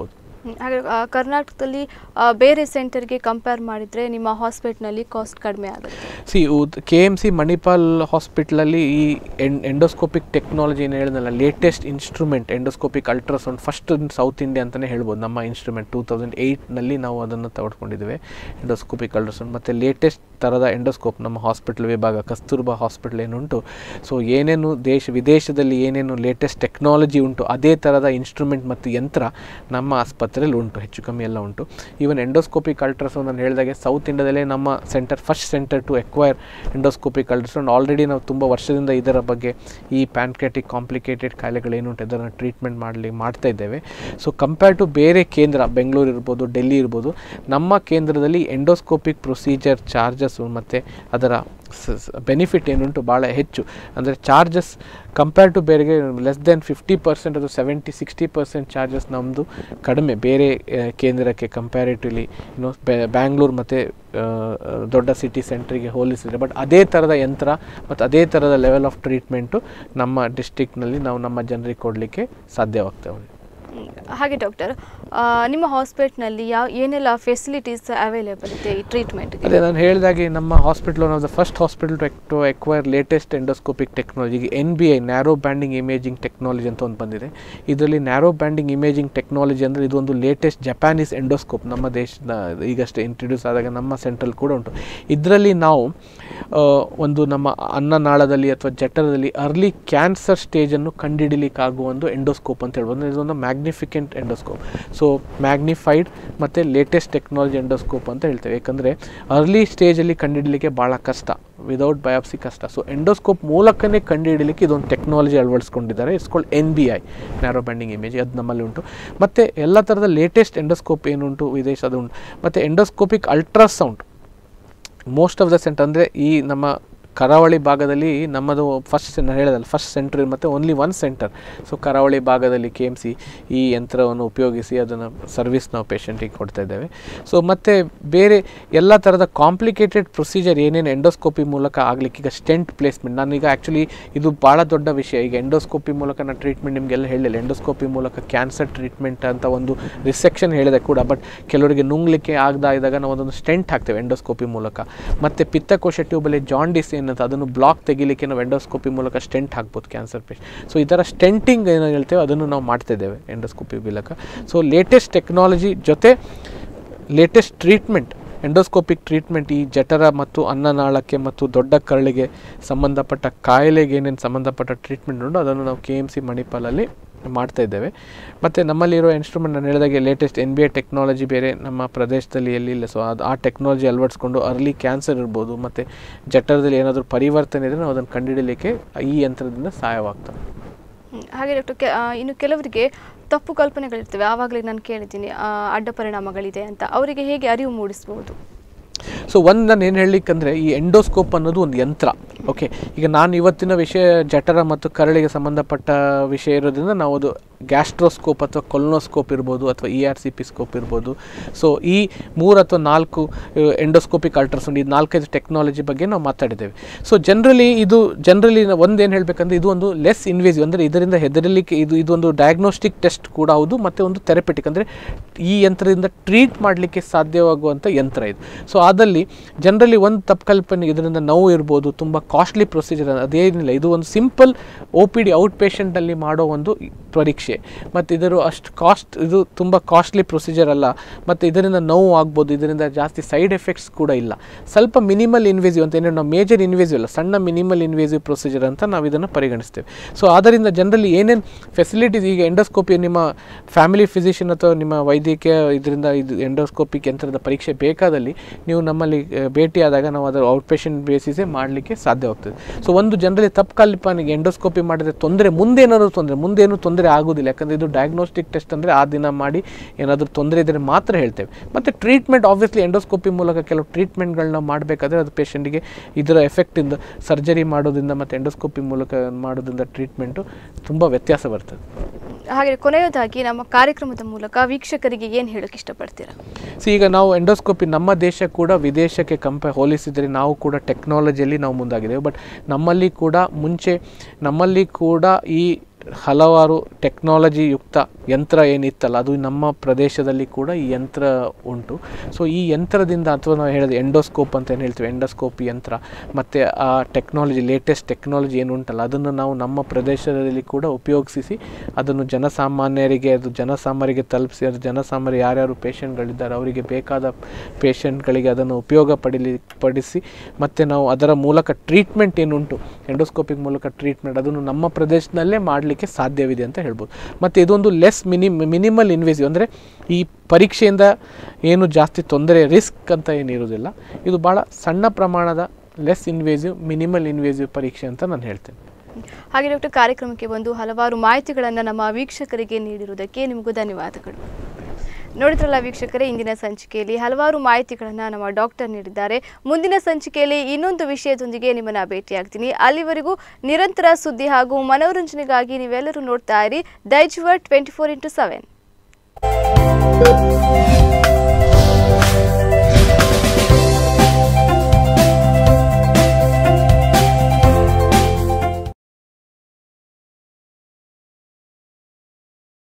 ಹಾಗೆ ಕರ್ನಾಟಕದಲ್ಲಿ ಬೇರೆ ಸೆಂಟರ್ಗೆ ಕಂಪೇರ್ ಮಾಡಿದರೆ ನಿಮ್ಮ ಹಾಸ್ಪಿಟ್ಲಲ್ಲಿ ಕಾಸ್ಟ್ ಕಡಿಮೆ ಆಗುತ್ತೆ. C K M C Manipal ಹಾಸ್ಪಿಟ್ಲಲ್ಲಿ ಈ ಎನ್ ಎಂಡೋಸ್ಕೋಪಿಕ್ ಟೆಕ್ನಾಲಜಿ ಏನು ಹೇಳಿದ್ನಲ್ಲ, latest instrument endoscopic ultrasound first South India ಅಂತಲೇ ಹೇಳ್ಬೋದು. ನಮ್ಮ ಇನ್ಸ್ಟ್ರೂಮೆಂಟ್ ಟೂ ತೌಸಂಡ್ ಏಯ್ಟ್ನಲ್ಲಿ ನಾವು ಅದನ್ನು ತಗೊಳ್ಕೊಂಡಿದ್ದೇವೆ ಎಂಡೋಸ್ಕೋಪಿಕ್ ಅಲ್ಟ್ರಾಸೌಂಡ್. ಮತ್ತು ಲೇಟೆಸ್ಟ್ ಥರದ ಎಂಡೋಸ್ಕೋಪ್ ನಮ್ಮ ಹಾಸ್ಪಿಟಲ್ ವಿಭಾಗ ಕಸ್ತೂರ್ಬಾ ಹಾಸ್ಪಿಟಲ್ ಏನುಂಟು, ಸೊ ಏನೇನು ದೇಶ ವಿದೇಶದಲ್ಲಿ ಏನೇನು ಲೇಟೆಸ್ಟ್ ಟೆಕ್ನಾಲಜಿ ಉಂಟು ಅದೇ ಥರದ ಇನ್ಸ್ಟ್ರೂಮೆಂಟ್ ಮತ್ತು ಯಂತ್ರ ನಮ್ಮ ಆಸ್ಪತ್ರೆಯಲ್ಲಿ ಉಂಟು, ಹೆಚ್ಚು ಕಮ್ಮಿ ಎಲ್ಲ ಉಂಟು. ಈವನ್ ಎಂಡೋಸ್ಕೋಪಿಕ್ ಅಲ್ಟ್ರಾಸೌಂಡ್ ನಾನು ಹೇಳಿದಾಗೆ ಸೌತ್ ಇಂಡಿಯಾದಲ್ಲೇ ನಮ್ಮ centre first centre to acquire endoscopic ultrasound. Already ನಾವು ತುಂಬ ವರ್ಷದಿಂದ ಇದರ ಬಗ್ಗೆ ಈ ಪ್ಯಾನ್ಕ್ರಿಯಾಟಿಕ್ ಕಾಂಪ್ಲಿಕೇಟೆಡ್ ಕಾಯಿಲೆಗಳೇನುಂಟು ಇದನ್ನು ಟ್ರೀಟ್ಮೆಂಟ್ ಮಾಡಲಿ ಮಾಡ್ತಾ ಇದ್ದೇವೆ. ಸೊ ಕಂಪೇರ್ ಟು ಬೇರೆ ಕೇಂದ್ರ ಬೆಂಗಳೂರು ಇರ್ಬೋದು, ಡೆಲ್ಲಿ ಇರ್ಬೋದು, ನಮ್ಮ ಕೇಂದ್ರದಲ್ಲಿ ಎಂಡೋಸ್ಕೋಪಿಕ್ ಪ್ರೊಸೀಜರ್ ಚಾರ್ಜಸ್ಸು ಮತ್ತು ಅದರ ಬೆನಿಫಿಟ್ ಏನುಂಟು ಭಾಳ ಹೆಚ್ಚು. ಅಂದರೆ ಚಾರ್ಜಸ್ ಕಂಪೇರ್ ಟು ಬೇರೆಗೆ ಲೆಸ್ ದೆನ್ ಫಿಫ್ಟಿ ಪರ್ಸೆಂಟ್ ಅದು ಸೆವೆಂಟಿ ಸಿಕ್ಸ್ಟಿ ಪರ್ಸೆಂಟ್ ಚಾರ್ಜಸ್ ನಮ್ಮದು ಕಡಿಮೆ ಬೇರೆ ಕೇಂದ್ರಕ್ಕೆ ಕಂಪ್ಯಾರಿಟಿವ್ಲಿ ಇನ್ನು ಬ್ಯಾಂಗ್ಳೂರು ಮತ್ತು ದೊಡ್ಡ ಸಿಟಿ ಸೆಂಟ್ರಿಗೆ ಹೋಲಿಸಿದರೆ. ಬಟ್ ಅದೇ ಥರದ ಯಂತ್ರ ಮತ್ತು ಅದೇ ಥರದ ಲೆವೆಲ್ ಆಫ್ ಟ್ರೀಟ್ಮೆಂಟು ನಮ್ಮ ಡಿಸ್ಟಿಕ್ನಲ್ಲಿ ನಾವು ನಮ್ಮ ಜನರಿಗೆ ಕೊಡಲಿಕ್ಕೆ ಸಾಧ್ಯವಾಗ್ತವೆ. ಹಾಗೆ ಡಾಕ್ಟರ್, ನಿಮ್ಮ ಹಾಸ್ಪಿಟ್ಲ್ನಲ್ಲಿ ಯಾವ ಏನೆಲ್ಲ ಫೆಸಿಲಿಟೀಸ್ ಅವೈಲೇಬಲ್ ಇದೆ ಈ ಟ್ರೀಟ್ಮೆಂಟ್ಗೆ? ಅದೇ ನಾನು ಹೇಳಿದಾಗೆ ನಮ್ಮ hospital one of the first hospital to acquire latest endoscopic ಟೆಕ್ನಾಲಜಿಗೆ N B I narrow banding imaging technology ಅಂತ ಒಂದು ಬಂದಿದೆ. ಇದರಲ್ಲಿ ನ್ಯಾರೋ ಬ್ಯಾಂಡಿಂಗ್ ಇಮೇಜಿಂಗ್ ಟೆಕ್ನಾಲಜಿ ಅಂದರೆ ಇದೊಂದು ಲೇಟೆಸ್ಟ್ ಜಪಾನೀಸ್ ಎಂಡೋಸ್ಕೋಪ್ ನಮ್ಮ ದೇಶದ ಈಗಷ್ಟೇ ಇಂಟ್ರೊಡ್ಯೂಸ್ ಆದಾಗ ನಮ್ಮ ಸೆಂಟ್ರಲ್ಲಿ ಕೂಡ ಉಂಟು. ಇದರಲ್ಲಿ ನಾವು ಒಂದು ನಮ್ಮ ಅನ್ನನಾಳದಲ್ಲಿ ಅಥವಾ ಜಠರದಲ್ಲಿ ಅರ್ಲಿ ಕ್ಯಾನ್ಸರ್ ಸ್ಟೇಜನ್ನು ಕಂಡುಹಿಡಲಿಕ್ಕಾಗುವ ಒಂದು ಎಂಡೋಸ್ಕೋಪ್ ಅಂತ ಹೇಳ್ಬೋದು. ಇದೊಂದು ಮ್ಯಾಗ್ನಿಫಿಕೆಂಟ್ ಎಂಡೋಸ್ಕೋಪ್. ಸೊ ಮ್ಯಾಗ್ನಿಫೈಡ್ ಮತ್ತು ಲೇಟೆಸ್ಟ್ ಟೆಕ್ನಾಲಜಿ ಎಂಡೋಸ್ಕೋಪ್ ಅಂತ ಹೇಳ್ತೇವೆ. ಯಾಕಂದರೆ ಅರ್ಲಿ ಸ್ಟೇಜಲ್ಲಿ ಕಂಡುಹಿಡಲಿಕ್ಕೆ ಭಾಳ ಕಷ್ಟ, ವಿದೌಟ್ ಬಯಾಪ್ಸಿ ಕಷ್ಟ. ಸೊ ಎಂಡೋಸ್ಕೋಪ್ ಮೂಲಕನೇ ಕಂಡುಹಿಡಲಿಕ್ಕೆ ಇದೊಂದು ಟೆಕ್ನಾಲಜಿ ಅಳವಡಿಸ್ಕೊಂಡಿದ್ದಾರೆ. It's called N B I narrow banding image, ಅದು ನಮ್ಮಲ್ಲಿ ಉಂಟು. ಮತ್ತು ಎಲ್ಲ ಥರದ ಲೇಟೆಸ್ಟ್ ಎಂಡೋಸ್ಕೋಪ್ ಏನುಂಟು ವಿದೇಶದ ಉಂಟು. ಮತ್ತು endoscopic ultrasound most of the centre ಅಂದರೆ ಈ ನಮ್ಮ ಕರಾವಳಿ ಭಾಗದಲ್ಲಿ ನಮ್ಮದು ಫಸ್ಟ್ ನಾನು ಹೇಳಿದಲ್ಲ ಫಸ್ಟ್ ಸೆಂಟರ್ ಮತ್ತು ಓನ್ಲಿ ಒನ್ ಸೆಂಟರ್. ಸೊ ಕರಾವಳಿ ಭಾಗದಲ್ಲಿ ಕೆ ಎಮ್ ಸಿ ಈ ಯಂತ್ರವನ್ನು ಉಪಯೋಗಿಸಿ ಅದನ್ನು ಸರ್ವಿಸ್ ನಾವು ಪೇಷಂಟಿಗೆ ಕೊಡ್ತಾ ಇದ್ದೇವೆ. ಸೊ ಮತ್ತು ಬೇರೆ ಎಲ್ಲ ಥರದ ಕಾಂಪ್ಲಿಕೇಟೆಡ್ ಪ್ರೊಸೀಜರ್ ಏನೇನು ಎಂಡೋಸ್ಕೋಪಿ ಮೂಲಕ ಆಗಲಿಕ್ಕೆ, ಈಗ ಸ್ಟೆಂಟ್ ಪ್ಲೇಸ್ಮೆಂಟ್, ನಾನೀಗ ಆ್ಯಕ್ಚುಲಿ ಇದು ಭಾಳ ದೊಡ್ಡ ವಿಷಯ. ಈಗ ಎಂಡೋಸ್ಕೋಪಿ ಮೂಲಕ ನಾನು ಟ್ರೀಟ್ಮೆಂಟ್ ನಿಮಗೆಲ್ಲ ಹೇಳಿಲ್ಲ. ಎಂಡೋಸ್ಕೋಪಿ ಮೂಲಕ ಕ್ಯಾನ್ಸರ್ ಟ್ರೀಟ್ಮೆಂಟ್ ಅಂತ ಒಂದು ರಿಸೆಕ್ಷನ್ ಹೇಳಿದೆ ಕೂಡ. ಬಟ್ ಕೆಲವರಿಗೆ ನುಂಗ್ಲಿಕ್ಕೆ ಆಗದ ಇದ್ದಾಗ ನಾವು ಒಂದೊಂದು ಸ್ಟೆಂಟ್ ಹಾಕ್ತೇವೆ ಎಂಡೋಸ್ಕೋಪಿ ಮೂಲಕ. ಮತ್ತು ಪಿತ್ತಕೋಶ ಟ್ಯೂಬಲ್ಲಿ ಜಾಂಡಿಸ್ ಏನಂತ ಅದನ್ನು ಬ್ಲಾಕ್ ತೆಗಿಲಿಕ್ಕೆ ನಾವು ಎಂಡೋಸ್ಕೋಪಿ ಮೂಲಕ ಸ್ಟೆಂಟ್ ಹಾಕ್ಬೋದು ಕ್ಯಾನ್ಸರ್ ಪೇಷಂಟ್. ಸೊ ಈ ಥರ ಸ್ಟೆಂಟಿಂಗ್ ಏನೋ ಹೇಳ್ತೇವೆ ಅದನ್ನು ನಾವು ಮಾಡ್ತಿದ್ದೇವೆ ಎಂಡೋಸ್ಕೋಪಿ ಮೂಲಕ. ಸೊ ಲೇಟೆಸ್ಟ್ ಟೆಕ್ನಾಲಜಿ ಜೊತೆ ಲೇಟೆಸ್ಟ್ ಟ್ರೀಟ್ಮೆಂಟ್, ಎಂಡೋಸ್ಕೋಪಿಕ್ ಟ್ರೀಟ್ಮೆಂಟ್ ಈ ಜಠರ ಮತ್ತು ಅನ್ನನಾಳಕ್ಕೆ ಮತ್ತು ದೊಡ್ಡ ಕರಳಿಗೆ ಸಂಬಂಧಪಟ್ಟ ಕಾಯಿಲೆಗೆ ಏನೇನು ಸಂಬಂಧಪಟ್ಟ ಟ್ರೀಟ್ಮೆಂಟ್ ಉಂಟು ಅದನ್ನು ನಾವು ಕೆ ಎಮ್ ಸಿ ಮಣಿಪಾಲಲ್ಲಿ ಮಾಡ್ತಾ ಇದ್ದೇವೆ. ಮತ್ತು ನಮ್ಮಲ್ಲಿರೋ ಇನ್ಸ್ಟ್ರೂಮೆಂಟ್ ನಾನು ಹೇಳಿದಾಗೆ latest N B I technology ಬೇರೆ ನಮ್ಮ ಪ್ರದೇಶದಲ್ಲಿ ಎಲ್ಲಿಲ್ಲ. ಸೊ ಅದು ಆ ಟೆಕ್ನಾಲಜಿ ಅಳವಡಿಸ್ಕೊಂಡು ಅರ್ಲಿ ಕ್ಯಾನ್ಸರ್ ಇರ್ಬೋದು ಮತ್ತು ಜಠರದಲ್ಲಿ ಏನಾದರೂ ಪರಿವರ್ತನೆ ಇದ್ದರೆ ನಾವು ಅದನ್ನು ಕಂಡುಹಿಡಲಿಕ್ಕೆ ಈ ಯಂತ್ರದಿಂದ ಸಹಾಯವಾಗ್ತದೆ. ಹಾಗೆ ಡಾಕ್ಟರ್, ಕೆ ಇನ್ನು ಕೆಲವರಿಗೆ ತಪ್ಪು ಕಲ್ಪನೆಗಳಿರ್ತವೆ. ಆವಾಗಲೇ ನಾನು ಕೇಳಿದ್ದೀನಿ ಅಡ್ಡ ಪರಿಣಾಮಗಳಿದೆ ಅಂತ, ಅವರಿಗೆ ಹೇಗೆ ಅರಿವು ಮೂಡಿಸ್ಬೋದು? ಸೊ ಒಂದು ನಾನು ಏನು ಹೇಳಲಿಕ್ಕಂದರೆ ಈ ಎಂಡೋಸ್ಕೋಪ್ ಅನ್ನೋದು ಒಂದು ಯಂತ್ರ. ಓಕೆ, ಈಗ ನಾನು ಇವತ್ತಿನ ವಿಷಯ ಜಠರ ಮತ್ತು ಕರಳಿಗೆ ಸಂಬಂಧಪಟ್ಟ ವಿಷಯ ಇರೋದ್ರಿಂದ ನಾವು ಅದು ಗ್ಯಾಸ್ಟ್ರೋಸ್ಕೋಪ್ ಅಥವಾ ಕೊಲೊನೋಸ್ಕೋಪ್ ಇರ್ಬೋದು ಅಥವಾ E R C P scope ಇರ್ಬೋದು. ಸೊ ಈ ಮೂರು ಅಥವಾ ನಾಲ್ಕು ಎಂಡೋಸ್ಕೋಪಿಕ್ ಅಲ್ಟ್ರಾಸೌಂಡ್ ಈ ನಾಲ್ಕೈದು ಟೆಕ್ನಾಲಜಿ ಬಗ್ಗೆ ನಾವು ಮಾತಾಡಿದ್ದೇವೆ. ಸೊ ಜನರಲಿ ಇದು ಜನರಲಿ ಒಂದು ಏನು ಹೇಳಬೇಕಂದ್ರೆ ಇದು ಒಂದು ಲೆಸ್ ಇನ್ವೇಸಿವ್, ಅಂದರೆ ಇದರಿಂದ ಹೆದರಲಿಕ್ಕೆ ಇದು ಇದೊಂದು ಡಯಾಗ್ನೋಸ್ಟಿಕ್ ಟೆಸ್ಟ್ ಕೂಡ ಹೌದು ಮತ್ತು ಒಂದು ಥೆರಪಿಟಿಕ್, ಅಂದರೆ ಈ ಯಂತ್ರದಿಂದ ಟ್ರೀಟ್ ಮಾಡಲಿಕ್ಕೆ ಸಾಧ್ಯವಾಗುವಂಥ ಯಂತ್ರ ಇದು. ಸೊ ಅದಲ್ಲಿ ಜನರಲಿ ಒಂದು ತಪ್ಪು ಕಲ್ಪನೆ, ಇದರಿಂದ ನೋವು ಇರ್ಬೋದು, ತುಂಬ ಕಾಸ್ಟ್ಲಿ ಪ್ರೊಸೀಜರ್, ಅದೇನಿಲ್ಲ. ಇದು ಒಂದು simple O P D out ಪೇಷಂಟಲ್ಲಿ ಮಾಡೋ ಒಂದು ಪರೀಕ್ಷೆ. ಮತ್ತು ಇದರ ಅಷ್ಟು ಕಾಸ್ಟ್, ಇದು ತುಂಬ ಕಾಸ್ಟ್ಲಿ ಪ್ರೊಸೀಜರ್ ಅಲ್ಲ ಮತ್ತು ಇದರಿಂದ ನೋವು ಆಗ್ಬೋದು, ಇದರಿಂದ ಜಾಸ್ತಿ ಸೈಡ್ ಎಫೆಕ್ಟ್ಸ್ ಕೂಡ ಇಲ್ಲ. ಸ್ವಲ್ಪ ಮಿನಿಮಲ್ ಇನ್ವೇಸಿವ್ ಅಂತ, ಏನೇನು ನಾವು ಮೇಜರ್ ಇನ್ವೇಸಿವ್ ಅಲ್ಲ, ಸಣ್ಣ ಮಿನಿಮಲ್ ಇನ್ವೇಸಿವ್ ಪ್ರೊಸೀಜರ್ ಅಂತ ನಾವು ಇದನ್ನು ಪರಿಗಣಿಸ್ತೇವೆ. ಸೊ ಆದ್ದರಿಂದ ಜನರಲಿ ಏನೇನು ಫೆಸಿಲಿಟೀಸ್, ಈಗ ಎಂಡೋಸ್ಕೋಪಿ ನಿಮ್ಮ ಫ್ಯಾಮಿಲಿ ಫಿಸಿಷಿಯನ್ ಅಥವಾ ನಿಮ್ಮ ವೈದ್ಯಕೀಯ ಇದರಿಂದ ಇದು ಎಂಡೋಸ್ಕೋಪಿಕ್ ಯಂತ್ರದ ಪರೀಕ್ಷೆ ಬೇಕಾದಲ್ಲಿ ನೀವು ನಮ್ಮಲ್ಲಿ ಭೇಟಿಯಾದಾಗ ನಾವು ಅದರ ಔಟ್ ಪೇಷಂಟ್ ಬೇಸಿಸೇ ಮಾಡಲಿಕ್ಕೆ ಸಾಧ್ಯವಾಗ್ತದೆ. ಸೊ ಒಂದು ಜನರಲಿ ತಪ್ಪು ಕಲ್ಪನೆಗೆ ಎಂಡೋಸ್ಕೋಪಿ ಮಾಡಿದ್ರೆ ತೊಂದರೆ, ಮುಂದೇನಾದರೂ ತೊಂದರೆ ಮುಂದೇನು ತೊಂದರೆ ಆಗೋದಿಲ್ಲ. ಯಾಕಂದರೆ ಇದು ಡಯಾಗ್ನೋಸ್ಟಿಕ್ ಟೆಸ್ಟ್, ಅಂದರೆ ಆ ದಿನ ಮಾಡಿ ಏನಾದರೂ ತೊಂದರೆ ಇದ್ದರೆ ಮಾತ್ರ ಹೇಳ್ತೇವೆ. ಮತ್ತು ಟ್ರೀಟ್ಮೆಂಟ್ ಆಬ್ವಿಯಸ್ಲಿ ಎಂಡೋಸ್ಕೋಪಿ ಮೂಲಕ ಕೆಲವು ಟ್ರೀಟ್ಮೆಂಟ್ಗಳನ್ನ ಮಾಡಬೇಕಾದ್ರೆ ಅದು ಪೇಷಂಟಿಗೆ ಇದರ ಎಫೆಕ್ಟಿಂದ ಸರ್ಜರಿ ಮಾಡೋದ್ರಿಂದ ಮತ್ತು ಎಂಡೋಸ್ಕೋಪಿ ಮೂಲಕ ಮಾಡೋದ್ರಿಂದ ಟ್ರೀಟ್ಮೆಂಟು ತುಂಬ ವ್ಯತ್ಯಾಸ ಬರ್ತದೆ. ಹಾಗೆ ಕೊನೆಯದಾಗಿ ನಮ್ಮ ಕಾರ್ಯಕ್ರಮದ ಮೂಲಕ ವೀಕ್ಷಕರಿಗೆ ಏನು ಹೇಳೋಕ್ಕೆ ಇಷ್ಟಪಡ್ತೀರಾ? ಸೊ ಈಗ ನಾವು ಎಂಡೋಸ್ಕೋಪಿ ನಮ್ಮ ದೇಶ ಕೂಡ ವಿದೇಶಕ್ಕೆ ಕಂಪೇ ಹೋಲಿಸಿದರೆ ನಾವು ಕೂಡ ಟೆಕ್ನಾಲಜಿಯಲ್ಲಿ ನಾವು ಮುಂದಾಗಿದ್ದೇವೆ. ಬಟ್ ನಮ್ಮಲ್ಲಿ ಕೂಡ ಮುಂಚೆ ನಮ್ಮಲ್ಲಿ ಕೂಡ ಈ ಹಲವಾರು ಟೆಕ್ನಾಲಜಿ ಯುಕ್ತ ಯಂತ್ರ ಏನಿತ್ತಲ್ಲ ಅದು ನಮ್ಮ ಪ್ರದೇಶದಲ್ಲಿ ಕೂಡ ಈ ಯಂತ್ರ ಉಂಟು. ಸೊ ಈ ಯಂತ್ರದಿಂದ ಅಥವಾ ನಾವು ಹೇಳಿದ ಎಂಡೋಸ್ಕೋಪ್ ಅಂತ ಏನು ಹೇಳ್ತೀವಿ, ಎಂಡೋಸ್ಕೋಪಿ ಯಂತ್ರ ಮತ್ತು ಆ ಟೆಕ್ನಾಲಜಿ ಲೇಟೆಸ್ಟ್ ಟೆಕ್ನಾಲಜಿ ಏನು ಉಂಟಲ್ಲ ಅದನ್ನು ನಾವು ನಮ್ಮ ಪ್ರದೇಶದಲ್ಲಿ ಕೂಡ ಉಪಯೋಗಿಸಿ ಅದನ್ನು ಜನಸಾಮಾನ್ಯರಿಗೆ ಅದು ಜನಸಾಮಾನ್ಯರಿಗೆ ತಲುಪಿಸಿ ಅದು ಜನಸಾಮಾನ್ಯರು ಯಾರ್ಯಾರು ಪೇಷಂಟ್ಗಳಿದ್ದಾರೆ ಅವರಿಗೆ ಬೇಕಾದ ಪೇಷಂಟ್ಗಳಿಗೆ ಅದನ್ನು ಉಪಯೋಗ ಪಡೀಲಿ ಪಡಿಸಿ ಮತ್ತು ನಾವು ಅದರ ಮೂಲಕ ಟ್ರೀಟ್ಮೆಂಟ್ ಏನುಂಟು ಎಂಡೋಸ್ಕೋಪಿಕ್ ಮೂಲಕ ಟ್ರೀಟ್ಮೆಂಟ್ ಅದನ್ನು ನಮ್ಮ ಪ್ರದೇಶದಲ್ಲೇ ಮಾಡಲಿಕ್ಕೆ ಸಾಧ್ಯವಿದೆ ಅಂತ ಹೇಳ್ಬೋದು. ಮತ್ತು ಇದೊಂದು ಲೆಸ್ ಮಿನಿ ಮಿನಿಮಲ್ ಇನ್ವೇಸಿವ್ ಅಂದರೆ ಈ ಪರೀಕ್ಷೆಯಿಂದ ಏನು ಜಾಸ್ತಿ ತೊಂದರೆ ರಿಸ್ಕ್ ಅಂತ ಏನಿರೋದಿಲ್ಲ, ಇದು ಭಾಳ ಸಣ್ಣ ಪ್ರಮಾಣದ ಲೆಸ್ ಇನ್ವೇಸಿವ್ ಮಿನಿಮಲ್ ಇನ್ವೇಸಿವ್ ಪರೀಕ್ಷೆ ಅಂತ ನಾನು ಹೇಳ್ತೇನೆ. ಹಾಗೆ ಡಾಕ್ಟರ್, ಕಾರ್ಯಕ್ರಮಕ್ಕೆ ಬಂದು ಹಲವಾರು ಮಾಹಿತಿಗಳನ್ನು ನಮ್ಮ ವೀಕ್ಷಕರಿಗೆ ನೀಡಿರುವುದಕ್ಕೆ ನಿಮಗೂ ಧನ್ಯವಾದಗಳು. ನೋಡಿದ್ರಲ್ಲ ವೀಕ್ಷಕರೇ, ಇಂದಿನ ಸಂಚಿಕೆಯಲ್ಲಿ ಹಲವಾರು ಮಾಹಿತಿಗಳನ್ನು ನಮ್ಮ ಡಾಕ್ಟರ್ ನೀಡಿದ್ದಾರೆ. ಮುಂದಿನ ಸಂಚಿಕೆಯಲ್ಲಿ ಇನ್ನೊಂದು ವಿಷಯದೊಂದಿಗೆ ನಿಮ್ಮನ್ನು ಭೇಟಿಯಾಗ್ತೀನಿ. ಅಲ್ಲಿವರೆಗೂ ನಿರಂತರ ಸುದ್ದಿ ಹಾಗೂ ಮನೋರಂಜನೆಗಾಗಿ ನೀವೆಲ್ಲರೂ ನೋಡ್ತಾ ಇರಿ Daijiworld twenty four into seven.